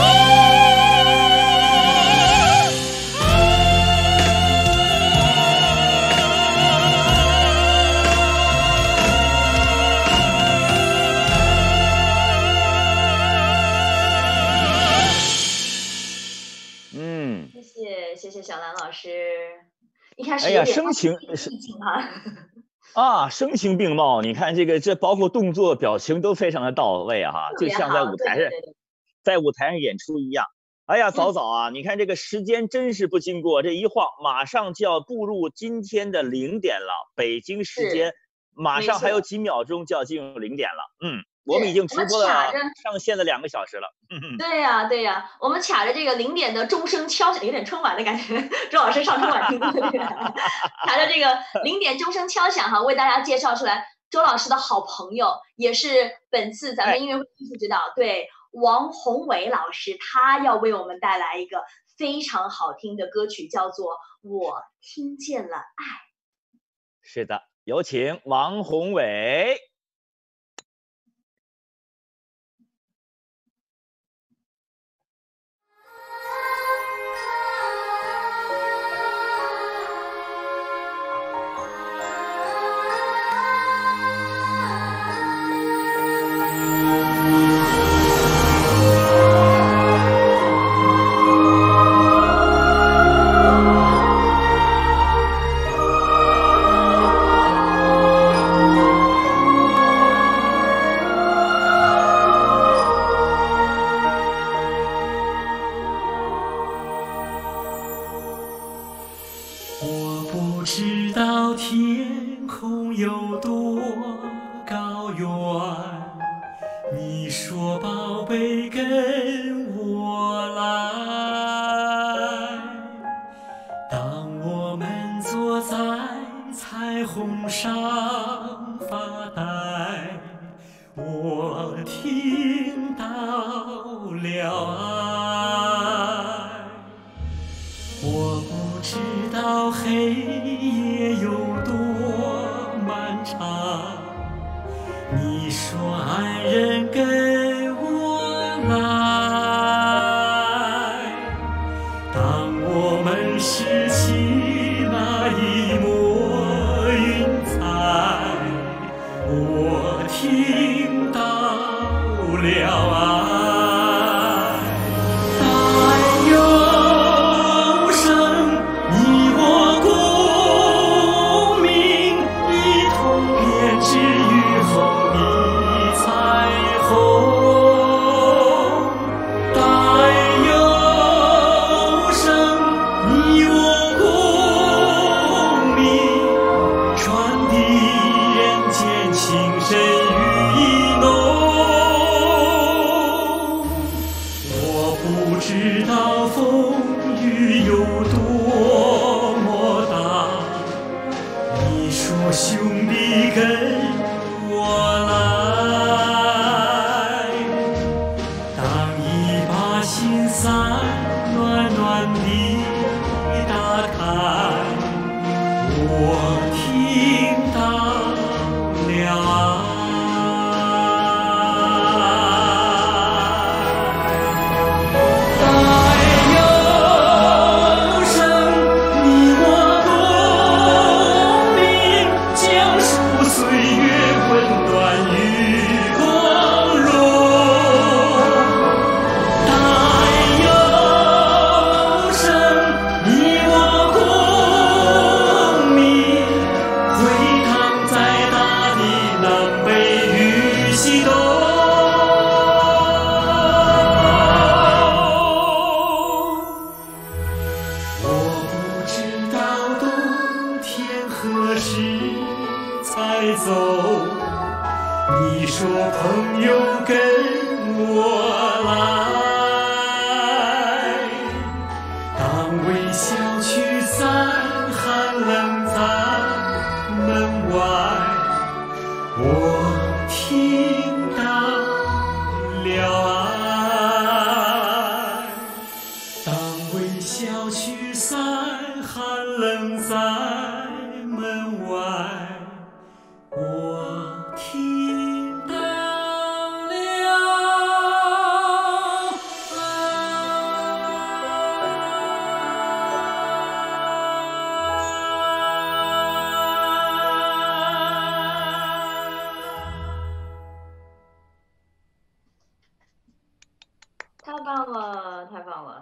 嗯， 谢谢谢谢小兰老师，一开始哎呀， 有点声情意境哈。 啊，声情并茂，你看这个，这包括动作、表情都非常的到位啊，就像在舞台上，在舞台上演出一样。哎呀，早早啊，你看这个时间真是不经过，这一晃，马上就要步入今天的零点了，北京时间马上还有几秒钟就要进入零点了。嗯，我们已经直播了上线了两个小时了。嗯对呀、啊，对呀、啊，我们卡着这个零点的钟声敲响，有点春晚的感觉，周老师上春晚听的，卡着这个零点钟声敲响哈，为大家介绍出来周老师的好朋友，也是本次咱们音乐会艺术指导，对。王宏伟老师，他要为我们带来一个非常好听的歌曲，叫做《我听见了爱》。 是的，有请王宏伟。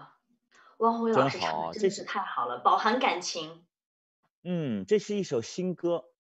真是太好了，饱含感情。 嗯，这是一首新歌，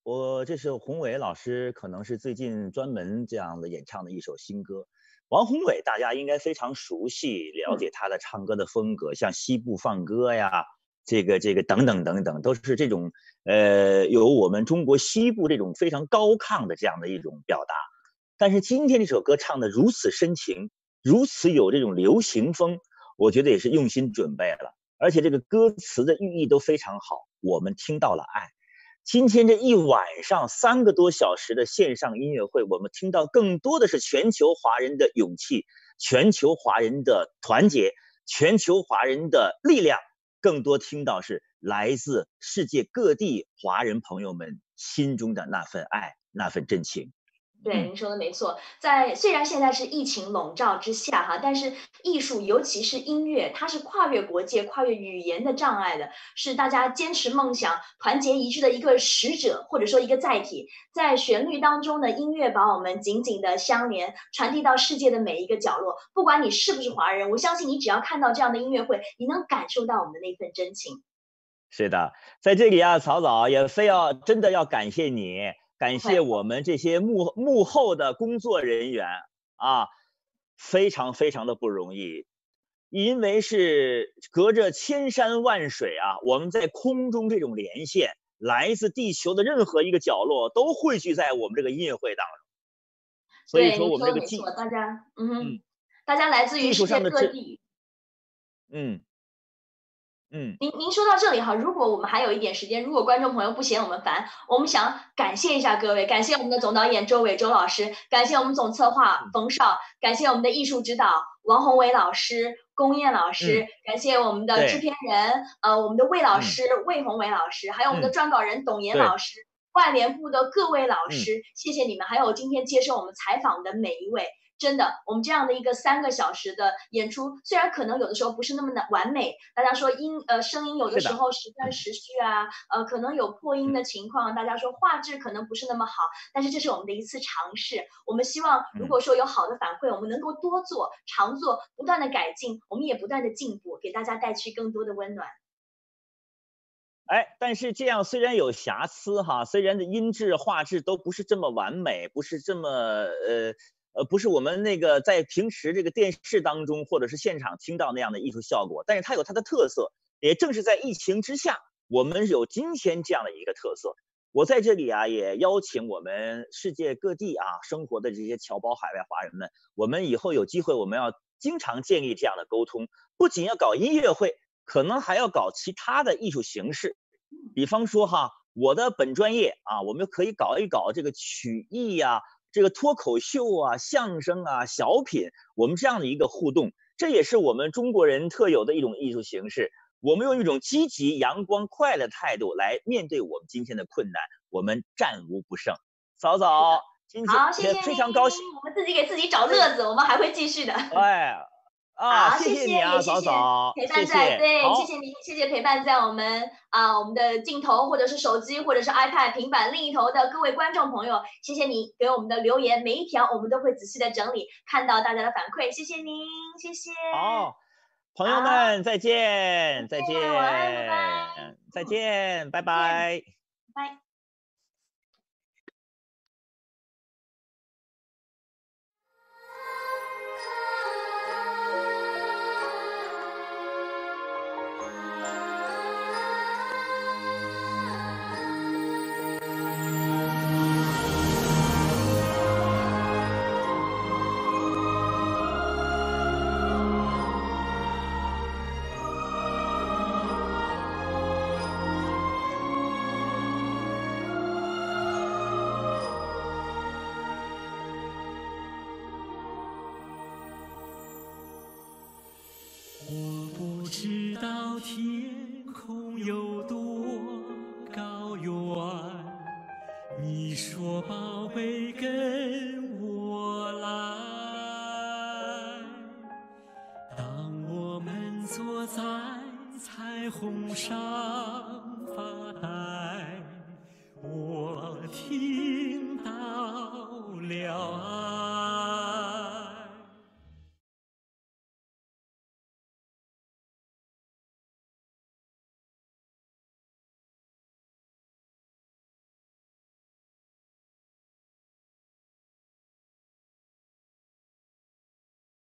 我这是宏伟老师，可能是最近专门这样的演唱的一首新歌。王宏伟大家应该非常熟悉，了解他的唱歌的风格，像西部放歌呀，这个这个等等等等，都是这种呃有我们中国西部这种非常高亢的这样的一种表达。但是今天这首歌唱的如此深情，如此有这种流行风，我觉得也是用心准备了，而且这个歌词的寓意都非常好，我们听到了爱。今天这一晚上三个多小时的线上音乐会，我们听到更多的是全球华人的勇气，全球华人的团结，全球华人的力量，更多听到是来自世界各地华人朋友们心中的那份爱，那份真情。 对，您说的没错。在虽然现在是疫情笼罩之下哈，但是艺术，尤其是音乐，它是跨越国界、跨越语言的障碍的，是大家坚持梦想、团结一致的一个使者，或者说一个载体。在旋律当中的音乐把我们紧紧的相连，传递到世界的每一个角落。不管你是不是华人，我相信你只要看到这样的音乐会，你能感受到我们的那份真情。 是的，在这里啊，曹早也非要真的要感谢你。感谢我们这些幕幕后的工作人员啊，非常非常的不容易，因为是隔着千山万水啊，我们在空中这种连线，来自地球的任何一个角落都汇聚在我们这个音乐会当中。所以说我们这个技， 大家，嗯哼，嗯大家来自于世界各地， 嗯。嗯， 您您说到这里哈，如果我们还有一点时间，如果观众朋友不嫌我们烦，我们想感谢一下各位，感谢我们的总导演周伟周老师，感谢我们总策划冯绍，感谢我们的艺术指导王宏伟老师、龚燕老师，嗯、感谢我们的制片人呃我们的魏老师、嗯、魏宏伟老师，还有我们的撰稿人董岩老师，外联部的各位老师，嗯、谢谢你们，还有今天接受我们采访的每一位。真的，我们这样的一个三个小时的演出，虽然可能有的时候不是那么的完美，大家说音呃声音有的时候时断时续啊，呃可能有破音的情况，大家说画质可能不是那么好，但是这是我们的一次尝试。我们希望如果说有好的反馈，我们能够多做、常做，不断的改进，我们也不断的进步，给大家带去更多的温暖。 哎，但是这样虽然有瑕疵哈，虽然的音质、画质都不是这么完美，不是这么呃。呃，不是我们那个在平时这个电视当中或者是现场听到那样的艺术效果，但是它有它的特色。也正是在疫情之下，我们有今天这样的一个特色。我在这里啊，也邀请我们世界各地啊生活的这些侨胞海外华人们，我们以后有机会，我们要经常建立这样的沟通，不仅要搞音乐会，可能还要搞其他的艺术形式。比方说哈，我的本专业啊，我们可以搞一搞这个曲艺呀、啊。这个脱口秀啊、相声啊、小品，我们这样的一个互动，这也是我们中国人特有的一种艺术形式。我们用一种积极、阳光、快乐的态度来面对我们今天的困难，我们战无不胜。早早，今天也非常高兴， 我们自己给自己找乐子，我们还会继续的。 哎。啊，谢谢你啊，早早， 陪伴在对，谢谢你，谢谢陪伴在我们啊我们的镜头或者是手机或者是 iPad 平板另一头的各位观众朋友，谢谢你给我们的留言，每一条我们都会仔细的整理，看到大家的反馈，谢谢您，谢谢。 好，朋友们再见，再见， 晚安，拜拜， 再见，拜拜， 拜。 天空有多高远？你说宝贝跟我来。当我们坐在彩虹上发呆，我听到了爱。